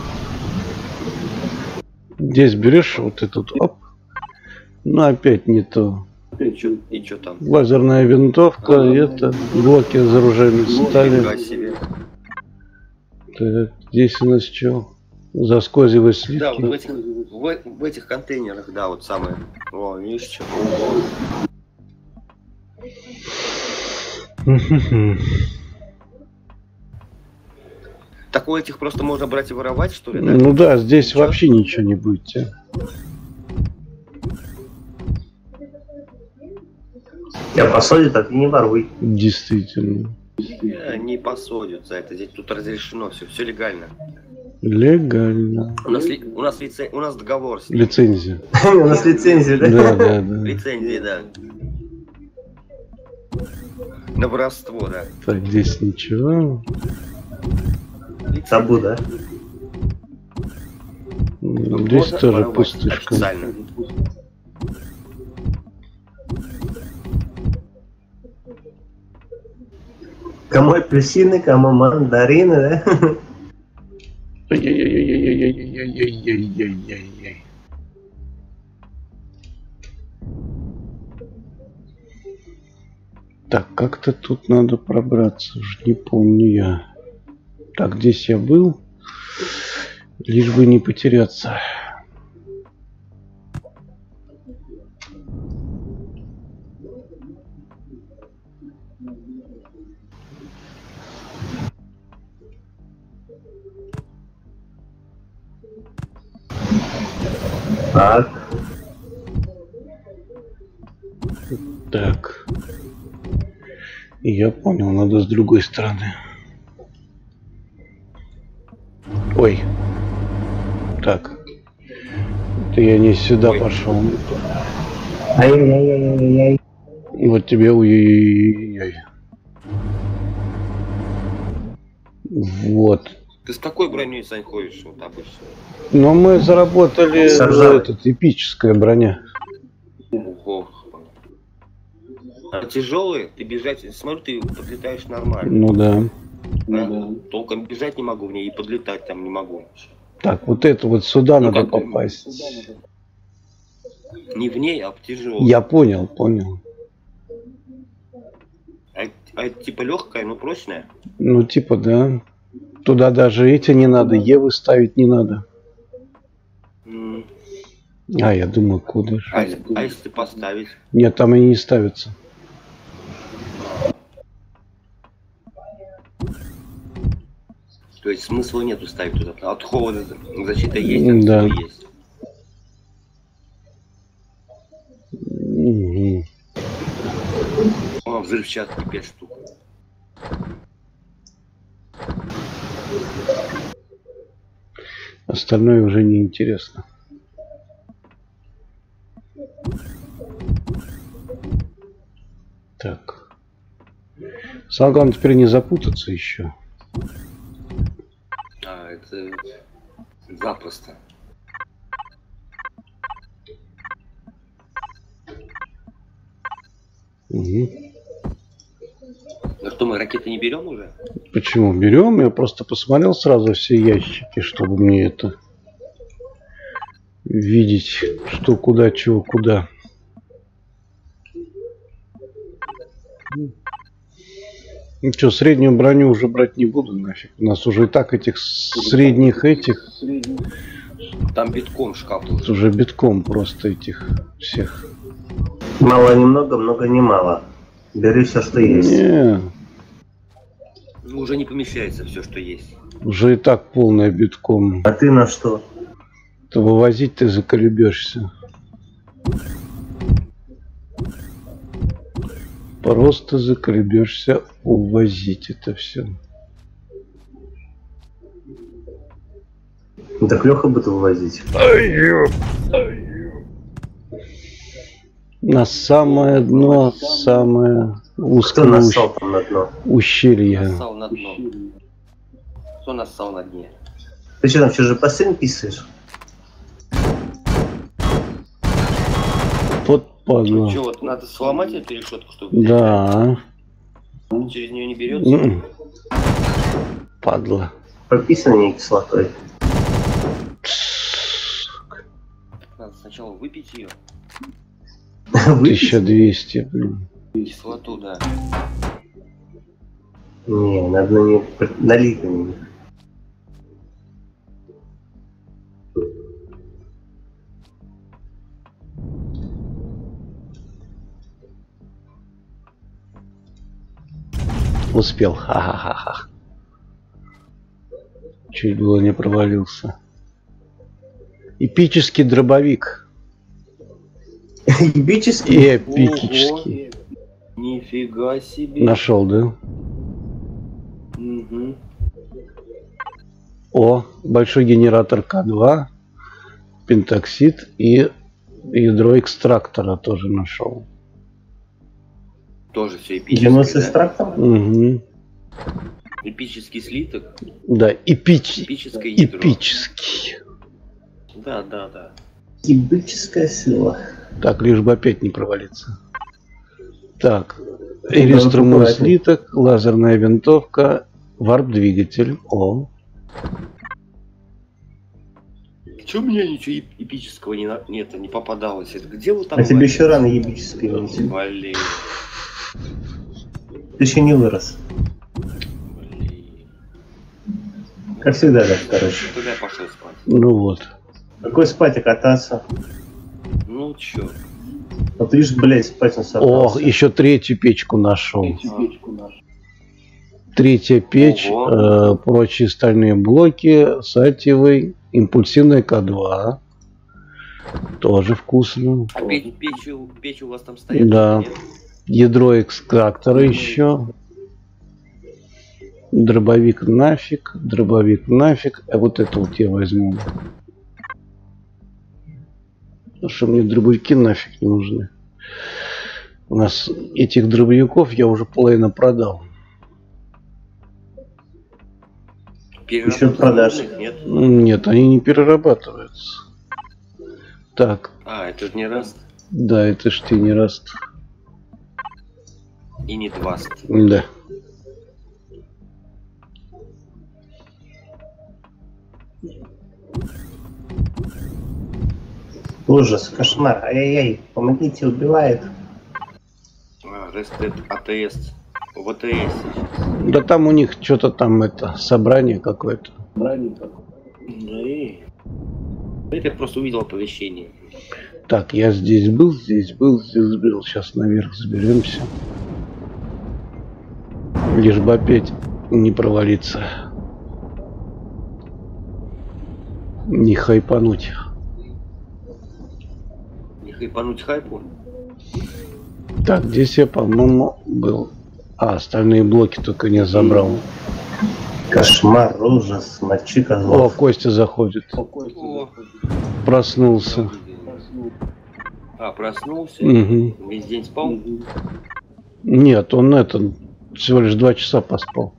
B: Здесь берешь вот этот, оп. Ну опять не то.
G: и что и чё там?
B: Лазерная винтовка,
G: А,
B: это блоки из оружейной стали.
G: Нифига себе.
B: Так, здесь у нас что? Заскозевые сливки.
G: Да, вот в этих, в, в этих контейнерах, да, вот самое. О, видишь, что? Так у этих просто можно брать и воровать, что ли? Да?
B: Ну да, здесь
G: Ничего?
B: вообще ничего не будет. а.
D: Я посадил, так и не воруй.
B: Действительно.
G: Э, Не посадят за это. Здесь тут разрешено все, все легально.
B: Легально.
G: У нас, ли- у нас, лице- у нас договор с ним.
B: Лицензия.
D: У нас лицензия, да?
B: Да, да, да.
G: Лицензии, да. На воровство, да.
B: Так, здесь ничего.
D: Табу, да?
B: М, Здесь
G: Можно
B: тоже
G: воровать
B: пустышка.
G: официально.
D: Кому апельсины, кому мандарины, да?
B: Ай-яй-яй-яй-яй-яй-яй-яй-яй-яй. Так, как-то тут надо пробраться, уж не помню я. Так, здесь я был, лишь бы не потеряться.
D: Так.
B: Так. Я понял, надо с другой стороны. Ой. Так. Это я не сюда
G: Ой.
B: пошел.
D: Ай-яй-яй-яй-яй.
B: Вот тебе ой-ой-ой. Вот.
G: Ты с какой броней, Сань, ходишь вот обычно?
B: Но мы заработали
D: С ржавой.
B: этот, эпическая броня.
G: Ого. А тяжелые, ты бежать, смотрю, ты подлетаешь нормально.
B: Ну да.
G: Да? Толком бежать не могу в ней и подлетать там не могу.
B: Так, вот это вот сюда
G: Ну,
B: надо
G: как-
B: попасть.
G: Не в ней, а в тяжелой.
B: Я понял, понял.
G: А, а это типа легкая, но прочная.
B: Ну типа да. Туда даже эти не надо, Евы ставить не надо.
G: М.
B: А, я думаю, куда же.
G: А, если, а если поставить?
B: Нет, там они не ставятся.
G: То есть смысла нету ставить туда. От холода защита есть, от
B: Да.
G: всего есть.
B: Мгм.
G: О, взрывчатки пять штук.
B: Остальное уже не интересно. Так. Самое главное теперь не запутаться еще.
G: А, это запросто.
B: Угу.
G: Ну что, мы ракеты не берем уже?
B: Почему? Берем, я просто посмотрел сразу все ящики, чтобы мне это видеть, что куда, чего, куда. Ну что, среднюю броню уже брать не буду нафиг. У нас уже и так этих средних этих
G: Там битком шкаф уже.
B: уже битком просто этих всех.
D: Мало немного, много не мало. Бери все, что есть.
B: Не,
G: Ну, уже не помещается все, что есть.
B: уже и так полная битком.
D: А ты на что?
B: То вывозить ты заколебешься. Просто заколебешься увозить это все.
D: Ну, так Леха будет вывозить.
B: На самое дно, самое
D: Кто
B: узкое
D: нассал
B: ущ-
D: там на дно?
B: ущелье.
G: Нассал на дно. Кто нассал на дне?
D: Ты что там в чужой бассейн писаешь?
B: Вот падла.
G: Че, вот надо сломать эту решетку, чтобы
B: Да.
G: через нее не берется?
B: М. Падла.
D: Прописано не кислотой.
G: Надо сначала выпить ее.
B: тысяча двести, блин.
G: Кислоту, да.
D: Не, надо на нее налить на нее.
B: Успел. Ха-ха-ха-ха. Чуть было не провалился. Эпический дробовик.
D: Эпический?
B: Эпический.
G: Нифига себе.
B: Нашел, да?
G: Угу.
B: О, большой генератор К два, пентоксид и ядро экстрактора тоже нашел.
G: Тоже все эпический.
D: Генос
G: Да?
D: экстрактор?
B: Угу.
G: Эпический слиток.
B: Да, эпич...
G: Эпическое ядро.
B: эпический.
G: Да, да, да.
D: Эпическая сила.
B: Так, лишь бы опять не провалиться. Так, электромой слиток, лазерная винтовка, варп-двигатель. О.
G: Чё мне ничего эп- эпического не, на... нет, не попадалось? Это где вы там?
D: А тебе
G: лазите?
D: еще рано эпическое найти.
G: Блин.
D: Ты еще не вырос.
G: Блин.
D: Как всегда, да, короче.
G: Тогда я пошел спать.
B: Ну вот.
D: Какой спать и кататься?
G: Ну чё?
D: Вот видишь, блядь, спать он
B: О,
D: собрался.
B: еще третью печку нашел. Третья печь, э, прочие стальные блоки, сатиевый, импульсивная К два. Тоже вкусно.
G: А печь, печь, у- печь у вас там стоит?
B: Да.
G: Нет?
B: Ядро экстрактора еще. Дробовик нафиг, дробовик нафиг. А вот это вот я возьму. Потому что мне дробовики нафиг не нужны. У нас этих дробовиков я уже половину продал.
D: Еще продашь.
G: Нет?
B: Нет, они не перерабатываются. Так,
G: А, это же не раз
B: да, это ж ты не раст.
G: и не два.
B: Да.
D: Ужас, кошмар. Ай-яй-яй, помогите, убивает.
G: А, Рестед АТС. ВТС.
B: Да там у них что-то там это собрание какое-то.
G: Ну и... Это я просто увидел оповещение.
B: Так, я здесь был, здесь был, здесь был. Сейчас наверх заберемся. Лишь бы опять не провалиться. Не хайпануть.
G: Не хайпануть хайпу?
B: Так, здесь я, по-моему, был. А, остальные блоки только не забрал.
D: Кошмар, ужас, мочи
B: О,
D: козлов.
B: Костя заходит.
G: О,
B: Проснулся.
G: а, проснулся?
B: Угу.
G: Весь день спал?
B: Нет, он это всего лишь два часа поспал.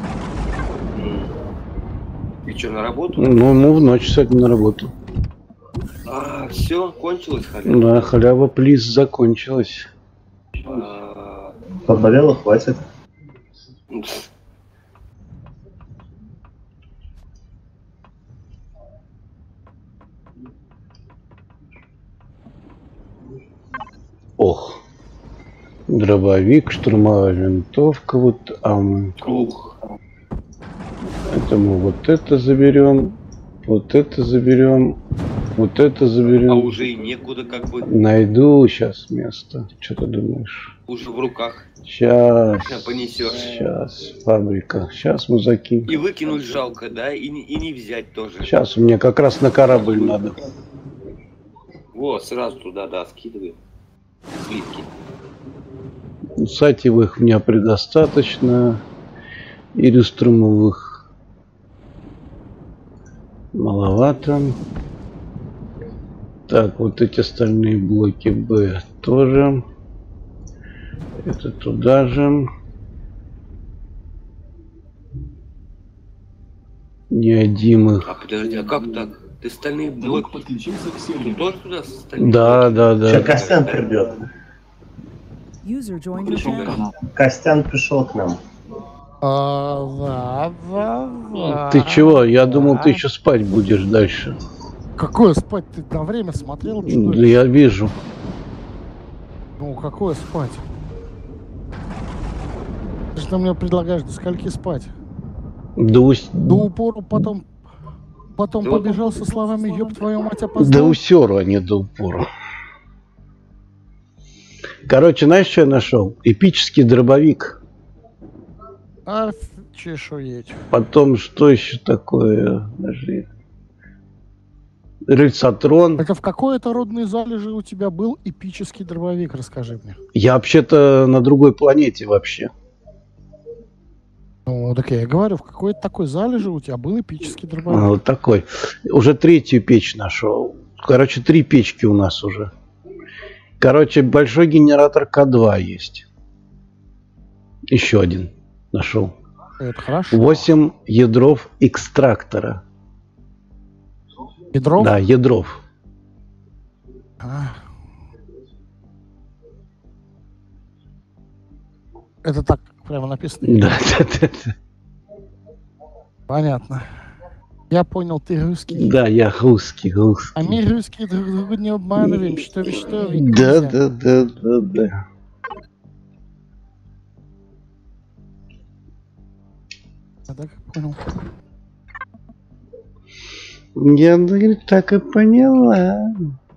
G: И что, на работу?
B: Ну, ему в ночь сегодня на работу.
G: А, все, кончилось халява?
B: Да, халява плиз закончилась.
G: А,
D: Поболело, хватит.
B: Ох. Дробовик, штурмовая винтовка, вот, а мы...
G: Ух.
B: Это мы вот это заберем, вот это заберем, вот это заберем.
G: А уже и некуда как бы.
B: Найду сейчас место. Что ты думаешь?
G: Уже в руках.
B: Сейчас.
G: Понесешь.
B: Сейчас. Фабрика. Сейчас мы закинем.
G: И выкинуть жалко, да? И, не- и не взять тоже.
B: Сейчас у меня как раз на корабль надо.
G: Вот, сразу туда, да, скидывай. Слитки.
B: Сатевых у меня предостаточно. Ириструмовых маловато. Так, вот эти остальные блоки Б тоже. Это туда же. Неодимых.
G: А подожди, а как так? Ты стальные блоки подключился к серверу? Ты тоже туда стальные
B: Да, да, да.
D: Сейчас Костян придет.
E: User joined your channel.
D: Костян пришел к нам.
A: А, да, да, да.
B: Ты чего? Я думал, ты
A: Да.
B: еще спать будешь дальше.
A: Какое спать? Ты на время смотрел? Что
B: Да
A: ли?
B: я вижу.
A: Ну, какое спать? Ты что мне предлагаешь до скольки спать?
B: Да, ус-
A: До упору потом... Потом
G: Да.
A: побежал со словами «Ёб твою мать,
B: да
A: опоздал».
B: усеру, а не до упора. Короче, знаешь, что я нашел? Эпический дробовик.
A: А чешуеть.
B: Потом, что еще такое? Подожди. Рельсотрон.
A: Это в какой-то родной залежи у тебя был эпический дробовик, расскажи мне.
B: Я вообще-то на другой планете вообще.
A: Ну, так я и говорю, в какой-то такой залежи у тебя был эпический
B: А,
A: дробовик.
B: вот такой. Уже третью печь нашел. Короче, три печки у нас уже. Короче, большой генератор К два есть. Еще один нашел.
A: Это хорошо.
B: Восемь ядров экстрактора.
A: Ядров?
B: Да, ядров.
A: А. Это так прямо написано?
B: Да, да, да, да.
A: Понятно. Я понял, ты русский.
B: Да, я русский, русский.
A: А мы русские друг друга не обманываем. Что вы, что вы?
B: Да,
A: нельзя.
B: да, да, да, да.
A: Я так и понял.
B: Я говорит, так и поняла.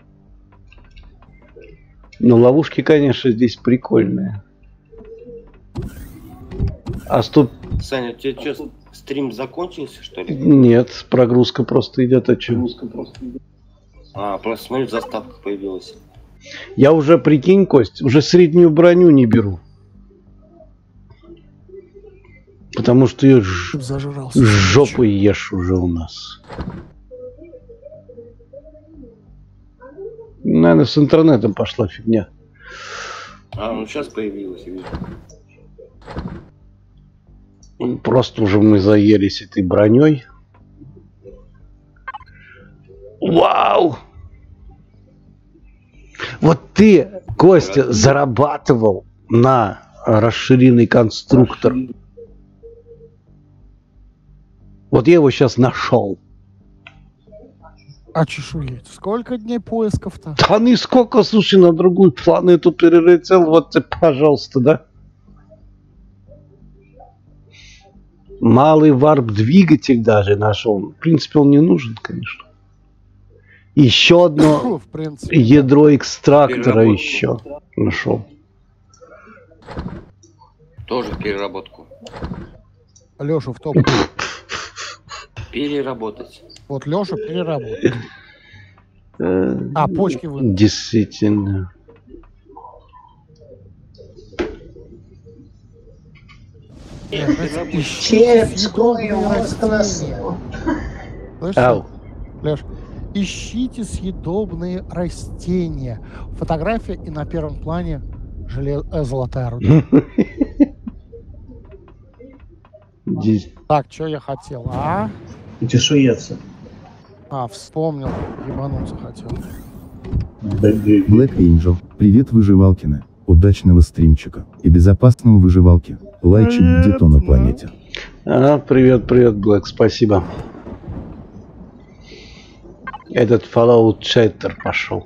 B: Но ловушки, конечно, здесь прикольные. А стоп...
G: Саня, у тебя что, стрим закончился, что ли?
B: Нет, прогрузка просто идет. А чё?
G: А, просто смотри, заставка появилась.
B: Я уже, прикинь, Кость, уже среднюю броню не беру. Потому что ее ж...
A: Зажрался.
B: жопой ешь уже у нас. Наверное, с интернетом пошла фигня.
G: А, ну сейчас появилась, я вижу.
B: Просто уже мы заелись этой броней. Вау! Вот ты, Костя, зарабатывал на расширенный конструктор. Вот я его сейчас нашел.
A: А чешуеть? Сколько дней поисков-то?
B: Да ну и сколько, слушай, на другую планету перелетел, вот ты, пожалуйста, да? Малый варп-двигатель даже нашел. В принципе, он не нужен, конечно. Еще одно
A: В принципе.
B: ядро экстрактора
G: Переработку.
B: еще нашел.
G: Тоже переработку.
A: Леша в топ.
G: Переработать.
A: Вот Леша переработал. А, почки вы.
B: Действительно. Ау.
A: Леш, ищите съедобные растения. Фотография и на первом плане желе... э, золотая руда.
B: Здесь-
A: Так, что я хотел, а?
D: Чешуется.
A: А, вспомнил. Ебануться хотел.
C: Black Angel, привет, выживалкины. Удачного стримчика и безопасного выживалки. Лайчик где-то на планете.
B: А, привет, привет, Блэк, спасибо. Этот Fallout Chatter пошел.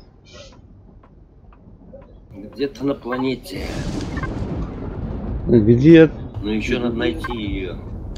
G: Где-то на планете.
B: Где?
G: Но еще надо найти ее.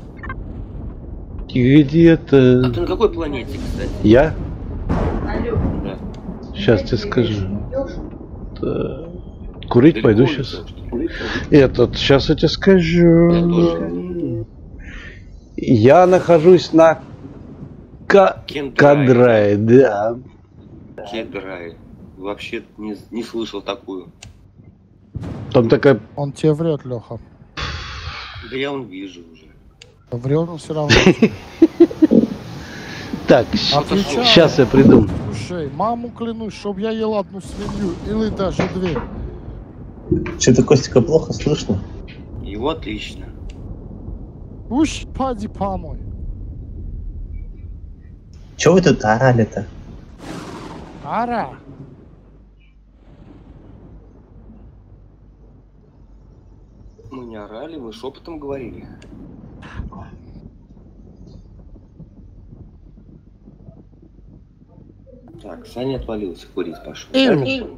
G: А
B: Где-то.
G: ты на какой планете, кстати?
B: Я?
F: Алло,
G: Да.
B: Сейчас тебе скажу.
F: идешь?
B: Так. Курить
G: Далеко
B: пойду
G: улетел,
B: сейчас.
G: что ли?
B: Этот, сейчас я тебе
G: Я
B: скажу.
G: тоже.
B: Я нахожусь на Ка-
G: Кендрай.
B: Кадрае, да.
G: Кедрай. Вообще не, не слышал такую.
B: Там такая...
A: Он тебе врет, Леха.
G: Да я он вижу уже.
A: Врет он все равно.
B: Так,
A: Отвечай.
B: сейчас я приду.
A: Слушай, маму клянусь, чтоб я ел одну свинью или даже две.
D: Что-то Костика плохо слышно.
G: Его отлично.
A: Уж поди помой.
D: Че вы тут орали-то?
A: Ара.
G: Мы не орали, мы шепотом говорили. Так, Саня отвалился, курить пошел.
A: Эу.
G: Так, что ли?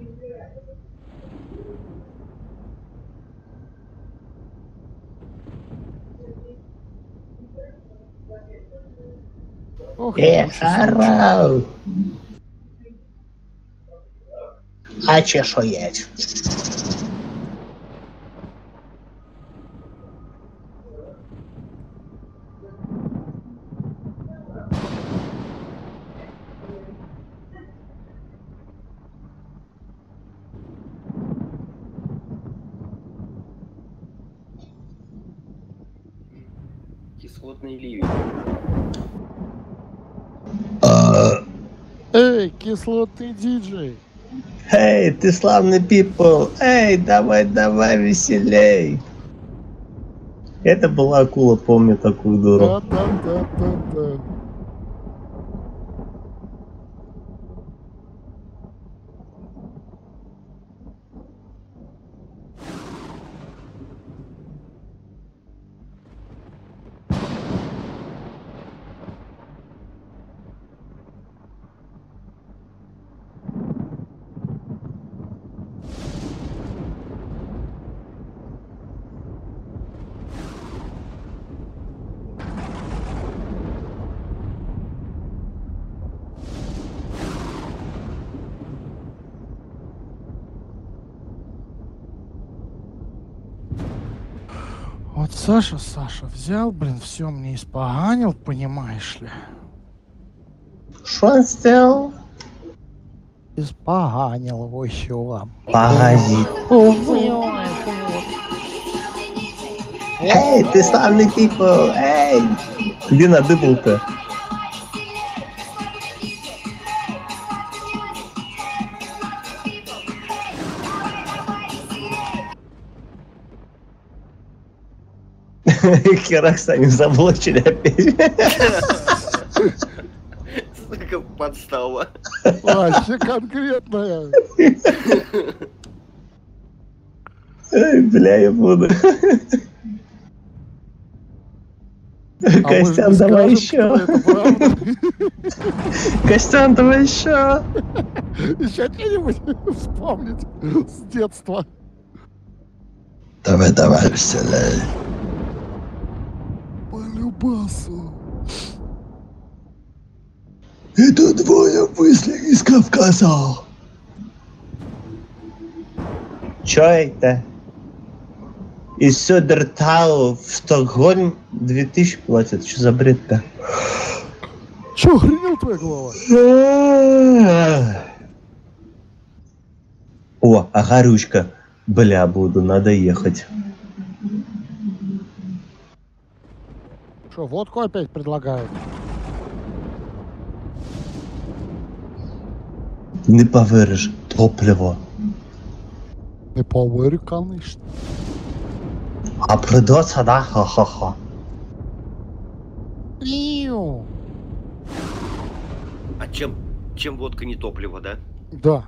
A: Ох,
H: Э,
A: лучше слушай.
H: орал. А чешуеть?
G: кислотный ливень.
A: Эй, кислотный диджей.
D: Эй, ты славный people! Эй, давай, давай, веселей! Это была акула, помню такую дуру.
A: Да, да, да, да, да. Вот Саша, Саша взял, блин, все мне испоганил, понимаешь ли?
D: Что он сделал?
A: Испоганил его еще вам.
D: Погоди. Эй, ты славный people! Эй! Где надыбал-то? Хераксанин заблочили опять.
G: Сука, подстава.
A: Вообще конкретная.
D: Эй, бля, я буду.
A: А
D: Костян,
A: мы же не
D: давай
A: скажем,
D: еще.
A: что это правда.
D: Костян, давай еще.
A: Еще что-нибудь вспомнить с детства.
H: Давай, давай, веселей.
A: По любасу.
H: Это двое вышли из Кавказа.
D: Чё это? Из Södertälje в Стокгольм две тысячи платят. Что за бред-то?
A: Че, охренел твоя голова?
D: О, а горючка. Бля, буду, надо ехать.
A: Что, водку опять предлагают?
D: Не поверишь, топливо.
A: Не поверю, конечно.
D: А придется, да? Ха-ха-ха.
A: Иу.
G: А чем, чем водка не топливо, да?
A: Да.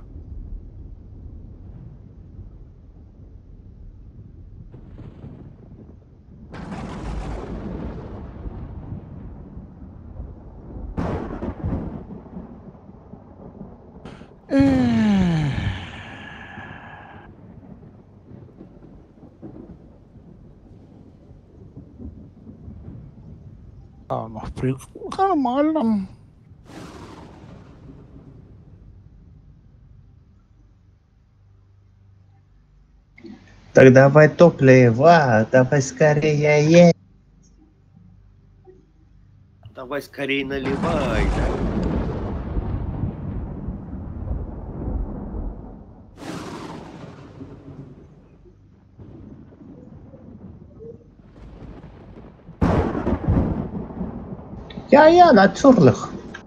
A: Эх. А, ну, в принципе, нормально.
D: Так давай топливо, давай скорее едь.
G: Давай скорее наливай, да?
D: Ja, ja, natürlich.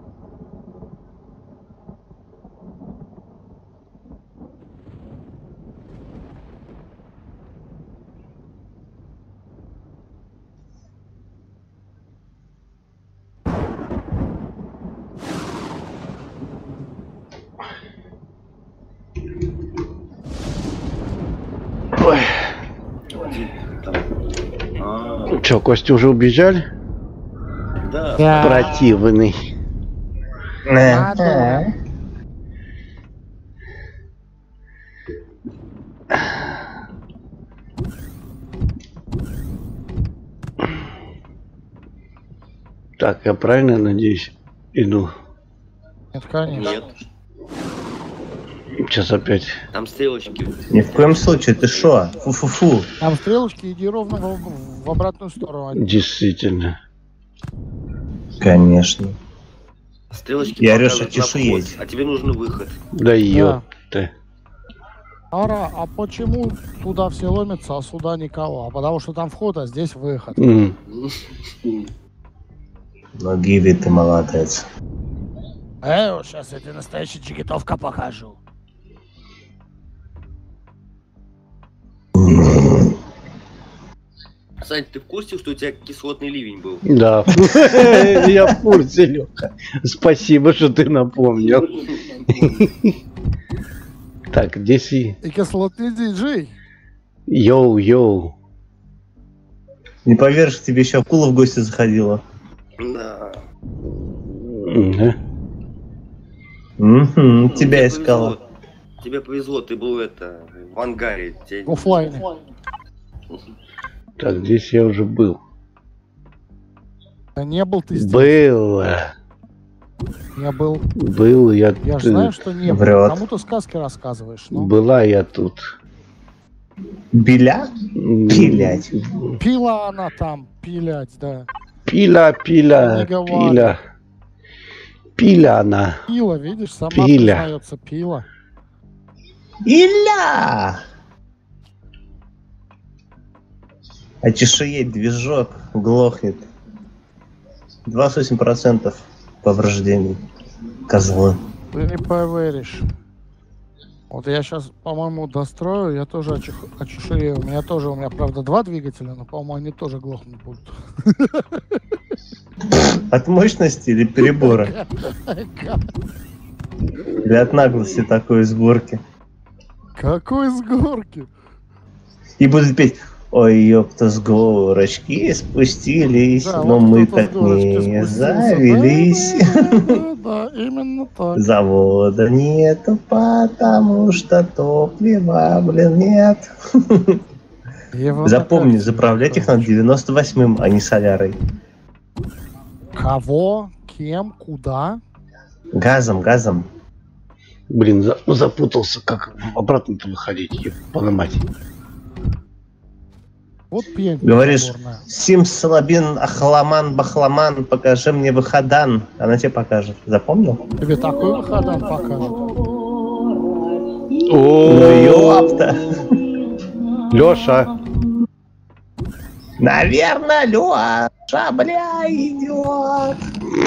B: Ой.
G: А,
B: Че, Костя уже убежали?
G: да.
A: Да.
B: Противный.
A: Ладно.
B: Так, я правильно, надеюсь, иду?
A: Нет, конечно.
G: Нет,
B: Сейчас опять.
G: там стрелочки.
D: Ни в коем случае, ты шо? Фу-фу-фу.
A: Там стрелочки, иди ровно в, в обратную сторону.
B: Действительно.
D: Конечно.
G: Стрелочки
D: Я
G: показывают
D: Рёша,
G: на
D: тише
G: вход,
D: едь.
G: а тебе нужен выход.
B: Да ёпта.
A: Ара, а почему туда все ломятся, а сюда никого? А потому что там вход, а здесь выход.
B: М.
D: Но Гиви, ты молодец.
A: Э, сейчас я тебе настоящий джигитовка покажу.
G: Сань, ты в курсе, что у тебя кислотный ливень был?
B: Да. Я в курсе, Леха. Спасибо, что ты напомнил. Так, здесь и...
A: И кислотный диджей.
B: Йоу-йоу.
D: Не поверишь, к тебе еще акула в гости заходила.
G: Да.
B: Мгм.
D: Мгм, тебя
G: Тебе
D: искала.
G: повезло. Тебе повезло, ты был это в ангаре. Тебе-
A: В оффлайне.
B: Так, здесь я уже был.
A: Да не был ты здесь.
B: Был.
A: Я был.
B: Был я...
A: Я же
B: т-
A: знаю, что не был.
D: Врет.
A: Кому ты сказки рассказываешь. Ну.
B: Была я тут.
D: Беля?
B: М,
D: Пилять.
A: Пила она там, пилять, да.
B: Пиля, пиля,
A: Не говори.
B: пиля. Пиля она.
A: Пила, видишь, сама
B: Пиля.
A: признается, пила.
D: Иля! А чешуеть движок глохнет. двадцать восемь процентов повреждений. Козлы.
A: Ты не поверишь. Вот я сейчас, по-моему, дострою, я тоже очух- очешурею. У меня тоже, у меня, правда, два двигателя, но, по-моему, они тоже глохнуть будут.
D: От мощности или перебора? Или от наглости такой сборки?
A: Какой с горки?
D: И будут петь: ой, ёпта, с горочки спустились,
A: Да,
D: но
A: вот
D: мы
A: кто-то с
D: так
A: горочки
D: не
A: спустился.
D: завелись.
A: Да, да, да, да, именно так.
D: Завода нету, потому что топлива, блин, нет.
A: Его
D: Запомни,
A: накатили,
D: заправлять их надо
A: короче.
D: девяносто восьмым, а не солярой.
A: Кого? Кем? Куда?
D: Газом, газом.
B: Блин, за- запутался, как обратно-то выходить, ебаная мать.
A: Вот пень.
D: Говоришь:
A: заборная.
D: Сим Салабин Ахламан Бахламан, покажи мне выходан. Она тебе покажет. Запомнил?
A: Тебе такой выходан покажет.
D: Ну
B: О,
D: ёпта.
B: Леша.
D: Наверное, Лёша, бля, идет.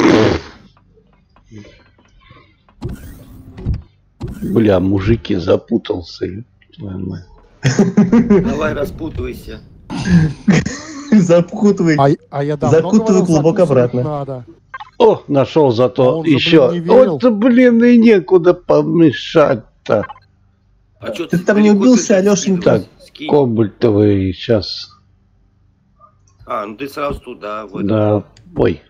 B: Бля, мужики, запутался. еб твою мать.
G: Давай распутывайся.
D: Запутывай.
A: А, а я давно
D: Закутываю
A: говорил,
D: клубок
A: закусывать
D: обратно.
A: Надо.
B: О, нашел
A: А
B: зато
A: он же,
B: еще.
A: блин, не верил.
B: Вот, блин, и некуда помешать-то.
G: А чё,
D: Ты там не
G: далеко
D: убился,
G: бежишь?
D: Алёшенька?
B: Так,
G: Скинь.
B: Кобальтовый сейчас.
G: А, ну ты сразу туда, в, этот,
B: Да, ой.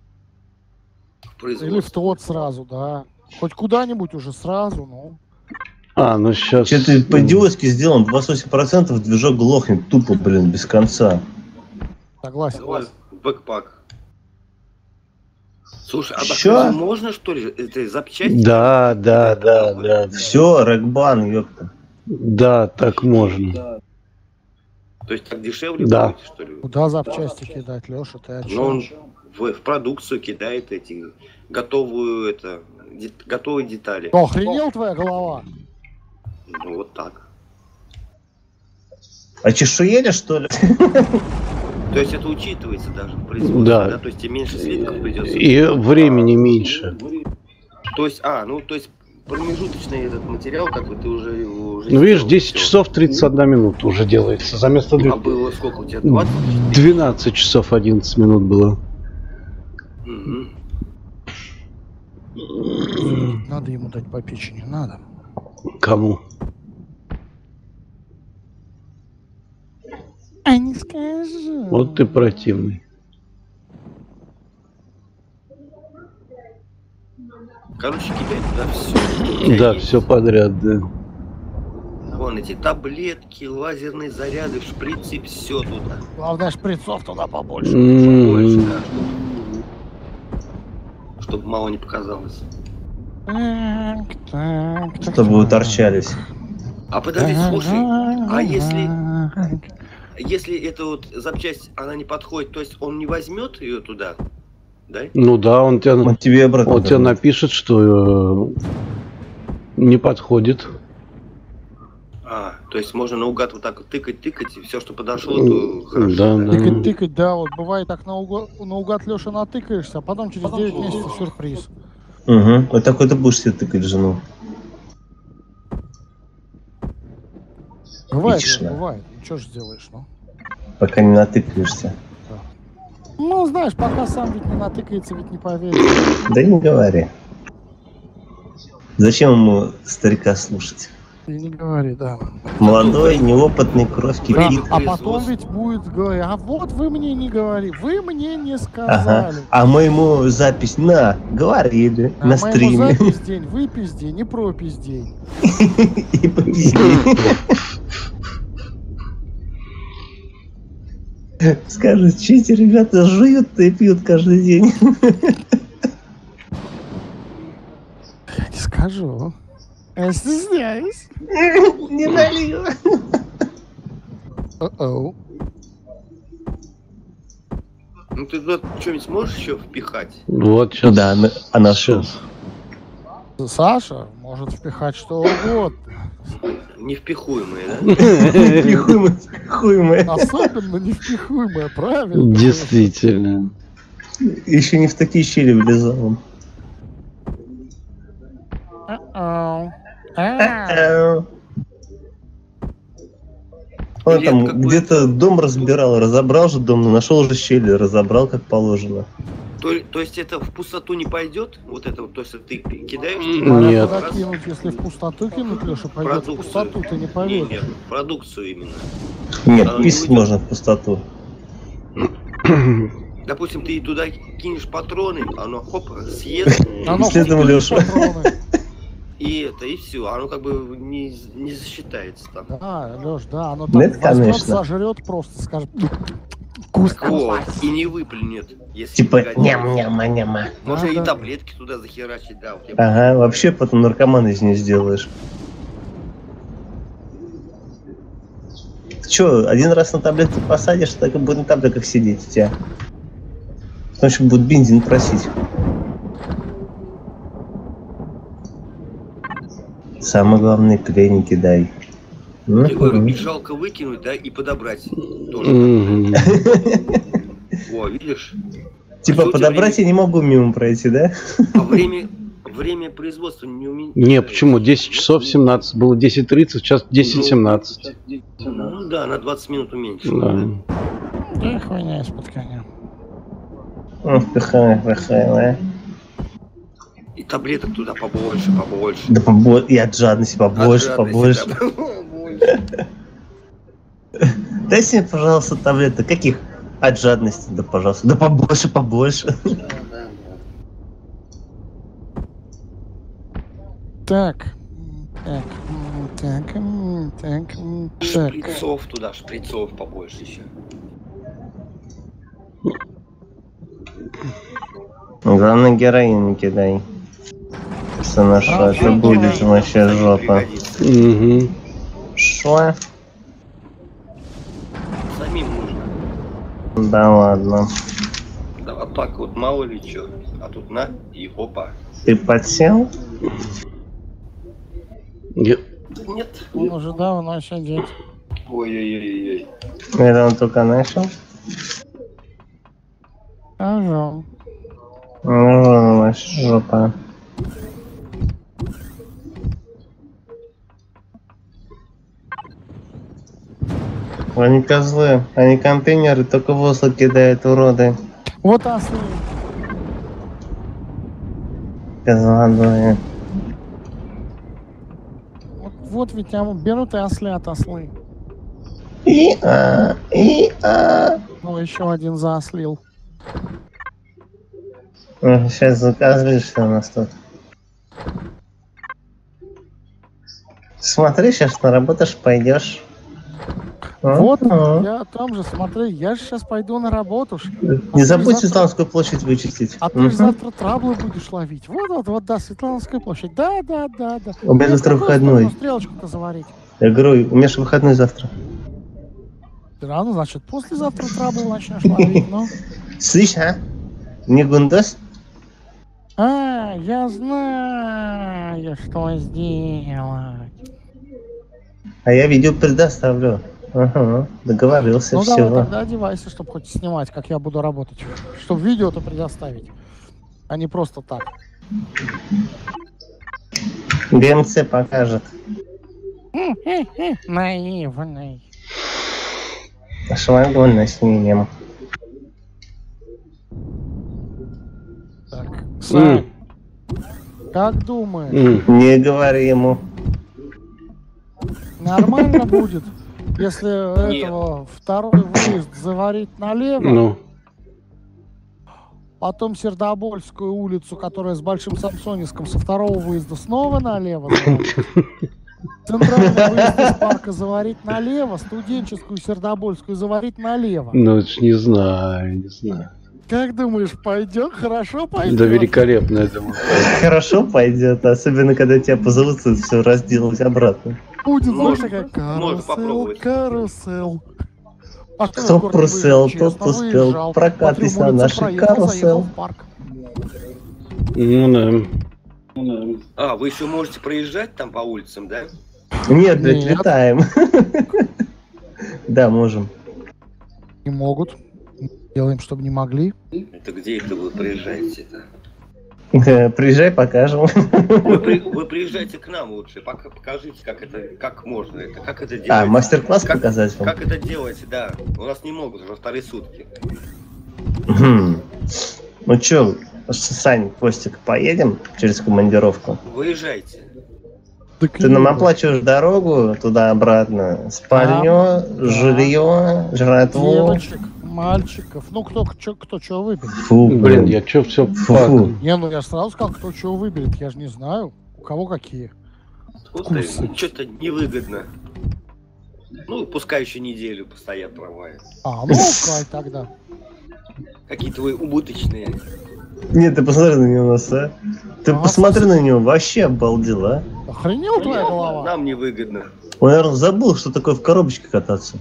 G: в
A: Или в
G: производство.
A: тот сразу, да. Хоть куда-нибудь уже сразу, ну.
B: А, ну сейчас.
D: Че ты по-идиотски сделан, двадцать восемь процентов движок глохнет тупо, блин, без конца.
A: Согласен.
G: Давай, бэкпак. Слушай, а
D: Чё?
G: так можно, что ли, это запчасти?
B: Да, да, да, да.
D: Все, рэкбан, ёпта.
B: Да, так можно.
G: То есть так дешевле
B: Да.
G: будет, что ли?
A: Куда запчасти кидать, Леша, ты о
G: Но
A: чем?
G: он в, в продукцию кидает эти готовую это де- готовые детали.
A: Что, охренел твоя голова?
G: Ну вот так.
D: А чешуели, что ли?
G: То есть это учитывается даже в производстве,
B: Да.
G: да? То есть тебе меньше слитков придется.
B: И времени меньше.
G: То есть, а, ну то есть промежуточный этот материал, как бы ты уже его уже
B: Ну видишь,
G: сделал,
B: десять
G: всё.
B: часов тридцать одна минута уже делается. За место
G: А было сколько у тебя? двадцать?
B: двенадцать часов одиннадцать минут было.
G: Мгм.
A: Надо ему дать по печени, надо.
B: Кому?
A: А не скажу.
B: Вот ты противный.
G: Короче, кидай туда все.
B: Да, все подряд, да.
G: Вон эти таблетки, лазерные заряды, шприцы, все туда.
A: Главное, шприцов туда побольше.
B: М,
G: Побольше, да, чтобы, чтобы мало не показалось.
A: Так, так, так,
D: Чтобы вы
A: так.
D: торчались.
G: А подожди, слушай, а если,
A: Так.
G: если эта вот запчасть, она не подходит, то есть он не возьмет ее туда, да?
B: Ну да, он тебя,
D: Он тебе обратно.
B: он тебя
D: вернет.
B: напишет, что э, не подходит.
G: А, то есть можно наугад вот так вот тыкать, тыкать, и все, что подошло, то хорошо.
B: Да, да.
A: Тыкать, тыкать, да, вот бывает так наугад, наугад Леша, натыкаешься, а потом через девять месяцев сюрприз.
D: Угу. Вот такой ты будешь себе тыкать жену.
A: Бывает,
D: Видишь,
A: Леш,
D: да.
A: бывает. Ну, что ж сделаешь, ну?
D: Пока не натыкаешься.
A: Ну, знаешь, пока сам ведь не натыкается, ведь не поверит.
D: Да не говори. Зачем ему старика слушать?
A: И не говори, да.
D: Молодой, неопытный, кровь
A: Да,
D: кипит.
A: а потом ведь будет говорить, а вот вы мне не говорили, вы мне не
D: Ага.
A: сказали.
D: А мы ему запись на говорили
A: А
D: на
A: мы ему
D: стриме.
A: запись день, вы пиздень, не про пиздень.
D: И попиздили. Скажут, что эти ребята жуют и пьют каждый день.
A: Я не скажу. Я стесняюсь.
D: Не налью.
A: О-оу.
G: Ну ты туда что-нибудь сможешь еще впихать?
B: Вот сейчас.
D: Да, она, она шел.
B: Сейчас.
A: Саша может впихать что угодно.
G: Невпихуемые, да?
D: Пихуемые, пихуемые.
A: Особенно невпихуемое, правильно?
B: Действительно.
D: Еще не в такие щели влезал.
A: О-оу. А.
D: Он
G: Или
D: там
G: это какой-то-
D: где-то дом разбирал, разобрал же дом, нашел уже щели, разобрал как положено.
G: То, то есть это в пустоту не пойдет? Вот это вот, то есть ты кидаешь?
A: Смотря
B: Нет.
A: куда кинуть, если в пустоту кинуть, Леша, пойдет в
G: Продукцию.
A: пустоту, ты не
G: Нет,
A: поверишь.
G: нет, продукцию именно.
D: Нет,
G: А,
D: писать
G: не
D: можно в пустоту.
G: Допустим, ты туда кинешь патроны, оно хоп, съест,
A: Оно
D: Следом
A: втыкает
D: Леша.
A: патроны.
G: и это, и все. Оно как бы не, не засчитается там.
A: Да, Леш, да, оно
D: Ну,
A: там
D: это
A: возьмет,
D: конечно.
A: сожрет просто, скажет, вкусно.
G: Вот, и не выплюнет, если
D: Типа
G: не годится.
D: ням-няма-няма.
G: Можно
A: Да,
G: и
A: да.
G: таблетки туда захерачить, да. Вот я
D: Ага, вообще потом наркоман из нее сделаешь. Ты чё, один раз на таблетку посадишь, так и будет на таблетках сидеть у тебя. Потом еще будет бензин просить. Самое главное, клей не кидай. Ну,
G: Я говорю,
D: мгм.
G: их жалко выкинуть, да, и подобрать тоже.
B: Мгм.
G: О, видишь?
D: Типа
G: Что у тебя
D: подобрать я не могу мимо пройти, да?
G: А время, время производства не уменьшается.
B: Не, почему? десять часов семнадцать. Было десять тридцать, сейчас десять семнадцать.
G: Ну да, на двадцать минут уменьшилось.
B: Да.
G: Да.
A: Да хуйня из-под коня.
D: Ох, пихай, пихай, да.
G: И таблеток туда побольше, побольше.
D: Да побо- и от жадности побольше,
G: От
D: побольше.
G: жадности, да, побольше.
D: Дайте мне, пожалуйста, таблеток. Каких? От жадности, да, пожалуйста. Да побольше, побольше.
A: Так. Так. м, Так. м, Так. м, Так.
G: Шприцов туда, шприцов побольше еще.
D: Главное, героин не кидай. Что на что,
A: А,
D: это
A: ну,
D: будет
A: давай.
D: вообще
G: Кстати,
D: жопа.
G: пригодится.
B: Мгм.
D: Шо?
G: Самим нужно.
D: Да ладно.
G: Да, а так вот мало ли что. А тут на и опа.
D: Ты подсел?
B: Я-
G: Нет.
A: Он уже давно сидит.
G: Ой-ой-ой-ой.
D: Это он только начал?
A: Скажу.
D: Ну, вообще жопа. Они козлы, они контейнеры только в воздух кидают, уроды.
A: Вот ослы.
D: Козлодои.
A: Вот, вот ведь там берут и ослят ослы.
D: И а, и а.
A: Ну, еще один заослил.
D: Сейчас заказываешь, что у нас тут. Смотри, сейчас наработаешь, пойдешь.
A: Вот,
D: Ага.
A: я там же, смотри, я же сейчас пойду на работу. ж.
D: Не забудь
A: завтра-
D: Светланскую площадь вычистить.
A: А ты
D: Мгм.
A: же завтра траблы будешь ловить. Вот, вот, вот, да, Светлановская площадь. Да, да, да, да.
D: У меня
A: Нет,
D: завтра
A: в какую
D: выходной.
A: сторону стрелочку-то заварить.
D: Я говорю, у меня же выходной завтра.
A: Да, ну, значит, послезавтра траблы начнешь ловить, ну.
D: Слышь, а? Не гундос?
A: А, я знаю, что сделать.
D: А я видео предоставлю. Ага, договорился,
A: Ну
D: все.
A: давай тогда одевайся, чтобы хоть снимать, как я буду работать. Чтобы видео-то предоставить, а не просто так.
D: ГМЦ покажет.
A: Наивный.
D: Шлагольно снимем.
A: Так, Сань, как думаешь,
D: Не говори ему.
A: нормально будет, если этого второй выезд заварить налево,
B: Ну,
A: потом Сердобольскую улицу, которая с Большим Самсоневском, со второго выезда снова налево заварить? Центральный выезд из парка заварить налево, студенческую Сердобольскую заварить налево.
B: ну, это ж не знаю, не знаю.
A: Как думаешь, пойдет? Хорошо пойдет?
B: Да великолепно, я думаю.
D: Хорошо пойдет, особенно когда тебя позовут все разделать обратно.
A: Будет, знаешь,
G: Можно-
A: такая
G: можно
A: карусел,
G: попробовать.
A: карусел. А кто
D: Кто
A: в город
D: прусел,
A: выезжал?
D: тот
A: Честно,
D: успел.
A: выезжал.
D: Прокатись
A: По трем
D: на
A: улицам
D: нашей
A: проехал, заехал
D: карусел.
A: в парк.
B: Ну да.
G: А, вы еще можете проезжать там по улицам, да?
D: Нет, блядь,
A: Нет.
D: летаем. Да, можем.
A: Не могут. Делаем, чтобы не могли.
G: Это где это вы проезжаете-то?
D: Приезжай, покажем.
G: Вы, при- вы приезжайте к нам лучше, пока покажите, как это, как можно это, как это делать.
D: А, мастер-класс
G: как,
D: показать вам?
G: Как это делать, да. У нас не могут уже вторые сутки.
D: Хм. Ну чё, Сань, Костик, поедем через командировку?
G: Выезжайте.
A: Так
D: Ты нам оплачиваешь дорогу туда-обратно, спальню, жилье, жратву.
A: Девочек, мальчиков. Ну, кто чё, кто что выберет.
D: Фу,
B: Блин, я чё все
D: Фу-фу.
A: Не, ну я сразу сказал, кто чего выберет. Я же не знаю, у кого какие. Вкусы.
G: Что-то невыгодно. Ну, пускай еще неделю постоят трамваи.
A: А, ну кай тогда.
G: Какие-то вы убыточные.
D: Нет, ты посмотри на него, а? Ты
A: А,
D: посмотри на него, вообще обалдел, а?
A: Охренела твоя голова?
G: Нам невыгодно.
D: Он, наверное, забыл, что такое в коробочке кататься.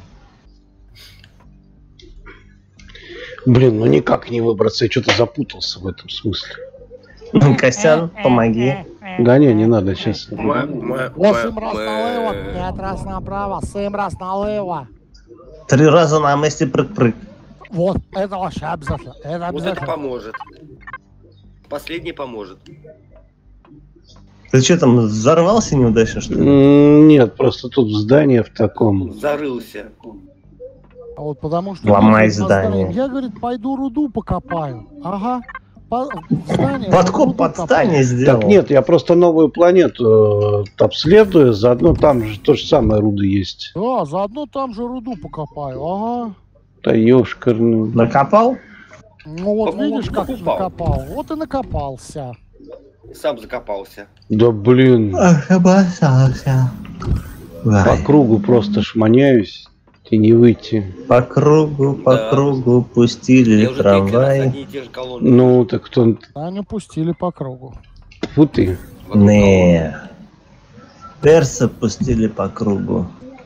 B: Блин, ну никак не выбраться, я что-то запутался в этом смысле.
D: Костян, помоги.
B: Да не, не надо, сейчас.
A: Восемь раз налево, пять раз направо, семь раз налево.
D: Три раза на месте прыг-прыг.
A: Вот, это вообще обязательно. Это
G: Вот это
A: обязательно.
G: поможет. Последний поможет.
D: Ты что там, взорвался неудачно, что ли?
B: М, Нет, просто тут здание в таком.
G: Зарылся.
A: А вот потому что...
D: Ломай
A: я, говорит,
D: здание.
A: Я, говорит, пойду руду покопаю. Ага. По, в здание,
D: Подкоп
A: руду
D: под
A: копаю.
D: здание сделал.
B: Так нет, я просто новую планету э, обследую, заодно там же то же самое руды есть.
A: Да, заодно там же руду покопаю. Ага.
B: Да ёшкарный.
D: Накопал?
A: Ну вот
G: Покупал.
A: видишь, как
G: Покупал.
A: накопал. Вот и накопался.
G: Сам закопался.
B: Да блин,
H: Ах, обоссался.
B: по кругу просто шманяюсь и не выйти.
D: По кругу, по
G: Да.
D: кругу пустили
G: Я уже третий раз
D: трамвай.
G: одни и те же колонны.
B: Ну, так кто...
A: Они пустили по кругу.
B: Фу ты.
G: в одну
D: Не. Перса пустили по кругу.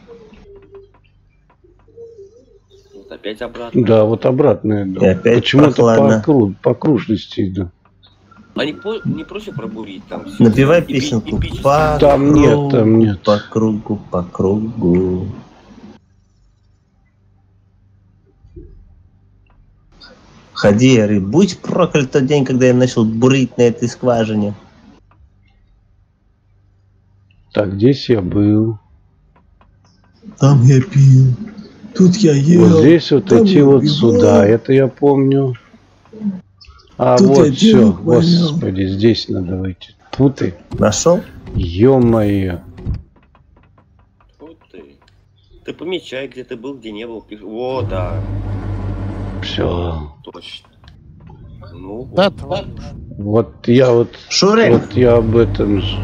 G: колонну. Вот опять обратно.
B: Да, вот обратно иду.
D: И опять
B: Почему-то
D: прохладно.
B: по, кру... по кружности иду.
G: Они по- не проще пробурить там все.
D: Напевай песенку. По
B: Там
D: кругу,
B: нет, там нет.
D: По кругу, по кругу. Ходи, Ари, будь проклят тот день, когда я начал бурить на этой скважине.
B: Так, здесь я был.
H: Там я пил. Тут я ел.
B: Вот здесь вот
H: там
B: идти
H: я
B: вот
H: убивал.
B: сюда, это я помню. А
H: Тут
B: вот
H: я
B: все,
H: денег вонял.
B: господи, здесь надо выйти. Фу ты,
D: Нашел?
B: ё-моё.
G: Вот ты. Ты помечай, где ты был, где не был. Пиш- О, да,
B: Все.
G: точно. Ну,
A: Да, тварь.
B: Вот я вот,
D: Шурик?
B: вот я об этом же.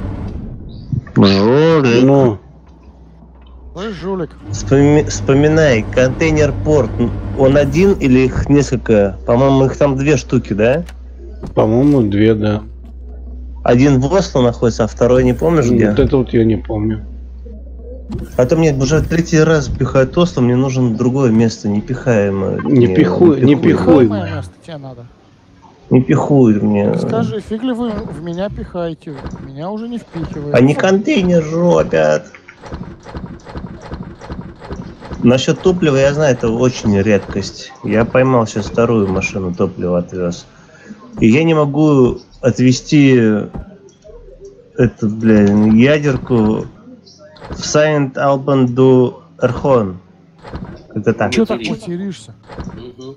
D: Жорик.
B: Ну,
A: Ой, жулик.
D: Вспоми- Вспоминай, контейнер-порт, он один или их несколько? По-моему, их там две штуки, да?
B: по-моему, две, да.
D: Один в Осло находится, а второй не помнишь где?
B: Вот это вот я не помню.
D: А то мне уже третий раз пихают Осло, мне нужно другое место, не пихаемо.
B: Не
D: мне,
B: пихуй- не пихуй.
A: Какое место тебе надо?
D: Не пихуют мне.
A: Скажи, фиг ли вы в меня пихаете? Меня уже не впихивают.
D: Они контейнер жопят. Насчет топлива я знаю, это очень редкость. Я поймал сейчас вторую машину топлива отвез. И я не могу отвезти эту, блин, ядерку в Сайент Албан до Эрхон. Это так.
A: Че так материшься?
G: Мгм.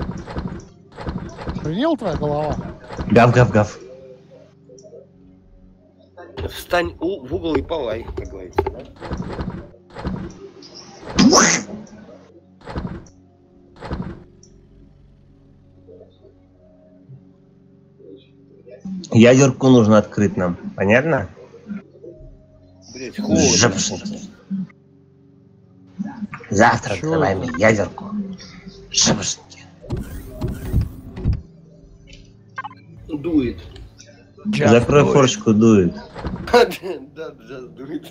A: Принял твоя голова?
D: Гав-гав-гав.
G: Встань у- в угол и полай, как говорится, да?
D: Ядерку нужно открыть нам. Понятно?
G: Блять, холодно.
D: Жопшники. Завтра
A: Чё
D: открываем
A: это?
D: ядерку. Жопшники.
G: Дует.
D: Закрой форчку, дует.
G: Да, да, дует.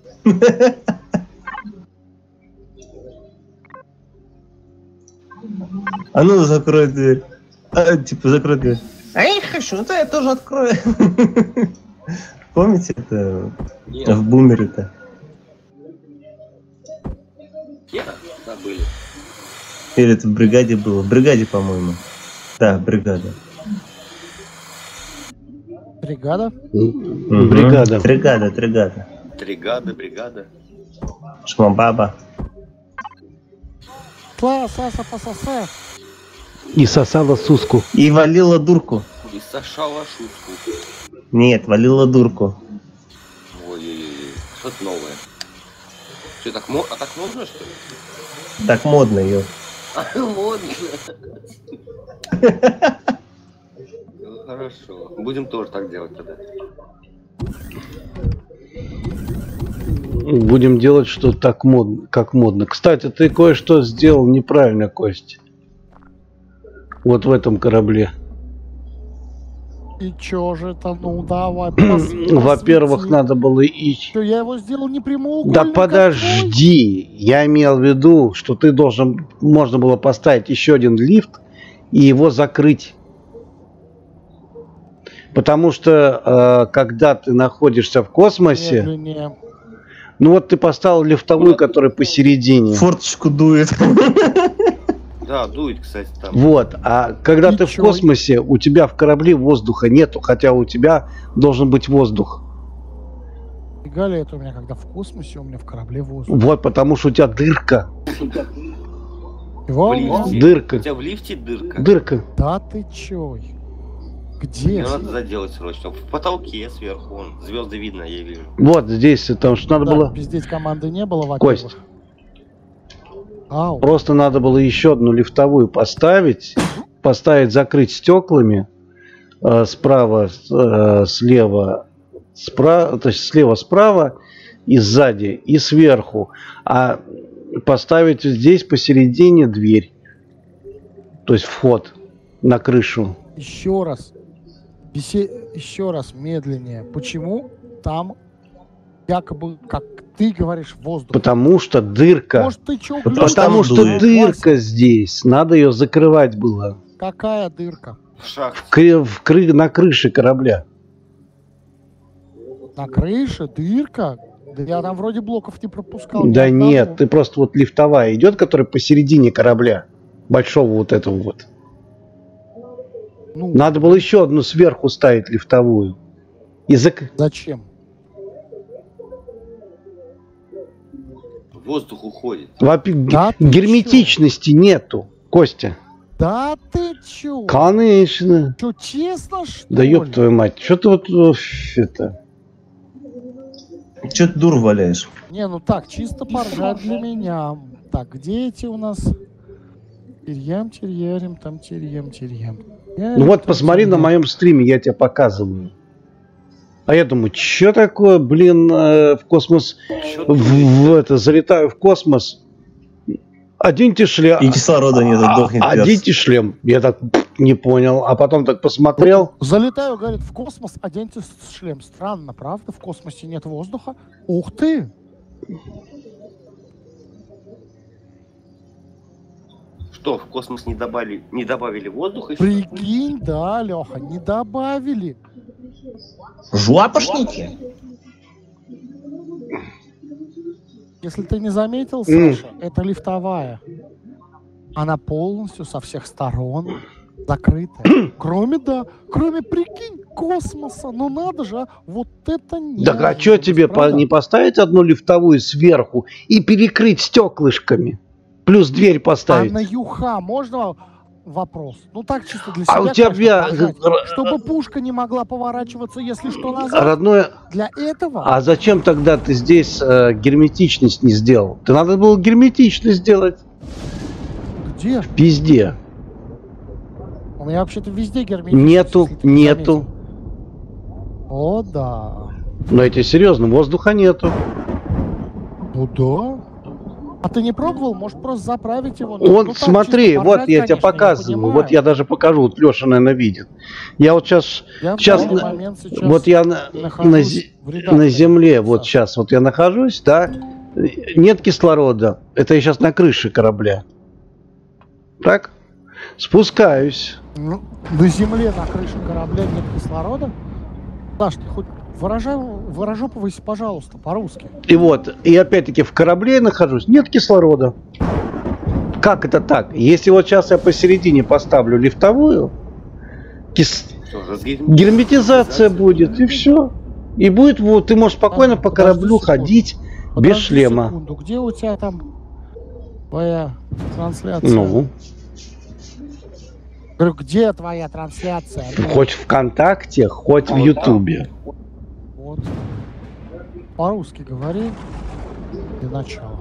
D: А ну закрой дверь. А, типа закрой дверь. А я не хочу, ну то я тоже открою. Помните это
G: Нет,
D: в бумере-то?
G: те забыли.
D: Или это в бригаде было? В бригаде, по-моему. Да, бригада.
A: Бригада?
B: М, Бригада.
D: Бригада, бригада.
G: Бригада, бригада.
D: Шмабаба.
A: Сла, саса, пососе.
B: И сосала суску.
D: И валила дурку.
G: И сошала шутку.
D: Нет, валила дурку.
G: Ой-ой-ой, что-то новое. Что, так, мо... а так можно, что ли?
D: Так модно ее.
G: А, модно. Ну, хорошо. Будем тоже так делать тогда.
B: Будем делать, что так модно, как модно. Кстати, ты кое-что сделал неправильно, Кость. Вот в этом корабле.
A: И чё же это? Ну давай.
B: Во-первых, надо было и...
A: Что, я его сделал не прямоугольным?
B: Да
A: как
B: подожди, я имел в виду, что ты должен, можно было поставить еще один лифт и его закрыть. Потому что, э, когда ты находишься в
A: твой?
B: космосе,
A: Медленнее.
B: ну вот ты поставил лифтовую, которая посередине.
D: Форточку дует.
G: Да, дует, кстати, там.
B: Вот, а когда
A: И
B: ты в
A: чё?
B: космосе, у тебя в корабле воздуха нету, хотя у тебя должен быть воздух.
A: Фига ли это у меня, когда в космосе, у меня в корабле воздух.
B: Вот, потому что у тебя дырка.
A: Его?
G: В лифте.
B: Дырка.
G: У тебя в лифте дырка.
B: Дырка.
A: Да ты чё? Где?
G: Ее надо заделать срочно. В потолке сверху, вон. Звезды видно, я вижу.
B: Вот здесь, потому что надо
A: Да,
B: было...
A: пиздеть команды не было, во-первых.
B: Кость.
A: Ау.
B: Просто надо было еще одну лифтовую поставить, поставить, закрыть стеклами э, справа, э, слева, справа, то есть слева, справа и сзади и сверху, а поставить здесь посередине дверь, то есть вход на крышу.
A: Еще раз. Бесе... Еще раз медленнее. Почему там якобы, как ты говоришь, воздух?
B: Потому что дырка.
A: Может, ты чё,
D: Потому
A: глюк?
B: Потому что
D: дует.
B: дырка здесь, надо ее закрывать было.
A: Какая дырка?
G: В шахте.
B: В кры- в кры- на крыше корабля.
A: На крыше? Дырка? Да я там вроде блоков не пропускал. ни
B: Да
A: одного.
B: нет, ты просто вот лифтовая идет, которая посередине корабля. Большого вот этого вот.
A: Ну,
B: Надо было еще одну сверху ставить лифтовую. И зак...
A: зачем?
G: Воздух уходит.
B: Во-пе-
A: Да ты
B: Герметичности нету, Костя.
A: Да ты чё?
B: Конечно.
A: Чё, честно, что
B: Да
A: ли?
B: ёб твою мать. Что ты вот э, это...
D: Че ты дур валяешь?
A: Не, ну так, чисто поржать для меня. Так, где эти у нас? Терьем, терьерим, там терьем, терьем.
B: Ну вот посмотри на моем стриме, я тебе показываю. А я думаю, что такое, блин, э, в космос,
G: Чё
B: в,
G: дует?
B: в это, залетаю в космос, оденьте шлем,
D: И кислорода нет,
B: а-
D: сдохнет перс.
B: оденьте шлем. Я так не понял, а потом так посмотрел.
A: Залетаю, говорит, в космос, оденьте с- шлем. Странно, правда? В космосе нет воздуха. Ух ты!
G: Что, в космос не добавили, не добавили воздуха? и что?
A: Прикинь, да, Леха, не добавили.
D: Жлапошники?
A: Если ты не заметил,
B: М.
A: Саша, это лифтовая. Она полностью со всех сторон закрытая. Кроме, да, кроме, прикинь, космоса. Ну надо же, а, вот это не.
B: Так а что тебе по- не поставить одну лифтовую сверху и перекрыть стеклышками? Плюс дверь
A: А
B: поставить.
A: на юха можно вопрос? Ну так чисто для
B: А
A: себя.
B: у тебя,
A: конечно,
B: р-
A: познать. Чтобы пушка не могла поворачиваться, если что, назад.
B: Родное,
A: Для этого.
B: а зачем тогда ты здесь э, герметичность не сделал? Ты надо было герметичность сделать
A: Где?
B: везде.
A: У меня вообще-то везде герметично.
B: Нету, нету.
A: О, да.
B: Но я тебе серьезно, воздуха нету.
A: Ну да. А ты не пробовал? Может, просто заправить его?
B: Он,
A: Ну, так,
B: смотри,
A: чисто
B: вот
A: поржать,
B: я тебе
A: конечно,
B: показываю.
A: понимаю.
B: Вот я даже покажу. Вот Леша, наверное, видит. Я вот сейчас,
A: Я в
B: сейчас,
A: данный
B: на-
A: момент сейчас
B: вот я на,
A: нахожусь
B: на, зе-
A: в редакторе.
B: на земле, вот
A: Саша.
B: сейчас, вот я нахожусь, да. Нет кислорода. Это я сейчас на крыше корабля. Так? Спускаюсь.
A: Ну, на земле, на крыше корабля нет кислорода? Саш, ты хоть выражай, выражопывайся, пожалуйста, по-русски.
B: И вот, и опять-таки в корабле я нахожусь, нет кислорода. Как это так? Если вот сейчас я посередине поставлю лифтовую, кис-
G: Что, разгерметизация
B: герметизация будет, и все. И будет, вот, ты можешь спокойно
A: Подожди,
B: по кораблю
A: подожди
B: ходить без
A: Подожди
B: шлема.
A: секунду, где у тебя там твоя трансляция?
B: Ну,
A: Говорю, где твоя трансляция?
B: хоть ВКонтакте, хоть в Ютубе.
A: Вот. По-русски говори для начала.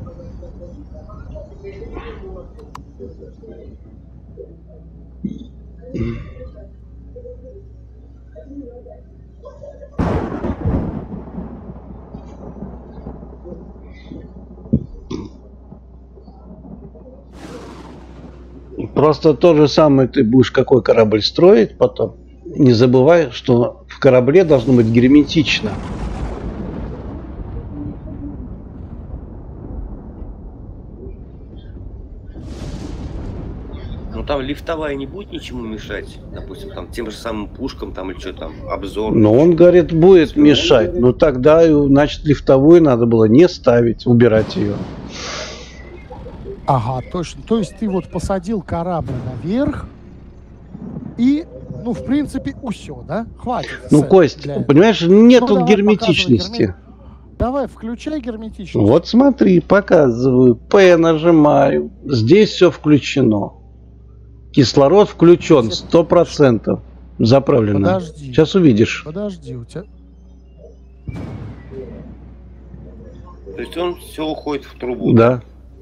B: Просто то же самое ты будешь какой корабль строить потом. Не забывай, что в корабле должно быть герметично.
G: Ну там лифтовая не будет ничему мешать, допустим, там тем же самым пушкам там или что там, обзор.
B: Но он говорит, будет мешать. Ну тогда, значит, лифтовую надо было не ставить, убирать ее.
A: Ага, точно. То есть ты вот посадил корабль наверх и, ну, в принципе, усё, да? Хватит.
B: Ну,
A: с-
B: Кость,
A: для-
B: понимаешь, нет
A: Ну,
B: тут
A: давай,
B: герметичности.
A: показывай герме- Давай, включай герметичность.
B: Вот смотри, показываю. П нажимаю. Здесь все включено. Кислород включен, сто процентов заправлено.
A: Подожди.
B: Сейчас увидишь.
A: Подожди, у тебя...
G: То есть он все уходит в трубу.
B: Да.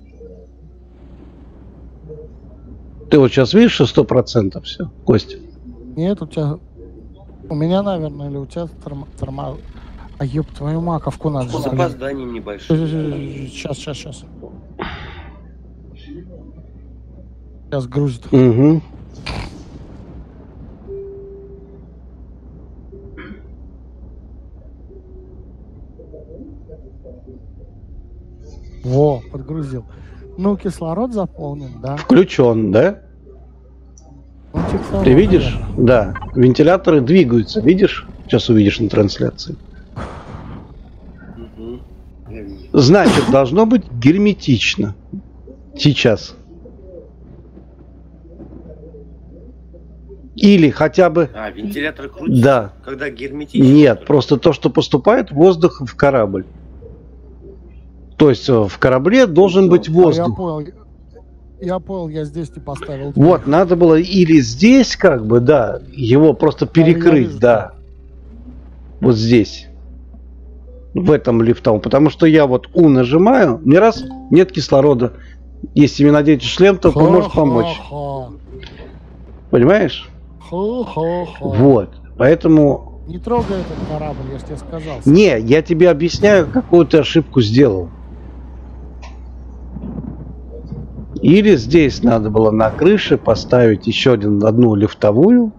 B: Ты вот сейчас видишь, что сто процентов все, Костя?
A: Нет, у тебя... У меня, наверное, или у тебя термо... термо- А ёб твою маковку надо
G: С
A: залить.
G: опозданием небольшим.
A: Сейчас, сейчас, сейчас. Сейчас грузит.
B: Угу.
A: Во, подгрузил. Ну, кислород заполнен, да?
B: Включен, да?
A: Ну, кислород,
B: Ты видишь?
A: наверное.
B: Да. Вентиляторы двигаются, видишь? Сейчас увидишь на трансляции.
G: Мгм. Я вижу.
B: Значит, должно быть герметично. Сейчас. Или хотя бы...
G: А, вентилятор крутится?
B: Да.
G: Когда герметично?
B: Нет, просто то, что поступает воздух в корабль. То есть э, в корабле должен быть
A: А, я
B: воздух.
A: понял. Я понял, я здесь не поставил.
B: Вот, надо было или здесь, как бы, да, его просто
A: я
B: перекрыть,
A: вижу,
B: да. Вот здесь. В этом лифтовом. Потому что я вот У нажимаю, мне раз, нет кислорода. Если мне надеть шлем, то поможет помочь.
A: Ха-ха-ха.
B: Понимаешь?
A: Ха-ха-ха.
B: Вот. Поэтому...
A: Не трогай этот корабль, я же тебе сказал.
B: Не, я тебе объясняю, какую ты ошибку сделал. Или здесь надо было на крыше поставить еще один, одну лифтовую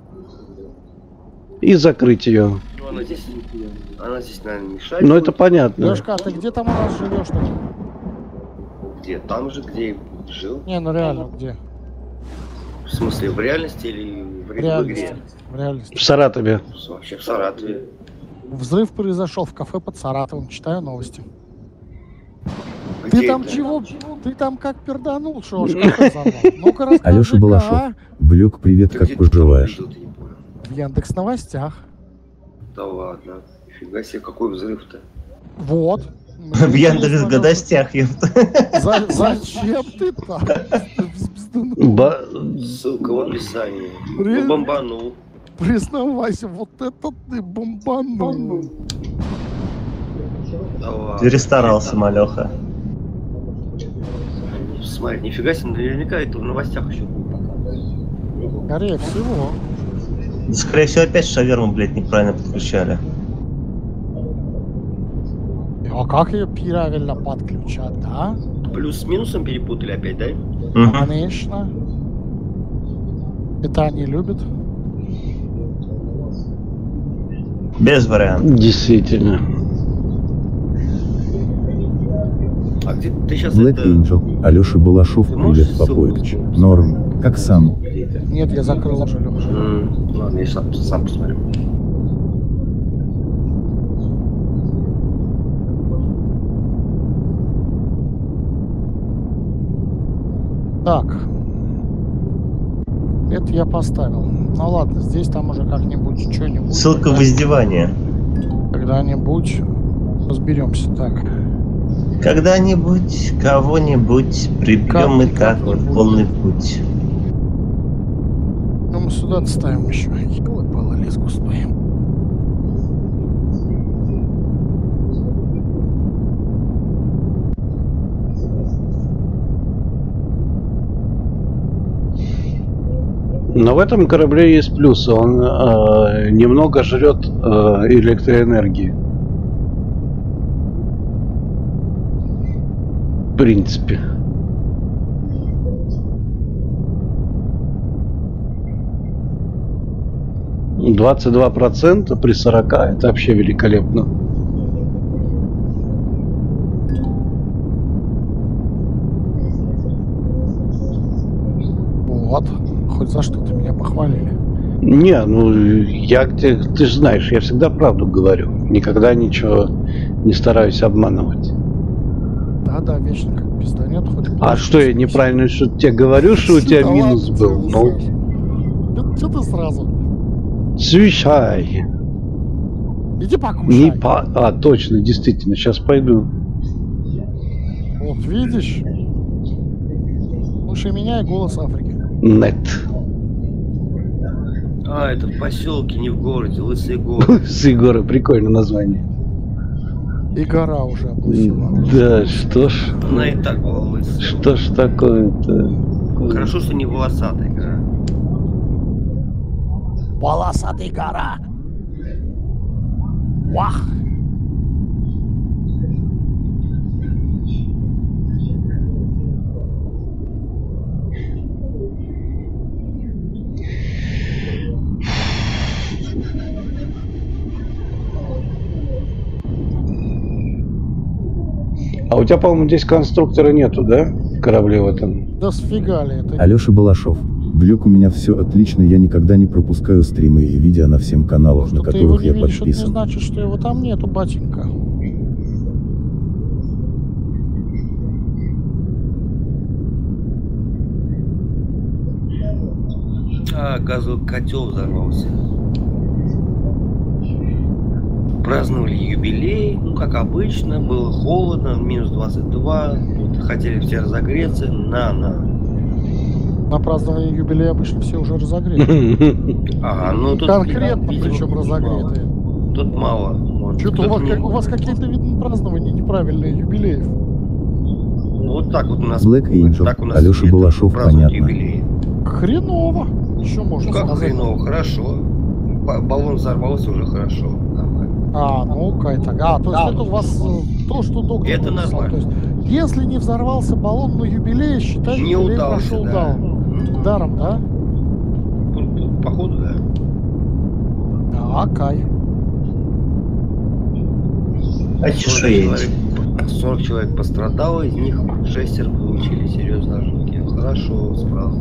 B: и закрыть ее.
G: Ну, она здесь, она здесь, наверное, мешает.
B: Ну это понятно.
A: Лешка, а ты где там у нас живешь-то?
G: Где? Там же, где и жил.
A: Не, ну реально, где?
G: В смысле, в реальности или в,
A: В
G: в
A: реальности.
G: игре?
A: В реальности.
B: В Саратове.
G: Вообще в Саратове.
A: Взрыв произошел в кафе под Саратовым. Читаю новости. Ты
G: Где
A: там
G: это?
A: чего? Ты там как перданул, что аж как взорвал? Ну-ка расскажи-ка,
C: Алеша Балашов.
A: а?
C: Блек, привет,
G: Ты
C: как
G: где ты там
C: поживаешь?
G: видел, ты не понял?
A: В Яндекс новостях.
G: Да ладно. Фига себе, какой взрыв-то.
A: Вот.
D: В Яндекс Годостях, ёпта.
A: За- Зачем ты так? Взбздынул.
B: Ба-
G: Ссылка в описании.
A: Блин.
G: Ну, бомбанул.
A: Признавайся, вот это ты бомбанул.
G: Да ладно.
D: Перестарался, малёха.
G: Смотри, нифига себе, наверняка это в новостях еще будет показывать.
A: Скорее всего.
D: Да, скорее всего, опять шаверму, блядь, неправильно подключали.
A: А как ее правильно подключать, да?
G: Плюс с минусом перепутали опять, да?
D: Мгм.
A: Конечно. Это они любят.
D: Без вариантов.
B: Действительно.
G: А где ты сейчас
C: Black
G: это...
C: Angel, Алеша Балашов,
G: Ты можешь
C: привет,
G: ссылку
C: Попович.
G: скинуть?
C: Норм, как сам?
A: Нет, я закрыл уже, Леша.
G: М, Ладно, я сам, сам посмотрю.
A: Так. Это я поставил. Ну ладно, здесь там уже как-нибудь что-нибудь.
D: Ссылка в издевание.
A: Когда-нибудь разберемся. Так.
D: Когда-нибудь кого-нибудь прибьем и так вот в полный путь.
A: Ну мы сюда ставим еще. Вот было лес, господи.
B: Но в этом корабле есть плюс. Он э, немного жрет э, электроэнергии. В принципе. двадцать два процента при сорока это вообще великолепно.
A: Вот. Хоть за что-то меня похвалили.
B: Не, ну я где, ты же знаешь, я всегда правду говорю. Никогда ничего не стараюсь обманывать.
A: Да-да, вечно как пизданет. Хоть
B: А что, я неправильно что тебе говорю, что у тебя
A: Да
B: минус
A: ладно
B: был?
A: тебе,
B: Ну,
A: Саш. Чё ты сразу?
B: свищай.
A: Иди покушай.
B: Не по... А, точно, действительно, сейчас пойду.
A: Вот видишь? Слушай меня и голос Африки.
B: Нет.
G: А, это в поселке, не в городе, Лысый город.
B: С Егора, прикольное название.
A: И гора уже облысила.
B: Да, что ж,
G: Она и так была лысая.
B: что ж такое-то?
G: Хорошо, что не волосатая гора.
A: Волосатый гора. Вах!
B: А у тебя, по-моему, здесь конструктора нету, да? В корабле в этом.
A: Да сфига ли это?
C: Алеша Балашов. Блек, у меня все отлично, я никогда не пропускаю стримы и видео на всем каналах, на
A: Что ты его
C: которых
A: не
C: я
A: видишь, это не
C: подписан.
A: значит, что его там нету, батенька.
G: А, газовый котел взорвался. Праздновали юбилей, ну как обычно, было холодно, минус двадцать два, тут хотели все разогреться, на-на.
A: На празднование юбилея обычно все уже разогреты.
G: Ага, ну тут...
A: Конкретно,
G: видимо,
A: причем
G: мало.
A: разогретые.
G: Тут мало. Может,
A: Что-то у
G: кто-то
A: вас,
G: не-
A: как- у вас какие-то, видно, празднования неправильные юбилеев.
G: Ну, вот так вот у нас...
C: Black Angel,
G: так у нас
C: Алеша
G: это,
C: Балашов,
G: празднуют
C: понятно.
G: юбилей.
A: Хреново. Еще можно
G: Ну как
A: сказать.
G: хреново, хорошо. Ба- Баллон взорвался уже хорошо. Нормально.
A: А, ну-ка, это. А, то есть это у вас э, то, что доктор
G: Это
A: написал.
G: нормально.
A: То есть, если не взорвался баллон на юбилее, считай,
G: Не
A: юбилей
G: удался,
A: прошел
G: да.
A: даун. Даром, да?
G: По- по- Походу, да.
A: Да, кай.
D: А
G: сорок
D: чешуеть.
G: человек, сорок человек пострадало, из них шестеро получили серьезные ожоги. Хорошо, справа.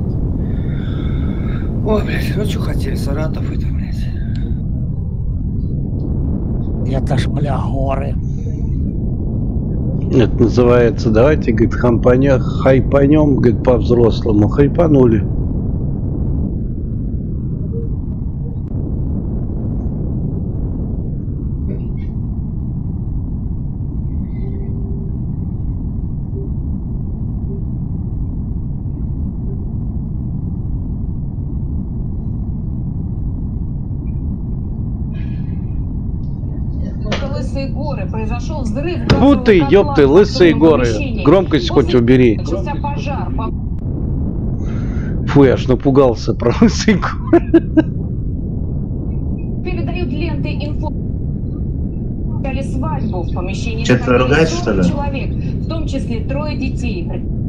G: Ой, блядь, ну что хотели, Саратов это, блядь.
A: Это ж, бля, горы.
B: Это называется, давайте, говорит, хампаня, хайпанем, говорит, по-взрослому. Хайпанули.
I: Лысые горы. Произошел взрыв.
B: Фу ты, ёпты, лысые горы. Громкость хоть убери.
I: Начался пожар. По-
B: Фу, я аж напугался про лысые горы.
I: Передают ленты инфо. Дали свадьбу в помещении.
D: Чё, ты ругаешься, что ли?
I: Человек, в том числе трое детей.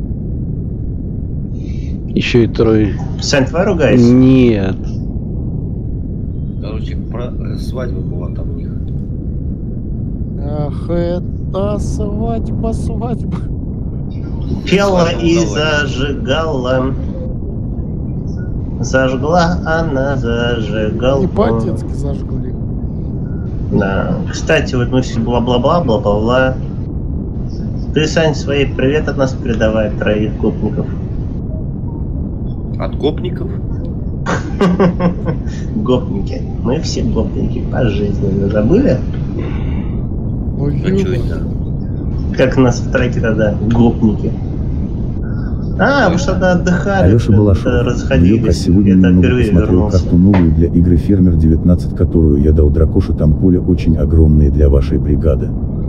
B: Еще и трое.
D: Сань, твоя ругаешься?
B: Нет.
G: Короче, про... э, свадьба была там у них.
A: Ах, это свадьба, свадьба.
D: Пела
G: Свадьба
D: и
G: удалась.
D: зажигала. Зажгла она
A: И
D: зажигалку.
A: по-детски зажгли.
D: Да. Кстати, вот мы все бла-бла-бла, бла-бла-бла. Ты, Сань, свои привет от нас передавай, троих гопников.
G: От гопников?
D: Гопники. Мы все гопники по жизни. Вы забыли?
A: Ну,
G: А что
A: ё-
G: это?
D: Как нас в треке тогда? Гопники. А, вы что-то отдыхали,
C: Алеша Балашов.
D: э,
C: Блек, а
D: расходились.
C: сегодня
D: Это
C: немного
D: впервые
C: посмотрел
D: вернулся.
C: карту новую для игры Фермер девятнадцать, которую я дал Дракоше, там поле очень огромное для вашей бригады.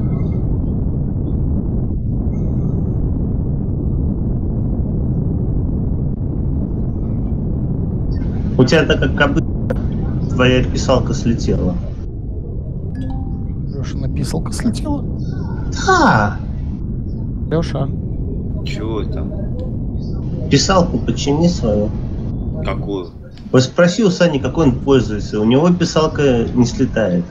D: У тебя так как кобыла, твоя писалка слетела.
A: Леша, написалка слетела.
D: Да,
A: Леша.
G: Чего это?
D: писалку почини свою.
G: Какую?
D: Вот спроси у Сани, какой он пользуется. У него писалка не слетает.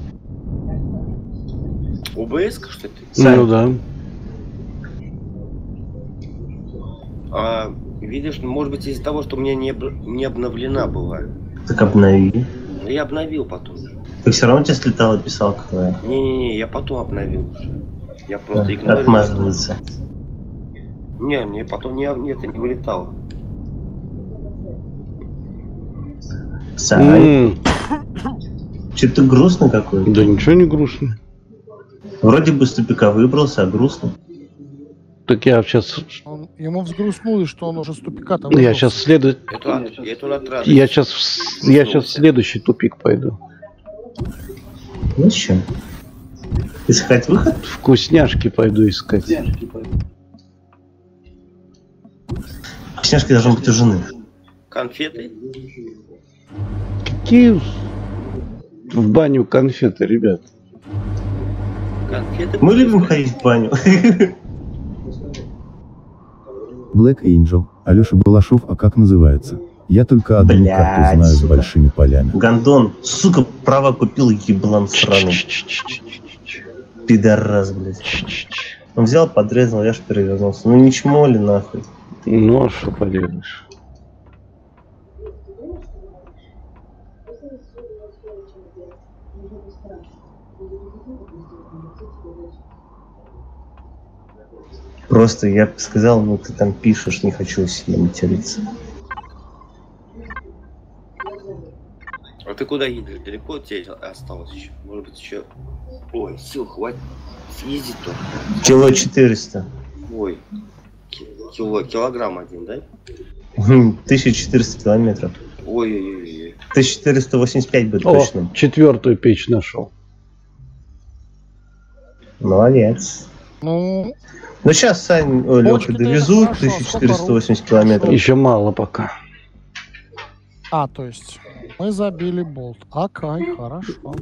G: ОБС-ка, что ли?
D: Сань,
B: Ну да.
G: А, видишь, может быть из-за того, что у меня не, об- не обновлена была.
D: так обнови.
G: Но я обновил потом.
D: Так все равно у тебя слетала писалка твоя.
G: Не-не-не, я потом обновил уже. Я просто
D: Да,
G: игнорировал.
D: отмазывается.
G: Не, мне потом не, не, это не вылетало.
D: Сань,
B: М,
D: что ты грустный какой?
B: Да ничего не грустно.
D: Вроде бы с тупика выбрался, а грустно.
B: Так я сейчас,
A: Он, ему взгрустнулось, что он уже с тупика-то
B: я
A: выбрался.
B: сейчас следу,
G: Это, от- это от радости.
B: я сейчас, я сейчас в следующий тупик пойду.
D: Ну что? Искать выход?
B: Вкусняшки пойду искать.
D: Вкусняшки должны быть у жены.
G: Конфеты?
B: Какие в баню конфеты, ребят?
G: Конфеты?
D: Мы любим ходить в баню.
C: Black Angel, Алеша Балашов, а как называется? Я только одну
D: Блядь,
C: карту знаю с
D: сука.
C: большими полями.
D: Гондон, сука, права купил, еблан сраный. Пидорас, блядь. Он взял, подрезал, я ж перевернулся. Ну не чмо ли нахуй?
B: Ну, а что поделаешь?
D: Просто я бы сказал, ну ты там пишешь, не хочу сильно материться.
G: А ты куда едешь? Далеко от тебя осталось еще? Может быть еще... Ой, сил хватит. Съездить только.
D: Кило четыреста.
G: Ой. ки- Кило, килограмм один, да?
D: тысяча четыреста километров.
G: Ой-ой-ой.
D: тысяча четыреста восемьдесят пять будет
B: О,
D: точно.
B: четвертую печь нашел.
D: Молодец.
A: Ну,
D: Ну сейчас, Сань, о, Леха,
A: Почки-то
D: довезу
A: это хорошо,
D: тысяча четыреста восемьдесят
A: сколько
D: километров.
B: Еще мало пока.
A: а, то есть мы забили болт. Окей, хорошо.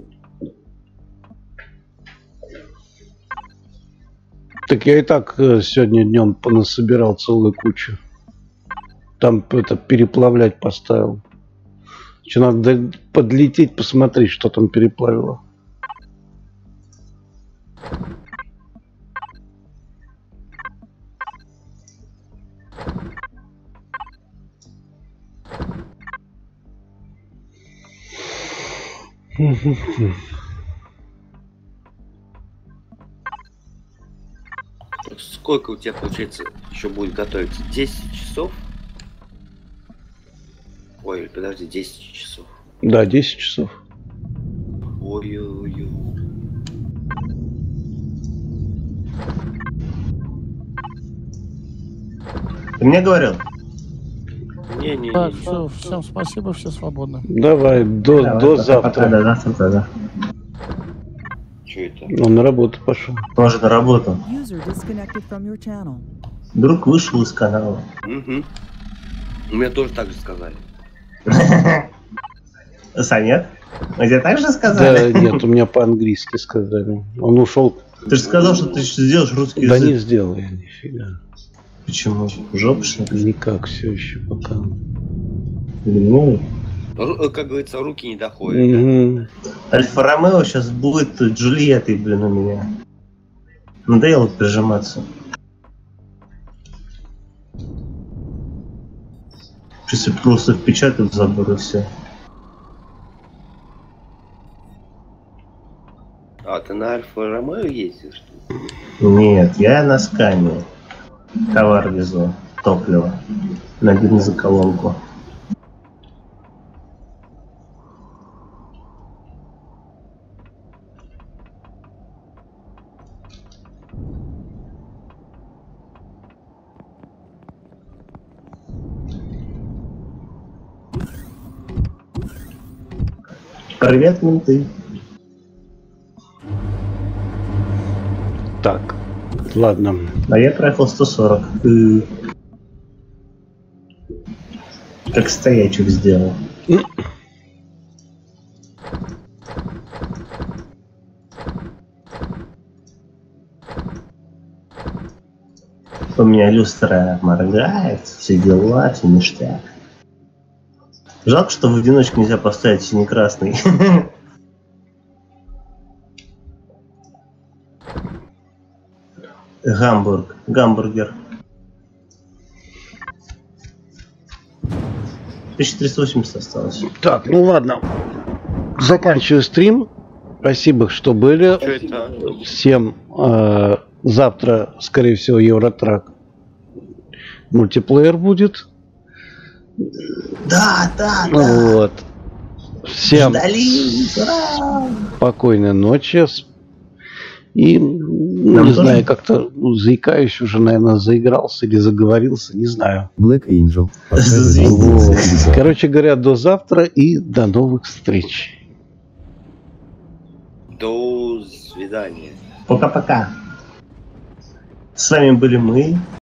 B: Так я и так э, сегодня днем понасобирал целую кучу. Там это переплавлять поставил. Еще надо до- подлететь, посмотреть, что там переплавило.
G: сколько у тебя, получается, еще будет готовиться? десять часов? Ой, подожди, десять часов.
B: Да, десять часов.
G: Ой-ой-ой.
D: Ты мне говорил?
G: Не-не-не.
A: Так, все, всем спасибо, все свободны.
B: Давай, до,
D: Давай,
B: до
D: пока,
B: завтра.
D: пока, до завтра тогда.
G: Что это?
B: Он на работу пошел.
D: Тоже на работу.
E: User disconnected from your channel.
D: Друг вышел из канала.
G: Угу. Мне тоже так же сказали.
D: Санет? А тебе так же сказали?
B: Да, нет, у меня по-английски сказали. Он ушел.
D: Ты же сказал, что ты сделаешь русский
B: Да
D: язык.
B: не сделал я нифига.
D: Почему? Жопа, что ли?
B: Никак все еще пока.
D: Ну,
G: Ру- Как говорится, руки не доходят.
B: Мгм.
D: Альфа Ромео сейчас будет Джульеттой, блин, у меня. Надоело прижиматься. Сейчас я просто впечатаю в забор и все.
G: А, ты на Альфа Ромео ездишь? что ли?
D: Нет, я на скане. Товар везу. Топливо. На бензоколонку. Привет, менты.
B: Так, ладно.
D: А я проехал сто сорок. Ты... Как стоячек сделал. У меня люстра моргает, все дела, все ништяк. Жалко, что в одиночку нельзя поставить синий-красный. Гамбург. Гамбургер. тысяча триста восемьдесят осталось.
B: Так, ну ладно. Заканчиваю стрим. Спасибо, что были.
G: Что это?
B: Всем э, завтра, скорее всего, Евротрак мультиплеер будет.
D: Да, да, да.
B: Вот. Всем
D: Ждали. Ура!
B: спокойной ночи. И ну,
D: Нам
B: не
D: тоже?
B: знаю, как-то ну, заикаюсь уже, наверное, заигрался или заговорился, не знаю.
C: Black Angel. Пока
D: Зазвонил.
B: Вот.
C: задумался.
B: Короче говоря, до завтра и до новых встреч.
G: До свидания.
D: Пока-пока. С вами были мы,